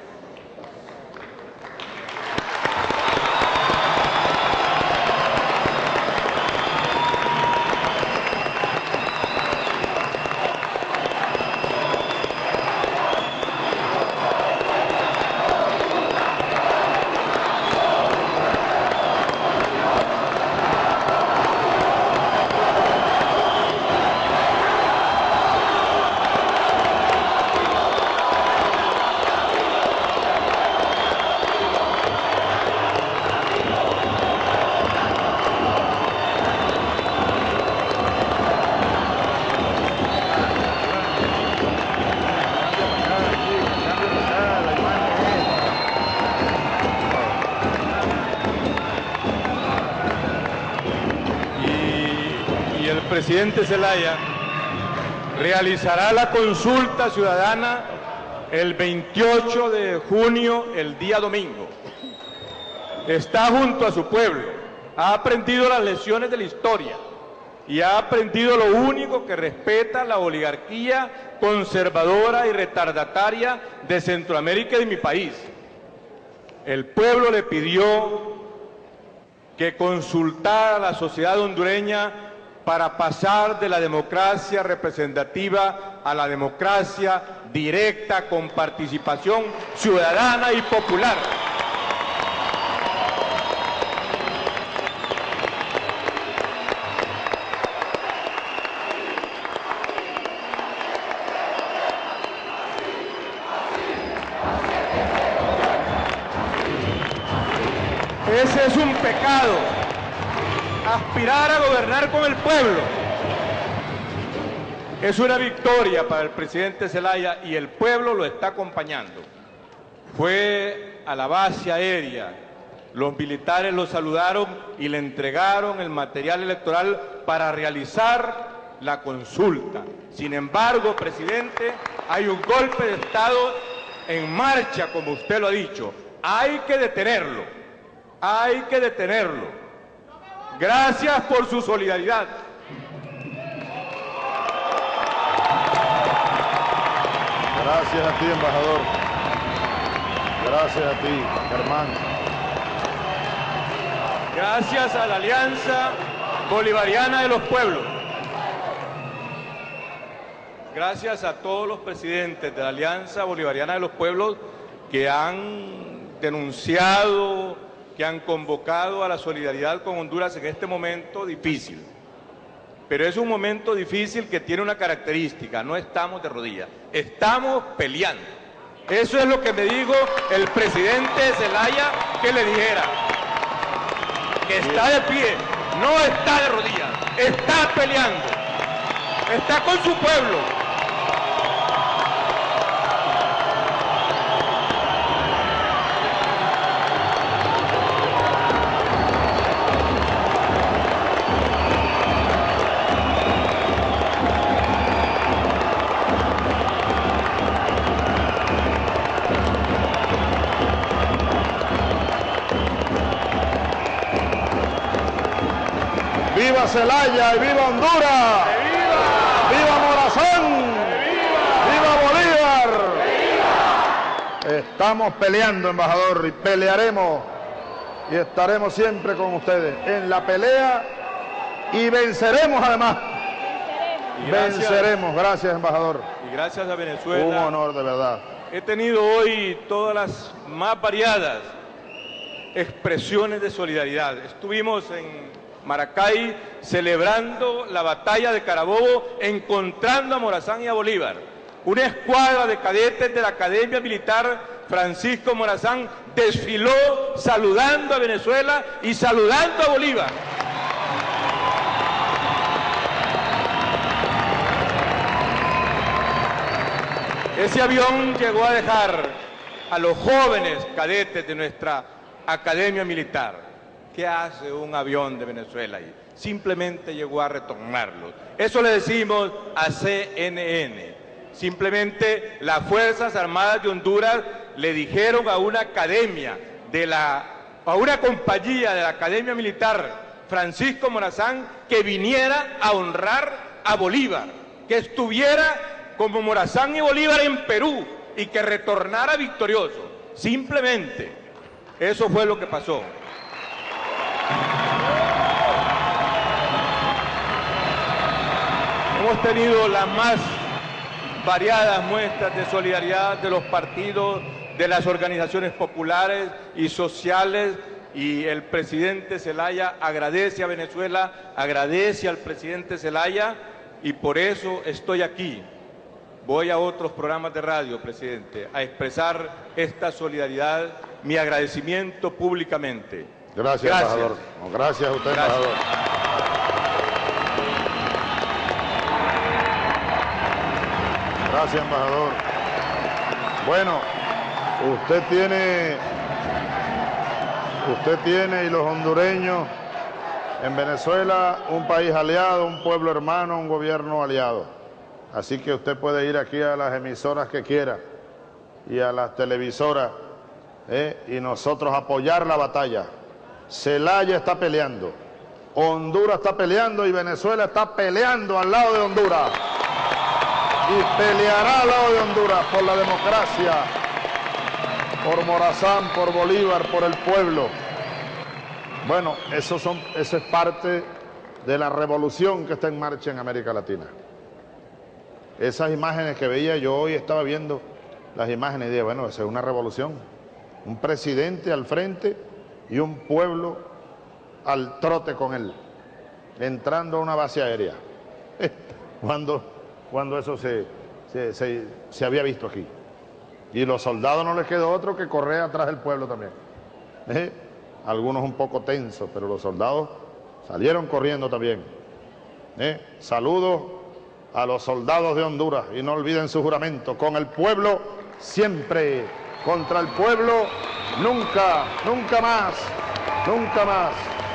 El presidente Zelaya realizará la consulta ciudadana el veintiocho de junio, el día domingo. Está junto a su pueblo, ha aprendido las lecciones de la historia y ha aprendido lo único que respeta la oligarquía conservadora y retardataria de Centroamérica y de mi país. El pueblo le pidió que consultara a la sociedad hondureña para pasar de la democracia representativa a la democracia directa con participación ciudadana y popular. Ese es un pecado. Aspirar a gobernar con el pueblo es una victoria para el presidente Zelaya y el pueblo lo está acompañando. Fue a la base aérea, los militares lo saludaron y le entregaron el material electoral para realizar la consulta. Sin embargo, presidente, hay un golpe de Estado en marcha, como usted lo ha dicho. Hay que detenerlo, hay que detenerlo. Gracias por su solidaridad. Gracias a ti, embajador. Gracias a ti, Germán. Gracias a la Alianza Bolivariana de los Pueblos. gracias a todos los presidentes de la Alianza Bolivariana de los Pueblos que han denunciado, que han convocado a la solidaridad con Honduras en este momento difícil. Pero es un momento difícil que tiene una característica: no estamos de rodillas, estamos peleando. Eso es lo que me dijo el presidente Zelaya que le dijera, que está de pie, no está de rodillas, está peleando, está con su pueblo. ¡Viva Zelaya y viva Honduras! ¡Viva! ¡Viva Morazán! ¡Viva! ¡Viva Bolívar! ¡Viva! Estamos peleando, embajador, y pelearemos y estaremos siempre con ustedes en la pelea y venceremos además. Y gracias, venceremos, gracias, embajador. Y gracias a Venezuela. Un honor, de verdad. He tenido hoy todas las más variadas expresiones de solidaridad. Estuvimos en Maracay celebrando la batalla de Carabobo, encontrando a Morazán y a Bolívar. Una escuadra de cadetes de la Academia Militar Francisco Morazán desfiló saludando a Venezuela y saludando a Bolívar. Ese avión llegó a dejar a los jóvenes cadetes de nuestra Academia Militar. ¿Qué hace un avión de Venezuela ahí? Simplemente llegó a retornarlos. Eso le decimos a C N N. Simplemente las Fuerzas Armadas de Honduras le dijeron a una academia, de la, a una compañía de la Academia Militar Francisco Morazán, que viniera a honrar a Bolívar, que estuviera como Morazán y Bolívar en Perú y que retornara victorioso. Simplemente eso fue lo que pasó. Hemos tenido las más variadas muestras de solidaridad de los partidos, de las organizaciones populares y sociales, y el presidente Zelaya agradece a Venezuela, agradece al presidente Zelaya, y por eso estoy aquí. Voy a otros programas de radio, presidente, a expresar esta solidaridad, mi agradecimiento públicamente. Gracias, Gracias. embajador. No, gracias a usted, Gracias. embajador. Gracias, embajador. Bueno, usted tiene, usted tiene y los hondureños en Venezuela un país aliado, un pueblo hermano, un gobierno aliado. Así que usted puede ir aquí a las emisoras que quiera y a las televisoras ¿eh? y nosotros apoyar la batalla. Zelaya está peleando, Honduras está peleando y Venezuela está peleando al lado de Honduras. Y peleará al lado de Honduras por la democracia, por Morazán, por Bolívar, por el pueblo. Bueno, eso, son, eso es parte de la revolución que está en marcha en América Latina. Esas imágenes que veía yo hoy, estaba viendo las imágenes y dije, bueno, esa es una revolución. Un presidente al frente y un pueblo al trote con él, entrando a una base aérea. Cuando, cuando eso se, se, se, se había visto aquí. Y los soldados no les quedó otro que correr atrás del pueblo también. ¿Eh? Algunos un poco tensos, pero los soldados salieron corriendo también. ¿Eh? Saludos a los soldados de Honduras y no olviden su juramento: con el pueblo siempre, contra el pueblo nunca, nunca más, nunca más.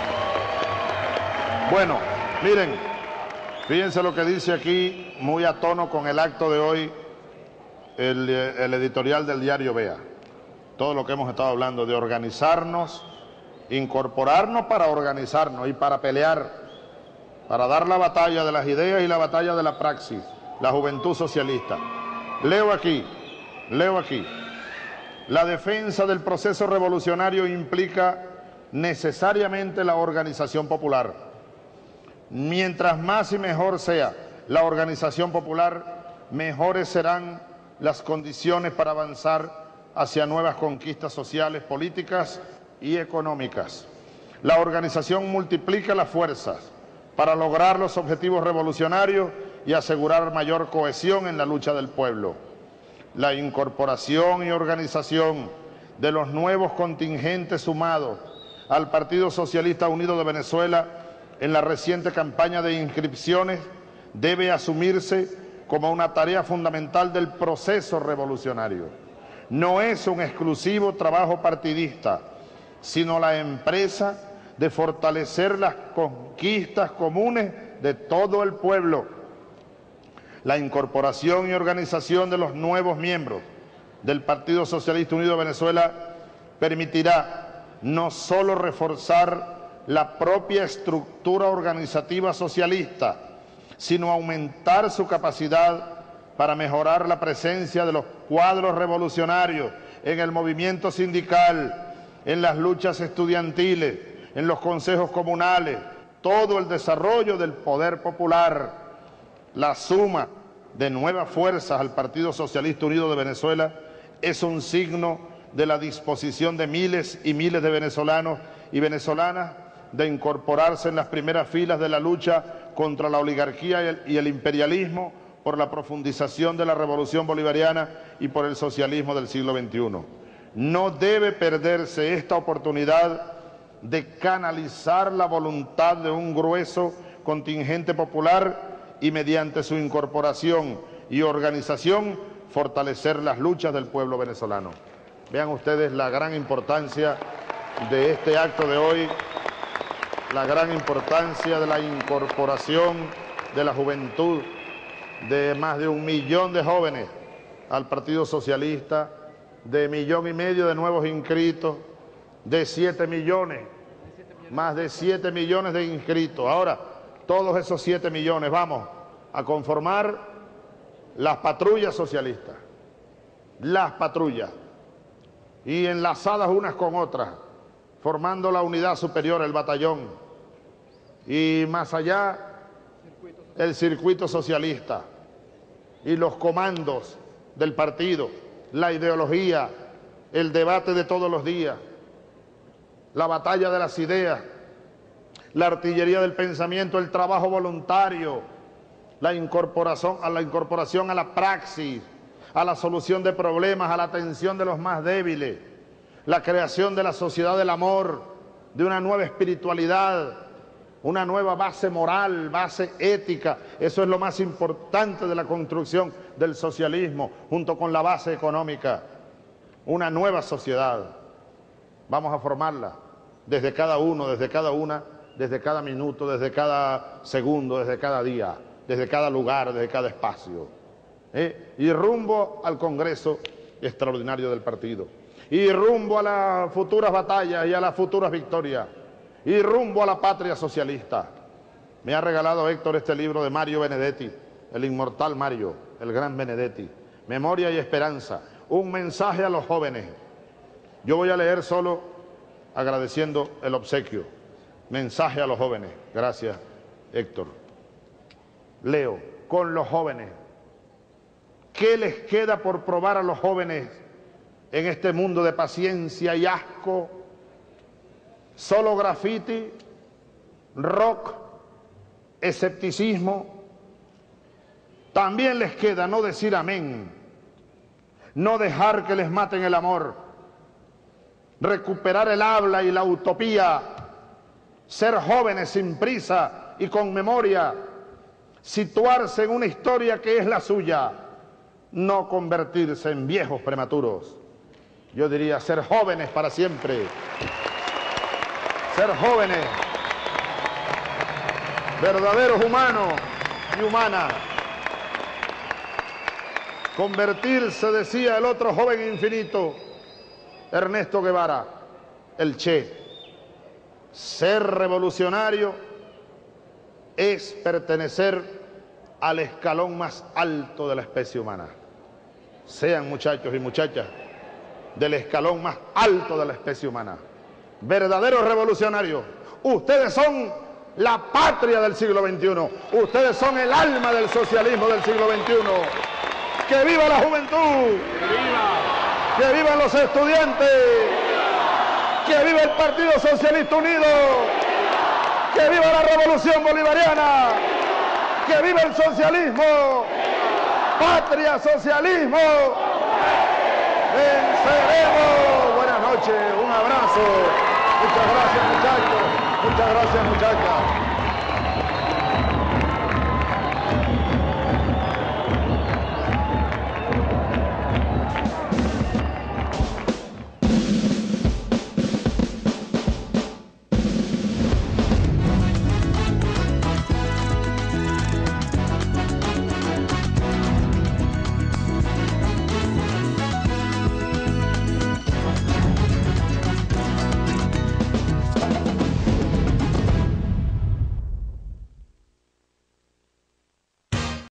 Bueno, miren, fíjense lo que dice aquí, muy a tono con el acto de hoy, el, el editorial del diario Vea. Todo lo que hemos estado hablando de organizarnos, incorporarnos para organizarnos y para pelear, para dar la batalla de las ideas y la batalla de la praxis, la juventud socialista. Leo aquí, leo aquí. La defensa del proceso revolucionario implica necesariamente la organización popular. Mientras más y mejor sea la organización popular, mejores serán las condiciones para avanzar hacia nuevas conquistas sociales, políticas y económicas. La organización multiplica las fuerzas para lograr los objetivos revolucionarios y asegurar mayor cohesión en la lucha del pueblo. La incorporación y organización de los nuevos contingentes sumados al Partido Socialista Unido de Venezuela en la reciente campaña de inscripciones debe asumirse como una tarea fundamental del proceso revolucionario. No es un exclusivo trabajo partidista, sino la empresa de fortalecer las conquistas comunes de todo el pueblo. La incorporación y organización de los nuevos miembros del Partido Socialista Unido de Venezuela permitirá no solo reforzar la propia estructura organizativa socialista, sino aumentar su capacidad para mejorar la presencia de los cuadros revolucionarios en el movimiento sindical, en las luchas estudiantiles, en los consejos comunales, todo el desarrollo del poder popular. La suma de nuevas fuerzas al Partido Socialista Unido de Venezuela es un signo de la disposición de miles y miles de venezolanos y venezolanas de incorporarse en las primeras filas de la lucha contra la oligarquía y el, y el imperialismo, por la profundización de la revolución bolivariana y por el socialismo del siglo veintiuno. No debe perderse esta oportunidad de canalizar la voluntad de un grueso contingente popular y mediante su incorporación y organización fortalecer las luchas del pueblo venezolano. Vean ustedes la gran importancia de este acto de hoy, la gran importancia de la incorporación de la juventud, de más de un millón de jóvenes al Partido Socialista, de millón y medio de nuevos inscritos, de siete millones, más de siete millones de inscritos. Ahora, todos esos siete millones vamos a conformar las patrullas socialistas, las patrullas, y enlazadas unas con otras, formando la unidad superior, el batallón, y más allá el circuito socialista y los comandos del partido, la ideología, el debate de todos los días, la batalla de las ideas, la artillería del pensamiento, el trabajo voluntario, la incorporación a la incorporación a la praxis, a la solución de problemas, a la atención de los más débiles, la creación de la sociedad del amor, de una nueva espiritualidad, una nueva base moral, base ética. Eso es lo más importante de la construcción del socialismo, junto con la base económica. Una nueva sociedad. Vamos a formarla desde cada uno, desde cada una, desde cada minuto, desde cada segundo, desde cada día, desde cada lugar, desde cada espacio. ¿Eh? Y rumbo al Congreso extraordinario del partido. Y rumbo a las futuras batallas y a las futuras victorias. Y rumbo a la patria socialista. Me ha regalado Héctor este libro de Mario Benedetti, el inmortal Mario, el gran Benedetti, Memoria y Esperanza, un mensaje a los jóvenes. Yo voy a leer solo agradeciendo el obsequio, mensaje a los jóvenes. Gracias, Héctor. Leo, con los jóvenes. ¿Qué les queda por probar a los jóvenes en este mundo de paciencia y asco? Solo graffiti, rock, escepticismo. También les queda no decir amén, no dejar que les maten el amor, recuperar el habla y la utopía, ser jóvenes sin prisa y con memoria, situarse en una historia que es la suya, no convertirse en viejos prematuros. Yo diría ser jóvenes para siempre. Ser jóvenes, verdaderos humanos y humanas. Convertirse, decía el otro joven infinito, Ernesto Guevara, el Che. Ser revolucionario es pertenecer al escalón más alto de la especie humana. Sean muchachos y muchachas del escalón más alto de la especie humana. Verdaderos revolucionarios. Ustedes son la patria del siglo veintiuno. Ustedes son el alma del socialismo del siglo veintiuno. ¡Que viva la juventud! ¡Que vivan los estudiantes! ¡Que viva el Partido Socialista Unido! ¡Que viva la Revolución Bolivariana! ¡Que viva el socialismo! ¡Patria, socialismo! ¡Venceremos! Buenas noches, un abrazo. Muchas gracias, muchachos. Muchas gracias, muchachas.